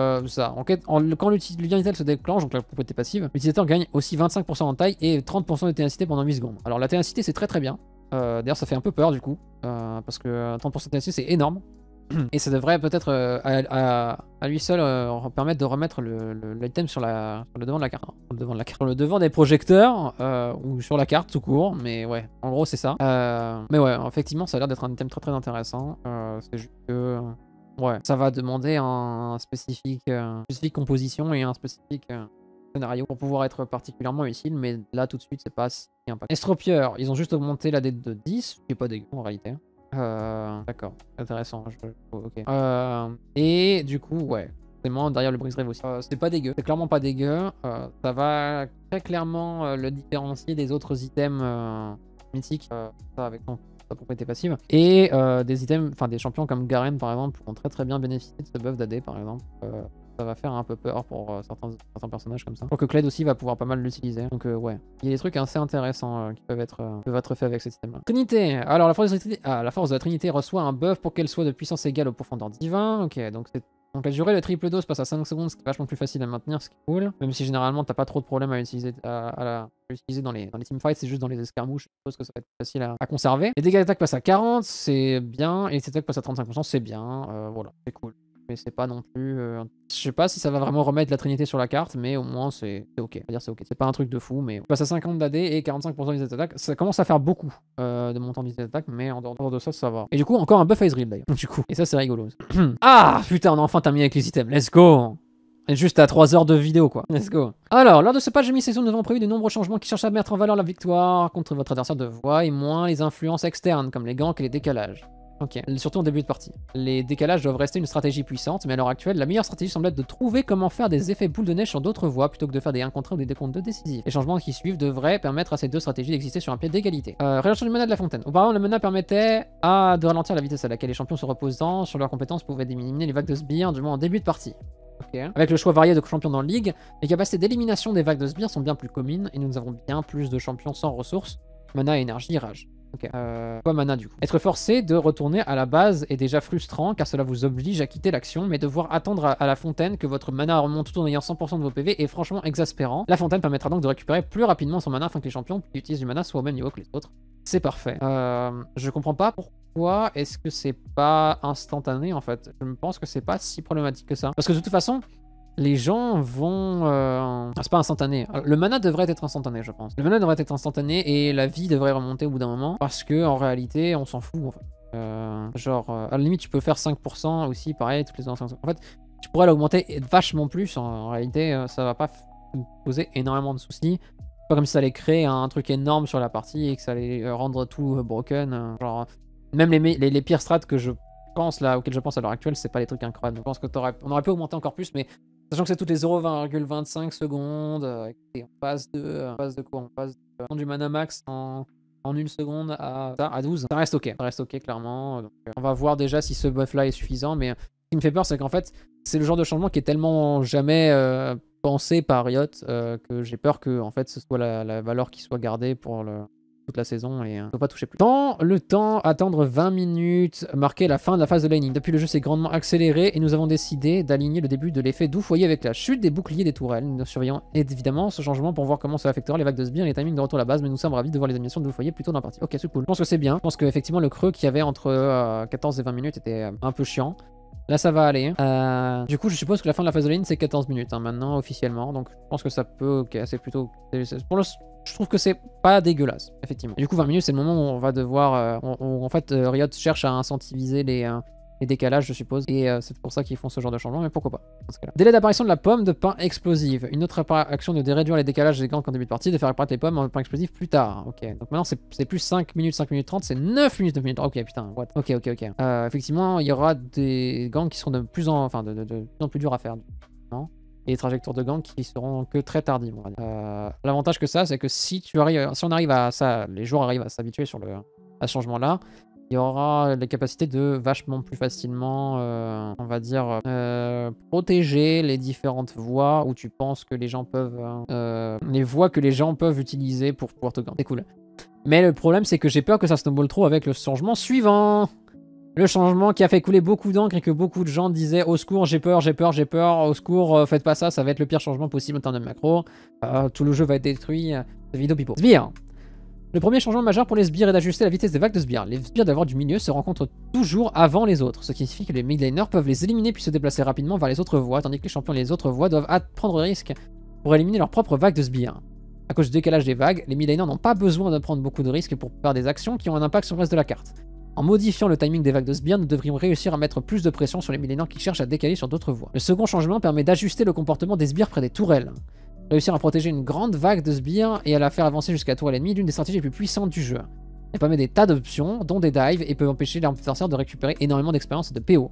S2: quand l'utilisateur se déclenche, donc la propriété passive, l'utilisateur gagne aussi 25% en taille et 30% de ténacité pendant 8 secondes. Alors la ténacité c'est très bien, d'ailleurs ça fait un peu peur du coup, parce que 30% de ténacité c'est énorme. Et ça devrait peut-être à lui seul permettre de remettre l'item sur le devant de la carte. Sur le devant des projecteurs ou sur la carte tout court. Mais ouais, en gros c'est ça. Mais ouais, effectivement ça a l'air d'être un item très intéressant. C'est juste que ouais, ça va demander une spécifique composition et un spécifique scénario pour pouvoir être particulièrement utile. Mais là tout de suite c'est pas si impactant. Estropieur, ils ont juste augmenté la dette de 10, qui est pas dégueu en réalité. D'accord, intéressant. Ok. Et du coup, ouais, forcément derrière le brise-rêve aussi. C'est pas dégueu, c'est clairement pas dégueu. Ça va très clairement le différencier des autres items mythiques, ça avec sa propriété passive. Et des items, enfin des champions comme Garen par exemple, pourront très bien bénéficier de ce buff d'AD par exemple. Ça va faire un peu peur pour certains personnages comme ça. Je crois que Kled aussi va pouvoir pas mal l'utiliser. Donc ouais, il y a des trucs assez intéressants qui peuvent être faits avec ce système-là. Trinité. Alors la force de la Trinité reçoit un buff pour qu'elle soit de puissance égale au profondeur divin. Ok, donc la durée de triple dose passe à 5 secondes, ce qui est vachement plus facile à maintenir, ce qui est cool. Même si généralement t'as pas trop de problème à l'utiliser dans les teamfights, c'est juste dans les escarmouches, je suppose que ça va être facile à conserver. Les dégâts d'attaque passent à 40, c'est bien. Et les attaques passent à 35%, c'est bien. Voilà, c'est cool. Mais c'est pas non plus... Je sais pas si ça va vraiment remettre la Trinité sur la carte, mais au moins c'est ok. C'est-à-dire c'est ok. C'est pas un truc de fou, mais on passe à 50 d'AD et 45% des attaques. Ça commence à faire beaucoup de montant des attaques, mais en dehors de ça, ça va. Et du coup, encore un buff Ezreal d'ailleurs. Du coup, et ça c'est rigolo. Ah putain, on a enfin terminé avec les items. Let's go! Et juste à 3 heures de vidéo quoi. Let's go. Alors, lors de ce patch de mi-saison, nous avons prévu de nombreux changements qui cherchent à mettre en valeur la victoire contre votre adversaire de voix et moins les influences externes comme les ganks et les décalages. Ok, surtout en début de partie. Les décalages doivent rester une stratégie puissante, mais à l'heure actuelle, la meilleure stratégie semble être de trouver comment faire des effets boule de neige sur d'autres voies plutôt que de faire des 1 contre 1 ou des décomptes 2 décisifs. Les changements qui suivent devraient permettre à ces deux stratégies d'exister sur un pied d'égalité. Réduction du mana de la fontaine. Auparavant, le mana permettait de ralentir la vitesse à laquelle les champions se reposant sur leurs compétences pouvaient éliminer les vagues de sbires, du moins en début de partie. Okay. Avec le choix varié de champions dans la ligue, les capacités d'élimination des vagues de sbires sont bien plus communes et nous avons bien plus de champions sans ressources, mana, énergie, rage. Ok. Quoi mana du coup. Être forcé de retourner à la base est déjà frustrant car cela vous oblige à quitter l'action, mais devoir attendre à la fontaine que votre mana remonte tout en ayant 100% de vos PV est franchement exaspérant. La fontaine permettra donc de récupérer plus rapidement son mana afin que les champions qui utilisent du mana soient au même niveau que les autres. C'est parfait. Je comprends pas pourquoi est-ce que c'est pas instantané en fait. Je me pense que c'est pas si problématique que ça. Parce que de toute façon, les gens vont... c'est pas instantané. Le mana devrait être instantané, je pense. Le mana devrait être instantané et la vie devrait remonter au bout d'un moment. Parce que en réalité, on s'en fout en fait. Genre, à la limite, tu peux faire 5% aussi, pareil, toutes les anciennes. En fait, tu pourrais l'augmenter vachement plus. En réalité, ça va pas poser énormément de soucis. Pas comme si ça allait créer un truc énorme sur la partie et que ça allait rendre tout broken. Genre, même les pires strats que je pense là, auxquels je pense à l'heure actuelle, c'est pas les trucs incroyables. Je pense que on aurait pu augmenter encore plus, mais sachant que c'est toutes les 0,25 secondes, et on passe de quoi? On passe du mana max en 1 seconde à 12. Ça reste ok clairement. Donc, on va voir déjà si ce buff là est suffisant, mais ce qui me fait peur, c'est qu'en fait, c'est le genre de changement qui est tellement jamais pensé par Riot que j'ai peur que en fait, ce soit la valeur qui soit gardée pour toute la saison et ne faut pas toucher plus. Dans le temps, attendre 20 minutes, marquer la fin de la phase de laning. Depuis, le jeu s'est grandement accéléré et nous avons décidé d'aligner le début de l'effet doux foyer avec la chute des boucliers des tourelles. Nous surveillons évidemment ce changement pour voir comment ça affectera les vagues de sbires et les timings de retour à la base, mais nous sommes ravis de voir les animations de doux foyer plutôt dans la partie. Ok, c'est cool. Je pense que c'est bien. Je pense qu'effectivement, le creux qu'il y avait entre 14 et 20 minutes était un peu chiant. Là, ça va aller. Du coup, je suppose que la fin de la phase de lane, c'est 14 minutes maintenant, officiellement. Donc, je pense que ça peut... Ok, c'est plutôt... Je trouve que c'est pas dégueulasse, effectivement. Et du coup, 20 minutes, c'est le moment où on va devoir... en fait, Riot cherche à incentiviser les décalages, je suppose. Et c'est pour ça qu'ils font ce genre de changement, mais pourquoi pas dans ce cas-là. Délai d'apparition de la pomme de pain explosive. Une autre action de réduire les décalages des ganks en début de partie, de faire apparaître les pommes en pain explosif plus tard. Ok, donc maintenant c'est plus 5 minutes 30, c'est 9 minutes 9 minutes. Ok, putain, what. Ok. Effectivement, il y aura des ganks qui seront de plus en plus durs à faire. Non, et les trajectoires de gank qui seront que très tardives. L'avantage que ça, c'est que si on arrive à ça, les joueurs arrivent à s'habituer à ce changement-là, il y aura les capacités de vachement plus facilement, on va dire, protéger les différentes voies où tu penses que les gens peuvent... les voies que les gens peuvent utiliser pour pouvoir te gank. C'est cool. Mais le problème, c'est que j'ai peur que ça snowball trop avec le changement suivant. Le changement qui a fait couler beaucoup d'encre et que beaucoup de gens disaient au secours, j'ai peur, au secours, faites pas ça, ça va être le pire changement possible en termes de macro. Tout le jeu va être détruit. Vidéo pipo. Sbire. Le premier changement majeur pour les sbires est d'ajuster la vitesse des vagues de sbires. Les sbires d'avoir du milieu se rencontrent toujours avant les autres, ce qui signifie que les midlaners peuvent les éliminer puis se déplacer rapidement vers les autres voies, tandis que les champions et les autres voies doivent prendre risque pour éliminer leur propre vague de sbires. À cause du décalage des vagues, les midlaners n'ont pas besoin de prendre beaucoup de risques pour faire des actions qui ont un impact sur le reste de la carte. En modifiant le timing des vagues de sbires, nous devrions réussir à mettre plus de pression sur les midlaners qui cherchent à décaler sur d'autres voies. Le second changement permet d'ajuster le comportement des sbires près des tourelles. Réussir à protéger une grande vague de sbires et à la faire avancer jusqu'à la tourelle ennemie est l'une des stratégies les plus puissantes du jeu. Elle permet des tas d'options, dont des dives, et peut empêcher l'adversaire de récupérer énormément d'expérience et de PO.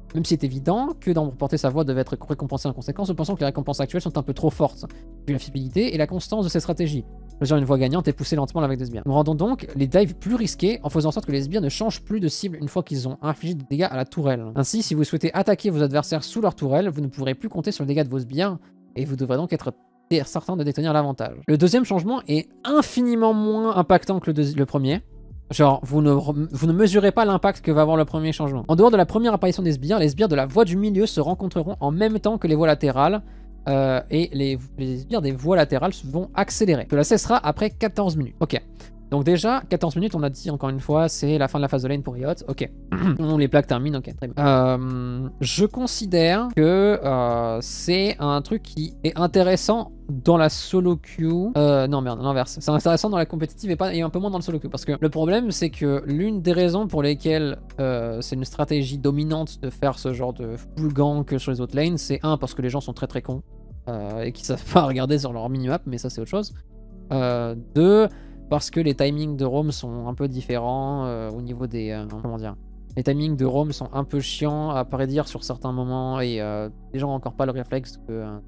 S2: Même s'il est évident que dans porter sa voix devait être récompensé en conséquence, nous pensons que les récompenses actuelles sont un peu trop fortes, vu la fiabilité et la constance de cette stratégie. Choisir une voie gagnante et pousser lentement la vague de sbires. Nous rendons donc les dives plus risqués en faisant en sorte que les sbires ne changent plus de cible une fois qu'ils ont infligé des dégâts à la tourelle. Ainsi, si vous souhaitez attaquer vos adversaires sous leur tourelle, vous ne pourrez plus compter sur les dégâts de vos sbires et vous devrez donc être certain de détenir l'avantage. Le deuxième changement est infiniment moins impactant que le premier. Genre, vous ne mesurez pas l'impact que va avoir le premier changement. En dehors de la première apparition des sbires, les sbires de la voie du milieu se rencontreront en même temps que les voies latérales. Et les sbires des voies latérales vont accélérer. Cela cessera après 14 minutes. Ok. Donc déjà, 14 minutes, on a dit encore une fois, c'est la fin de la phase de lane pour Riot. Ok. Les plaques terminent, ok, très bien. Je considère que c'est un truc qui est intéressant dans la solo queue. Non, merde, l'inverse. C'est intéressant dans la compétitive et un peu moins dans le solo queue. Parce que le problème, c'est que l'une des raisons pour lesquelles c'est une stratégie dominante de faire ce genre de full gank sur les autres lanes, c'est parce que les gens sont très très cons et qui savent pas regarder sur leur minimap, mais ça c'est autre chose. Deux, parce que les timings de roam sont un peu différents au niveau des... comment dire, les timings de roam sont un peu chiants à prédire sur certains moments et les gens n'ont encore pas le réflexe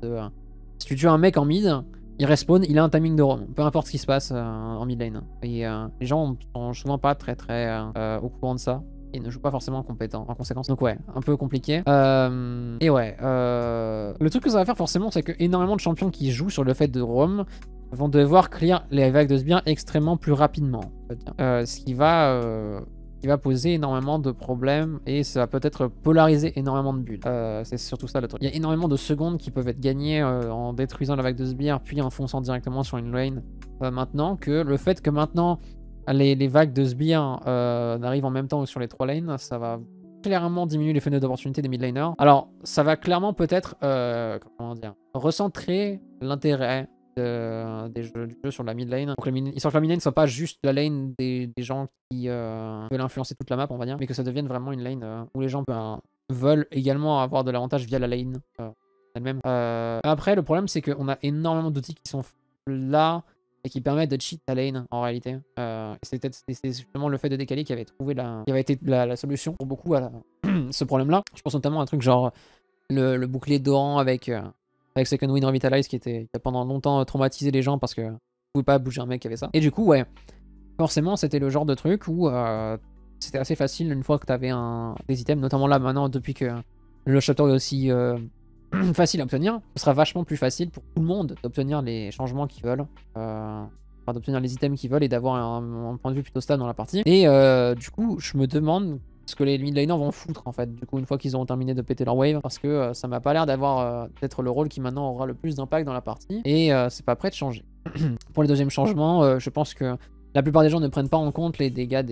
S2: si tu tues un mec en mid, il respawn, il a un timing de roam, peu importe ce qui se passe en mid lane. Et les gens sont souvent pas très au courant de ça. Et ne jouent pas forcément en conséquence. Donc ouais, un peu compliqué. Et ouais, le truc que ça va faire forcément, c'est que énormément de champions qui jouent sur le fait de roam vont devoir clear les vagues de sbires extrêmement plus rapidement. Ce qui va poser énormément de problèmes et ça va peut-être polariser énormément de bulles. C'est surtout ça le truc. Il y a énormément de secondes qui peuvent être gagnées en détruisant la vague de sbires puis en fonçant directement sur une lane. Maintenant que le fait que maintenant les vagues de sbires n'arrivent en même temps sur les 3 lanes, ça va clairement diminuer les fenêtres d'opportunité des mid laners. Alors ça va clairement peut-être recentrer l'intérêt du jeu sur la mid lane. Donc histoire que la mid lane soit pas juste la lane des gens qui veulent influencer toute la map, on va dire, mais que ça devienne vraiment une lane où les gens veulent également avoir de l'avantage via la lane elle-même. Après, le problème, c'est qu'on a énormément d'outils qui sont là et qui permettent de cheat la lane en réalité. C'est justement le fait de décaler qui avait été la solution pour beaucoup à ce problème-là. Je pense notamment à un truc genre le bouclier d'Oran avec Second Wind Revitalize qui a pendant longtemps traumatisé les gens parce que vous pouvez pas bouger un mec qui avait ça. Et du coup, ouais, forcément, c'était le genre de truc où c'était assez facile une fois que tu avais des items, notamment là maintenant, depuis que le château est aussi facile à obtenir, ce sera vachement plus facile pour tout le monde d'obtenir les changements qu'ils veulent, d'obtenir les items qu'ils veulent et d'avoir un point de vue plutôt stable dans la partie. Et du coup, je me demande ce que les mid laners vont foutre en fait, du coup, une fois qu'ils auront terminé de péter leur wave, parce que ça m'a pas l'air d'être le rôle qui maintenant aura le plus d'impact dans la partie, et c'est pas prêt de changer. Pour les deuxièmes changements, je pense que la plupart des gens ne prennent pas en compte les dégâts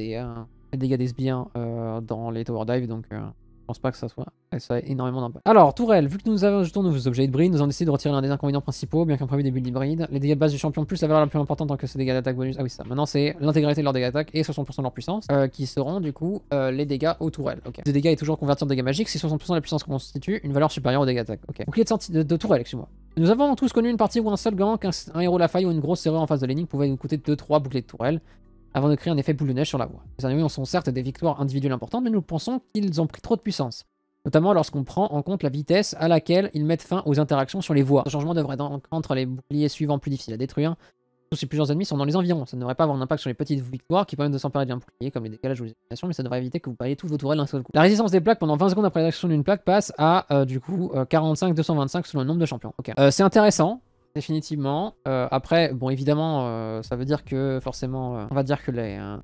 S2: des sbires dans les tower dive, donc je pense pas que ça ait énormément d'impact. Alors, tourelle, vu que nous ajoutons de nouveaux objets hybrides, nous avons décidé de retirer l'un des inconvénients principaux, bien qu'un prévu des builds hybrides. Les dégâts de base du champion plus la valeur la plus importante tant que ces dégâts d'attaque bonus. Ah oui, ça. Maintenant, c'est l'intégralité de leur dégâts d'attaque et 60% de leur puissance, qui seront du coup les dégâts aux tourelles. Ok. Le dégât est toujours converti en dégâts magiques si 60% de la puissance constitue une valeur supérieure aux dégâts d'attaque. Ok. Bouclier de tourelle, excuse-moi. Nous avons tous connu une partie où un seul gank, un héros la faille ou une grosse serrure en phase de laning pouvait nous coûter 2-3 boucliers de tourelle, avant de créer un effet boule de neige sur la voie. Les ennemis sont certes des victoires individuelles importantes, mais nous pensons qu'ils ont pris trop de puissance. Notamment lorsqu'on prend en compte la vitesse à laquelle ils mettent fin aux interactions sur les voies. Ce changement devrait donc rendre les boucliers suivants plus difficiles à détruire. Surtout si plusieurs ennemis sont dans les environs. Ça ne devrait pas avoir un impact sur les petites victoires qui permettent de s'emparer d'un bouclier, comme les décalages ou les éliminations, mais ça devrait éviter que vous pariez tous vos tourelles d'un seul coup. La résistance des plaques pendant 20 secondes après l'action d'une plaque passe à du coup 45-225 selon le nombre de champions. Ok. C'est intéressant. Définitivement. Après, bon, évidemment, ça veut dire que forcément, on va dire que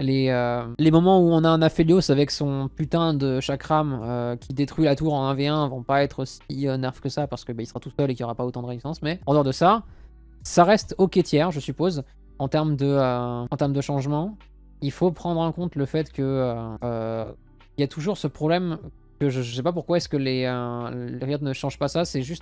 S2: les moments où on a un Aphelios avec son putain de chakram qui détruit la tour en 1v1 vont pas être aussi nerfs que ça parce que il sera tout seul et qu'il n'y aura pas autant de résistance. Mais en dehors de ça, ça reste ok tiers, je suppose, en termes de changement. Il faut prendre en compte le fait que il y a toujours ce problème. Que je sais pas pourquoi est-ce que les Riot ne changent pas ça, c'est juste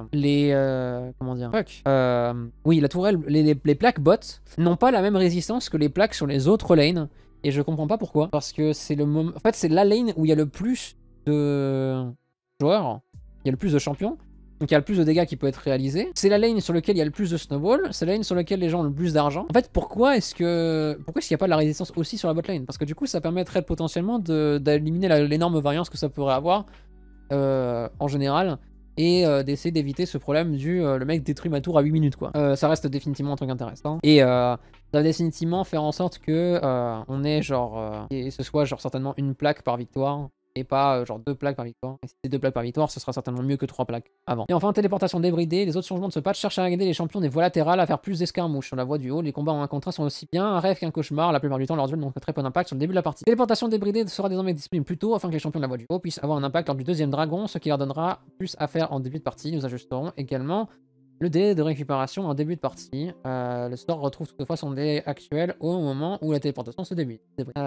S2: comment dire, fuck. Oui, la tourelle, les plaques bots n'ont pas la même résistance que les plaques sur les autres lanes, et je comprends pas pourquoi, parce que c'est le moment, en fait c'est la lane où il y a le plus de joueurs, il y a le plus de champions, donc il y a le plus de dégâts qui peut être réalisé. C'est la lane sur laquelle il y a le plus de snowball, c'est la lane sur laquelle les gens ont le plus d'argent. En fait, pourquoi est-ce qu'il n'y a pas de la résistance aussi sur la bot lane? Parce que du coup, ça permettrait potentiellement d'éliminer l'énorme variance que ça pourrait avoir en général, et d'essayer d'éviter ce problème du le mec détruit ma tour à 8 minutes quoi. Ça reste définitivement un truc intéressant. Et ça va définitivement faire en sorte que on ait genre, et ce soit genre certainement une plaque par victoire. Et pas genre 2 plaques par victoire. Et si c'est 2 plaques par victoire, ce sera certainement mieux que 3 plaques avant. Et enfin, téléportation débridée. Les autres changements de ce patch cherchent à aider les champions des voies latérales à faire plus d'escarmouches. Sur la voie du haut, les combats en 1 contre 1 sont aussi bien un rêve qu'un cauchemar. La plupart du temps, leurs duels n'ont que très peu d'impact sur le début de la partie. Téléportation débridée sera désormais disponible plus tôt afin que les champions de la voie du haut puissent avoir un impact lors du deuxième dragon, ce qui leur donnera plus à faire en début de partie. Nous ajusterons également le délai de récupération en début de partie. Le store retrouve toutefois son délai actuel au moment où la téléportation se débute.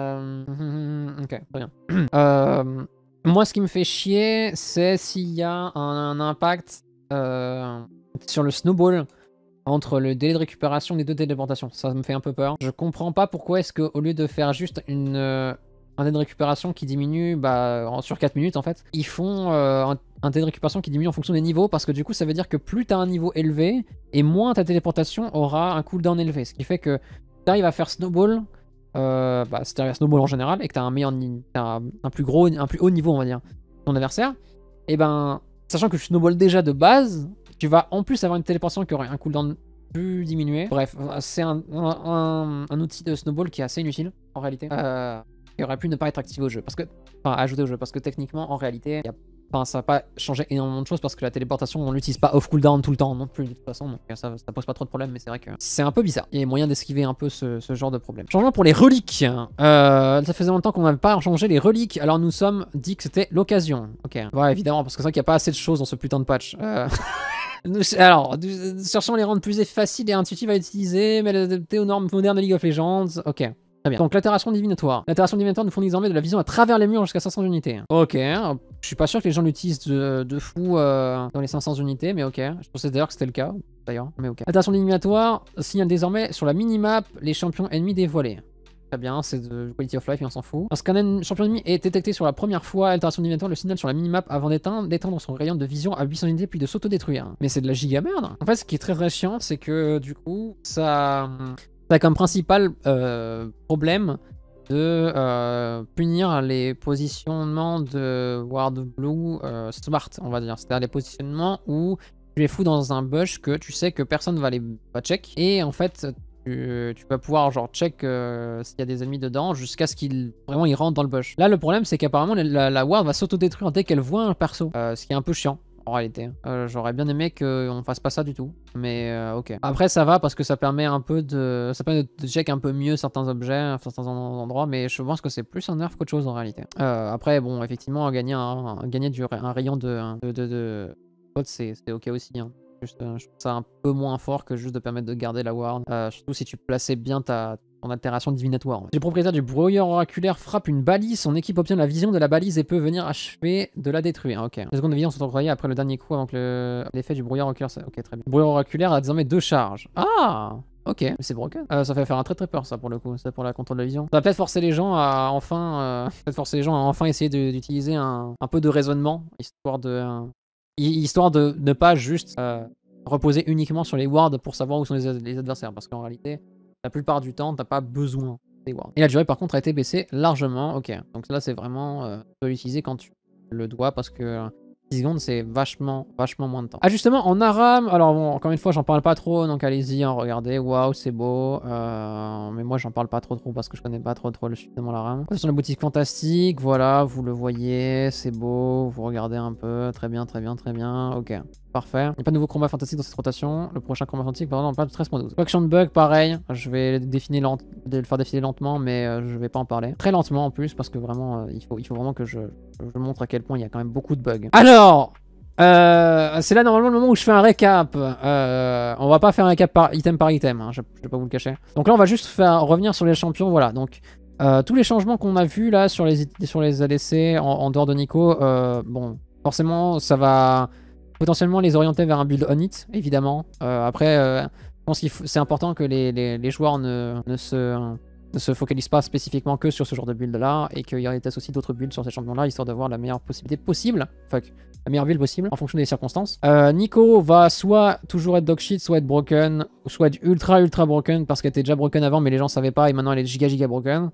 S2: Ok, très bien. Moi, ce qui me fait chier, c'est s'il y a un impact sur le snowball entre le délai de récupération des 2 téléportations. Ça me fait un peu peur. Je comprends pas pourquoi est-ce qu'au lieu de faire juste un délai de récupération qui diminue sur 4 minutes, en fait, ils font un délai de récupération qui diminue en fonction des niveaux, parce que du coup, ça veut dire que plus tu as un niveau élevé, et moins ta téléportation aura un cooldown élevé. Ce qui fait que tu arrives à faire snowball, c'est-à-dire snowball en général, et que t'as un plus haut niveau, on va dire, ton adversaire, et ben, sachant que tu snowball déjà de base, tu vas en plus avoir une téléportation qui aurait un cooldown plus diminué. Bref, c'est un outil de snowball qui est assez inutile, en réalité, qui aurait pu ne pas être activé au jeu, ajouté au jeu, parce que techniquement, en réalité, ça va pas changer énormément de choses parce que la téléportation, on l'utilise pas off cooldown tout le temps non plus de toute façon, donc ça pose pas trop de problème, mais c'est vrai que c'est un peu bizarre. Il y a moyen d'esquiver un peu ce genre de problème. Changement pour les reliques. Ça faisait longtemps qu'on n'avait pas changé les reliques, alors nous sommes dit que c'était l'occasion. Ok, ouais, évidemment, parce que c'est vrai qu'il n'y a pas assez de choses dans ce putain de patch. Alors, cherchons à les rendre plus faciles et intuitives à utiliser, mais adaptés aux normes modernes de League of Legends. Ok. Très bien. Donc, l'altération divinatoire. L'altération divinatoire nous fournit désormais de la vision à travers les murs jusqu'à 500 unités. Ok. Je suis pas sûr que les gens l'utilisent de fou dans les 500 unités, mais ok. Je pensais d'ailleurs que c'était le cas, d'ailleurs, mais ok. L'altération divinatoire signale désormais sur la minimap les champions ennemis dévoilés. Très bien, c'est de quality of life et on s'en fout. Lorsqu'un champion ennemi est détecté sur la première fois, l'altération divinatoire le signale sur la minimap avant d'étendre son rayon de vision à 800 unités puis de s'auto-détruire. Mais c'est de la giga merde. En fait, ce qui est très chiant, c'est que du coup, ça a comme principal problème de punir les positionnements de Ward Blue smart, on va dire. C'est-à-dire les positionnements où tu les fous dans un bush que tu sais que personne va check. Et en fait, tu vas pouvoir genre check s'il y a des ennemis dedans jusqu'à ce qu'ils rentrent dans le bush. Là, le problème, c'est qu'apparemment, la Ward va s'auto-détruire dès qu'elle voit un perso. Ce qui est un peu chiant. En réalité, j'aurais bien aimé qu'on fasse pas ça du tout, mais ok. Après ça va parce que ça permet un peu de check un peu mieux certains objets, certains endroits, mais je pense que c'est plus un nerf qu'autre chose en réalité. Après bon, effectivement, gagner un rayon de potes, c'est ok aussi. Hein. Juste, je trouve ça un peu moins fort que juste de permettre de garder la ward, surtout si tu plaçais bien ton altération divinatoire. En fait. Le propriétaire du brouilleur oraculaire frappe une balise, son équipe obtient la vision de la balise et peut venir achever de la détruire. Ok. Les secondes de vision sont octroyées après le dernier coup avant que l'effet du brouilleur oraculaire. Ok, très bien. Le brouilleur oraculaire a désormais 2 charges. Ah, ok, mais c'est broken. Ça fait faire un très peur ça pour le coup, c'est pour la contrôle de la vision. Ça va peut-être forcer les gens à enfin, essayer d'utiliser un peu de raisonnement, histoire de ne pas juste reposer uniquement sur les wards pour savoir où sont les adversaires, parce qu'en réalité, la plupart du temps, t'as pas besoin des wards. Et la durée par contre a été baissée largement, ok. Donc là c'est vraiment, tu peux l'utiliser quand tu le dois, parce que 10 secondes c'est vachement moins de temps. Ajustement en Aram, alors bon, encore une fois j'en parle pas trop, donc allez-y, hein, regardez, waouh c'est beau, mais moi j'en parle pas trop parce que je connais pas trop suffisamment l'Aram. Sur la boutique fantastique, voilà, vous le voyez, c'est beau, vous regardez un peu, très bien, ok. Parfait. Il n'y a pas de nouveau combat fantastique dans cette rotation. Le prochain combat fantastique, par exemple, pas de 13.12. Action de bug, pareil. Je vais le faire défiler lentement, mais je vais pas en parler. Très lentement en plus, parce que vraiment, il faut vraiment que je montre à quel point il y a quand même beaucoup de bugs. Alors, c'est là normalement le moment où je fais un récap. On va pas faire un récap par item, hein, je vais pas vous le cacher. Donc là, on va juste revenir sur les champions. Voilà, donc tous les changements qu'on a vus là sur les ADC en dehors de Nico, bon, forcément, ça va potentiellement les orienter vers un build on it, évidemment. Après, je pense que c'est important que les joueurs ne se focalisent pas spécifiquement que sur ce genre de build là, et qu'il y ait aussi d'autres builds sur ces champions là, histoire d'avoir la meilleure possibilité possible, la meilleure build possible en fonction des circonstances. Nico va soit toujours être dog shit, soit être broken, soit être ultra broken parce qu'elle était déjà broken avant mais les gens savaient pas et maintenant elle est giga broken.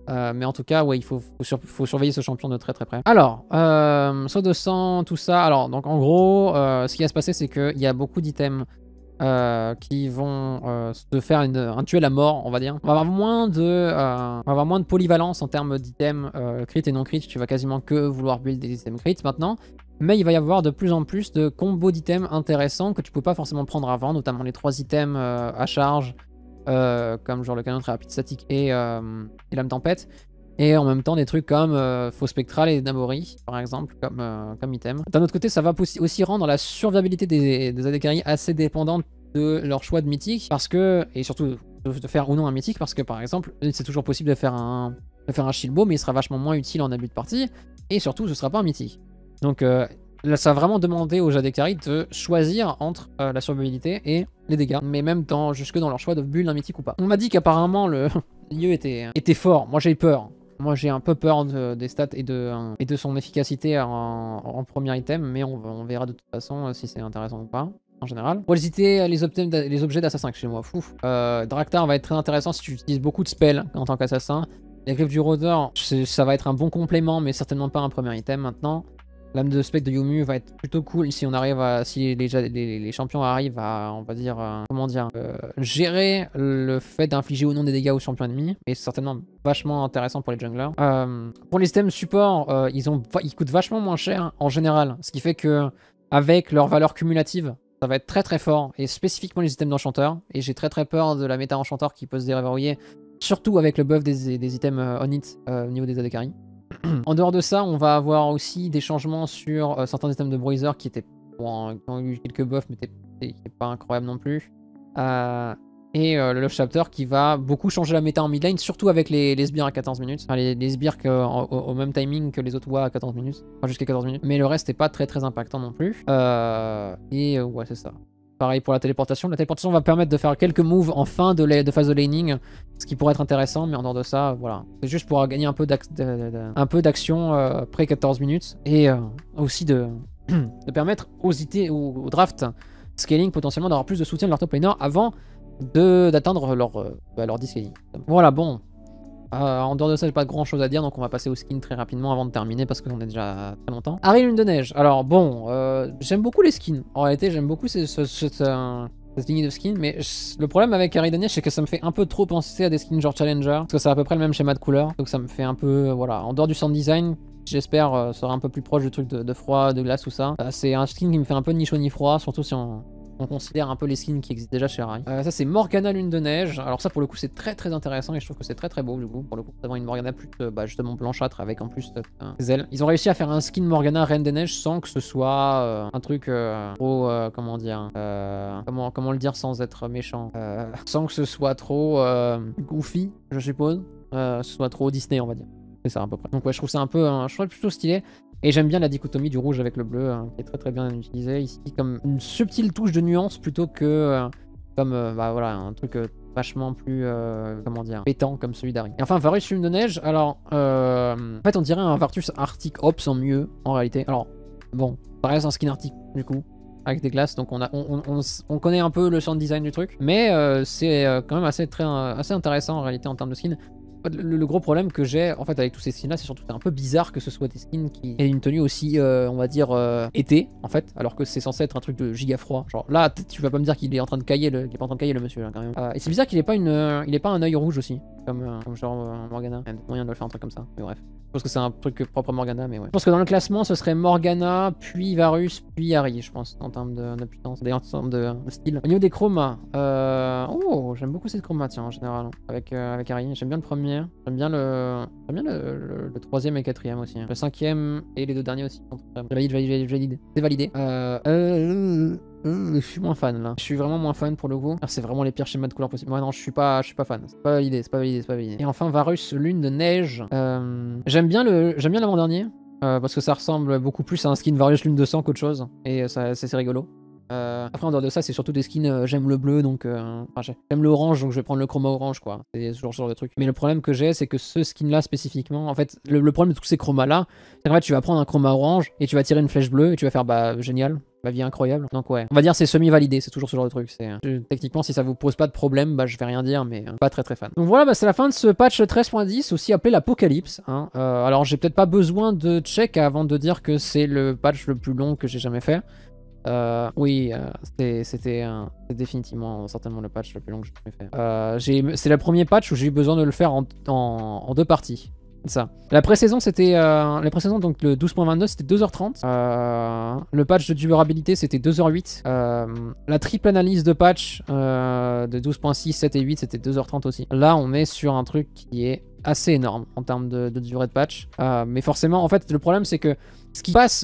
S2: Mais en tout cas, ouais, il faut surveiller ce champion de très très près. Alors, saut de sang, tout ça. Alors, donc en gros, ce qui va se passer, c'est qu'il y a beaucoup d'items qui vont se faire un duel à mort, on va dire. On va avoir moins de polyvalence en termes d'items crit et non crit. Tu vas quasiment que vouloir build des items crit maintenant. Mais il va y avoir de plus en plus de combos d'items intéressants que tu peux pas forcément prendre avant, notamment les 3 items à charge, comme genre le canon très rapide statique et lame tempête. Et en même temps des trucs comme faux spectral et Namori, par exemple, comme item. D'un autre côté, ça va aussi rendre la survivabilité des AD-carry assez dépendante de leur choix de mythique, parce que, et surtout de faire ou non un mythique, parce que par exemple, c'est toujours possible de faire un Shilbo, mais il sera vachement moins utile en début de partie, et surtout, ce sera pas un mythique. Donc là, ça va vraiment demander aux AD-carry de choisir entre la survivabilité et les dégâts, mais même jusque dans leur choix de build un mythique ou pas. On m'a dit qu'apparemment, le lieu était fort, moi j'ai eu peur. Moi j'ai un peu peur des stats et de son efficacité en premier item, mais on verra de toute façon si c'est intéressant ou pas, en général. Pour hésiter, les objets d'assassin, excusez-moi, fou. Draktar va être très intéressant si tu utilises beaucoup de spells en tant qu'assassin. Les griffes du rôdeur, ça va être un bon complément, mais certainement pas un premier item maintenant. L'âme de spectre de Yomu va être plutôt cool si on arrive si les champions arrivent à, on va dire, gérer le fait d'infliger ou non des dégâts aux champions ennemis, et c'est certainement vachement intéressant pour les junglers. Pour les items support, ils coûtent vachement moins cher en général, ce qui fait que avec leur valeur cumulative, ça va être très très fort, et spécifiquement les items d'enchanteur, et j'ai très très peur de la méta enchanteur qui peut se déverrouiller, surtout avec le buff des items on-hit au niveau des AD-carry. En dehors de ça, on va avoir aussi des changements sur certains items de Bruiser qui ont eu quelques buffs, mais qui n'est pas incroyable non plus. Le Love Chapter qui va beaucoup changer la méta en mid lane, surtout avec les sbires à 14 minutes. Enfin, les sbires au même timing que les autres WoW à 14 minutes, enfin jusqu'à 14 minutes. Mais le reste n'est pas très très impactant non plus. Ouais, c'est ça. Pareil pour la téléportation. La téléportation va permettre de faire quelques moves en fin de phase de laning, ce qui pourrait être intéressant, mais en dehors de ça, voilà. C'est juste pour gagner un peu d'action après 14 minutes, et aussi de permettre aux draft scaling potentiellement d'avoir plus de soutien de leur top laner avant d'atteindre leur discaling. Voilà, bon. En dehors de ça, j'ai pas grand chose à dire, donc on va passer au skin très rapidement avant de terminer parce qu'on est déjà très longtemps. Harry Lune de Neige. Alors bon, j'aime beaucoup les skins. En réalité, j'aime beaucoup cette lignée de skins, mais le problème avec Harry de Neige, c'est que ça me fait un peu trop penser à des skins genre Challenger, parce que c'est à peu près le même schéma de couleur, donc ça me fait un peu, voilà. En dehors du sound design, j'espère sera un peu plus proche du truc de froid, de glace, tout ça. C'est un skin qui me fait un peu ni chaud ni froid, surtout si on considère un peu les skins qui existent déjà chez Harry. Ça c'est Morgana Lune de Neige. Alors ça pour le coup c'est très très intéressant et je trouve que c'est très très beau du coup. Pour le coup d'avoir une Morgana plus justement blanchâtre avec en plus des ailes. Ils ont réussi à faire un skin Morgana Reine des Neiges sans que ce soit un truc trop comment dire comment le dire sans être méchant, sans que ce soit trop goofy je suppose, ce soit trop Disney on va dire. C'est ça à peu près. Donc ouais je trouve ça je trouve plutôt stylé. Et j'aime bien la dichotomie du rouge avec le bleu, qui est très très bien utilisée ici, comme une subtile touche de nuance plutôt que comme voilà, un truc vachement plus, comment dire, pétant comme celui d'Harry. Et enfin, Varus Lune de Neige, alors, en fait on dirait un Vartus Arctic Ops en mieux, en réalité. Alors, bon, ça reste un skin Arctic du coup, avec des glaces, donc on connaît un peu le sound design du truc, mais c'est quand même assez intéressant en réalité en termes de skin. Le gros problème que j'ai en fait avec tous ces skins là, c'est surtout un peu bizarre que ce soit des skins qui aient une tenue aussi on va dire été en fait, alors que c'est censé être un truc de giga froid. Genre là tu vas pas me dire qu'il est en train de cailler qu'il est pas en train de cailler le monsieur là quand même. Et c'est bizarre qu'il ait pas un œil rouge aussi comme genre Morgana. Il y a moyen de le faire un truc comme ça, mais bref. Je pense que c'est un truc propre à Morgana, mais ouais. Je pense que dans le classement ce serait Morgana, puis Varus, puis Harry, je pense, en termes de puissance, d'ailleurs en termes de style. Au niveau des chromas, oh j'aime beaucoup cette chroma tiens en général avec Harry. J'aime bien le premier. J'aime bien le troisième et quatrième aussi. Le cinquième et les deux derniers aussi. Valide. C'est validé. Je suis moins fan là. Je suis vraiment moins fan pour le coup. C'est vraiment les pires schémas de couleurs possibles. Ouais, non, je suis pas fan. C'est pas validé. Et enfin, Varus Lune de Neige. J'aime bien l'avant-dernier. Parce que ça ressemble beaucoup plus à un skin Varus Lune de Sang qu'autre chose. Et c'est rigolo. Après en dehors de ça c'est surtout des skins, j'aime le bleu donc j'aime l'orange donc je vais prendre le chroma orange quoi, c'est ce genre de truc. Mais le problème que j'ai c'est que ce skin là spécifiquement, en fait le problème de tous ces chromas là c'est qu'en fait tu vas prendre un chroma orange et tu vas tirer une flèche bleue et tu vas faire bah génial, la vie incroyable. Donc ouais, on va dire c'est semi-validé, c'est toujours ce genre de truc. Techniquement, si ça vous pose pas de problème, bah je vais rien dire, mais pas très fan. Donc voilà, bah, c'est la fin de ce patch 13.10, aussi appelé l'Apocalypse. Hein. Alors j'ai peut-être pas besoin de check avant de dire que c'est le patch le plus long que j'ai jamais fait. Oui, c'était définitivement, certainement le patch le plus long que j'ai jamais fait. C'est le premier patch où j'ai eu besoin de le faire en 2 parties. Ça. La pré-saison, c'était donc le 12.22, c'était 2h30. Le patch de durabilité, c'était 2h08. La triple analyse de patch de 12.6, 7 et 8, c'était 2h30 aussi. Là, on est sur un truc qui est assez énorme en termes de durée de patch. Mais forcément, en fait, le problème, c'est que ce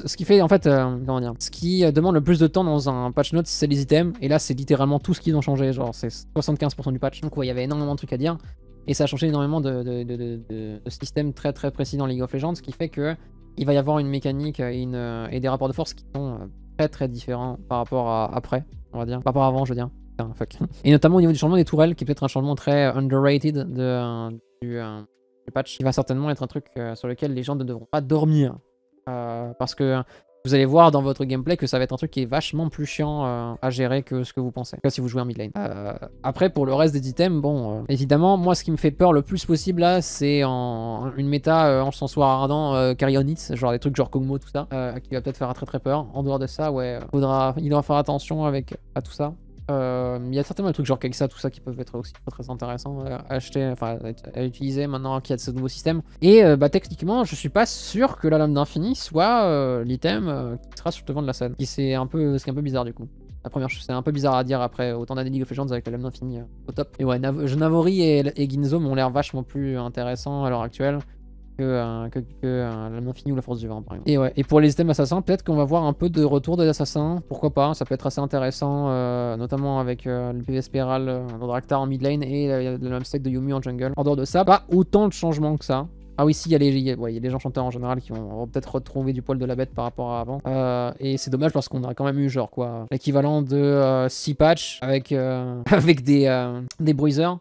S2: qui demande le plus de temps dans un patch note, c'est les items. Et là, c'est littéralement tout ce qu'ils ont changé. Genre, c'est 75% du patch. Donc, ouais, il y avait énormément de trucs à dire. Et ça a changé énormément de systèmes très précis dans League of Legends, ce qui fait que il va y avoir une mécanique et des rapports de force qui sont très différents par rapport à après, on va dire. Par rapport à avant, je veux dire. Putain, fuck. Et notamment au niveau du changement des tourelles, qui est peut-être un changement très underrated du patch, qui va certainement être un truc sur lequel les gens ne devront pas dormir. Parce que vous allez voir dans votre gameplay que ça va être un truc qui est vachement plus chiant à gérer que ce que vous pensez. En tout cas, si vous jouez en mid lane. Après, pour le reste des items, bon, évidemment, moi, ce qui me fait peur le plus possible là, c'est une méta encensoir ardent, Carionite, genre des trucs genre Kog'Maw, tout ça, qui va peut-être faire très peur. En dehors de ça, ouais, il devra faire attention à tout ça. Il y a certainement des trucs genre Kai'Sa, tout ça qui peuvent être aussi très intéressants à acheter, enfin à utiliser maintenant qu'il y a de ce nouveau système. Et bah techniquement, je suis pas sûr que la lame d'infini soit l'item qui sera sur le devant de la scène. C'est un peu bizarre du coup. La première chose, c'est un peu bizarre à dire après autant d'années League of Legends avec la lame d'infini au top. Et ouais, Navori et Ginzo m'ont l'air vachement plus intéressants à l'heure actuelle que la lame d'infini ou la force du vent par exemple. Et ouais, et pour les items assassins, peut-être qu'on va voir un peu de retour des assassins, pourquoi pas, ça peut être assez intéressant, notamment avec le PV Spiral dans Draktar en mid lane et le même stack de Yuumi en jungle. En dehors de ça, pas autant de changements que ça. Ah oui, si, il y a les enchanteurs en général qui vont peut-être retrouver du poil de la bête par rapport à avant. Et c'est dommage parce qu'on a quand même eu genre quoi, l'équivalent de 6 patchs avec, avec des bruisers.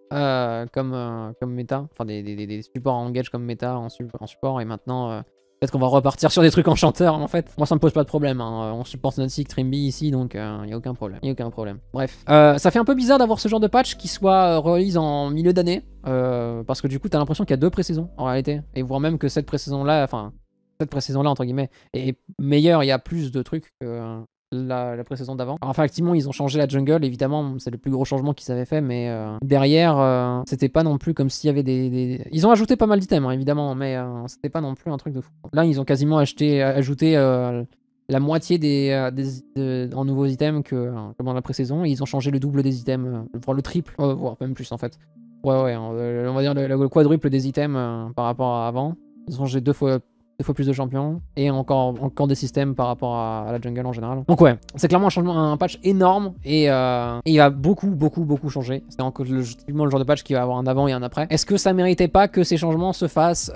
S2: Comme méta, enfin des supports en engage comme méta en support, et maintenant peut-être qu'on va repartir sur des trucs enchanteurs en fait. Moi ça me pose pas de problème, hein. On supporte Natsik, Trimby ici, donc y a aucun problème. Bref, ça fait un peu bizarre d'avoir ce genre de patch qui soit release en milieu d'année, parce que du coup t'as l'impression qu'il y a 2 pré-saisons en réalité, et voire même que cette pré-saison là entre guillemets est meilleure, il y a plus de trucs que la pré-saison d'avant. Enfin, effectivement, ils ont changé la jungle, évidemment, c'est le plus gros changement qu'ils avaient fait, mais derrière, c'était pas non plus comme s'il y avait Ils ont ajouté pas mal d'items, hein, évidemment, mais c'était pas non plus un truc de fou. Là, ils ont quasiment ajouté la moitié en nouveaux items que dans la pré-saison, et ils ont changé le double des items, voire le triple, voire même plus en fait. Ouais, on va dire le quadruple des items par rapport à avant. Ils ont changé 2 fois plus de champions, et encore des systèmes par rapport à la jungle en général. Donc ouais, c'est clairement un patch énorme, et il va beaucoup changer. C'est encore le genre de patch qui va avoir un avant et un après. Est-ce que ça méritait pas que ces changements se fassent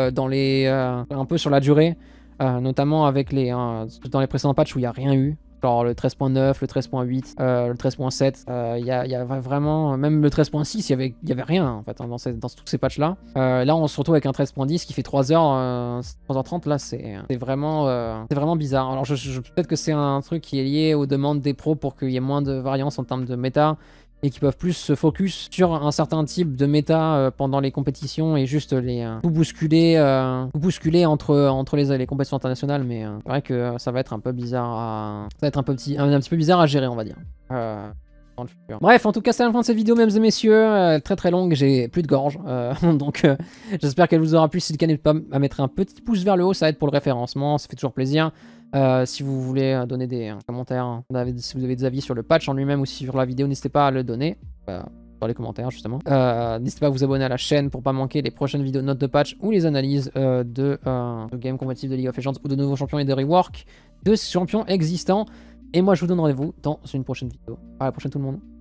S2: un peu sur la durée, notamment avec dans les précédents patchs où il n'y a rien eu, genre le 13.9, le 13.8, le 13.7, il y a vraiment, même le 13.6, il y avait rien en fait hein, dans tous ces patchs là. Là on se retrouve avec un 13.10 qui fait 3h30, là c'est vraiment bizarre. Alors peut-être que c'est un truc qui est lié aux demandes des pros pour qu'il y ait moins de variance en termes de méta, et qui peuvent plus se focus sur un certain type de méta pendant les compétitions, et juste tout bousculer entre les compétitions internationales. Mais c'est vrai que ça va être un peu bizarre ça va être un petit peu bizarre à gérer, on va dire. Dans le futur. Bref, en tout cas, c'est la fin de cette vidéo, mesdames et messieurs, très longue, j'ai plus de gorge, donc j'espère qu'elle vous aura plu. Si le cas n'est pas, à mettre un petit pouce vers le haut, ça aide pour le référencement, ça fait toujours plaisir. Si vous voulez donner des commentaires, si vous avez des avis sur le patch en lui-même ou sur la vidéo, n'hésitez pas à le donner dans les commentaires justement. N'hésitez pas à vous abonner à la chaîne pour pas manquer les prochaines vidéos de notes de patch ou les analyses de game compétitif de League of Legends, ou de nouveaux champions et de rework de champions existants. Et moi je vous donne rendez-vous dans une prochaine vidéo. À la prochaine tout le monde.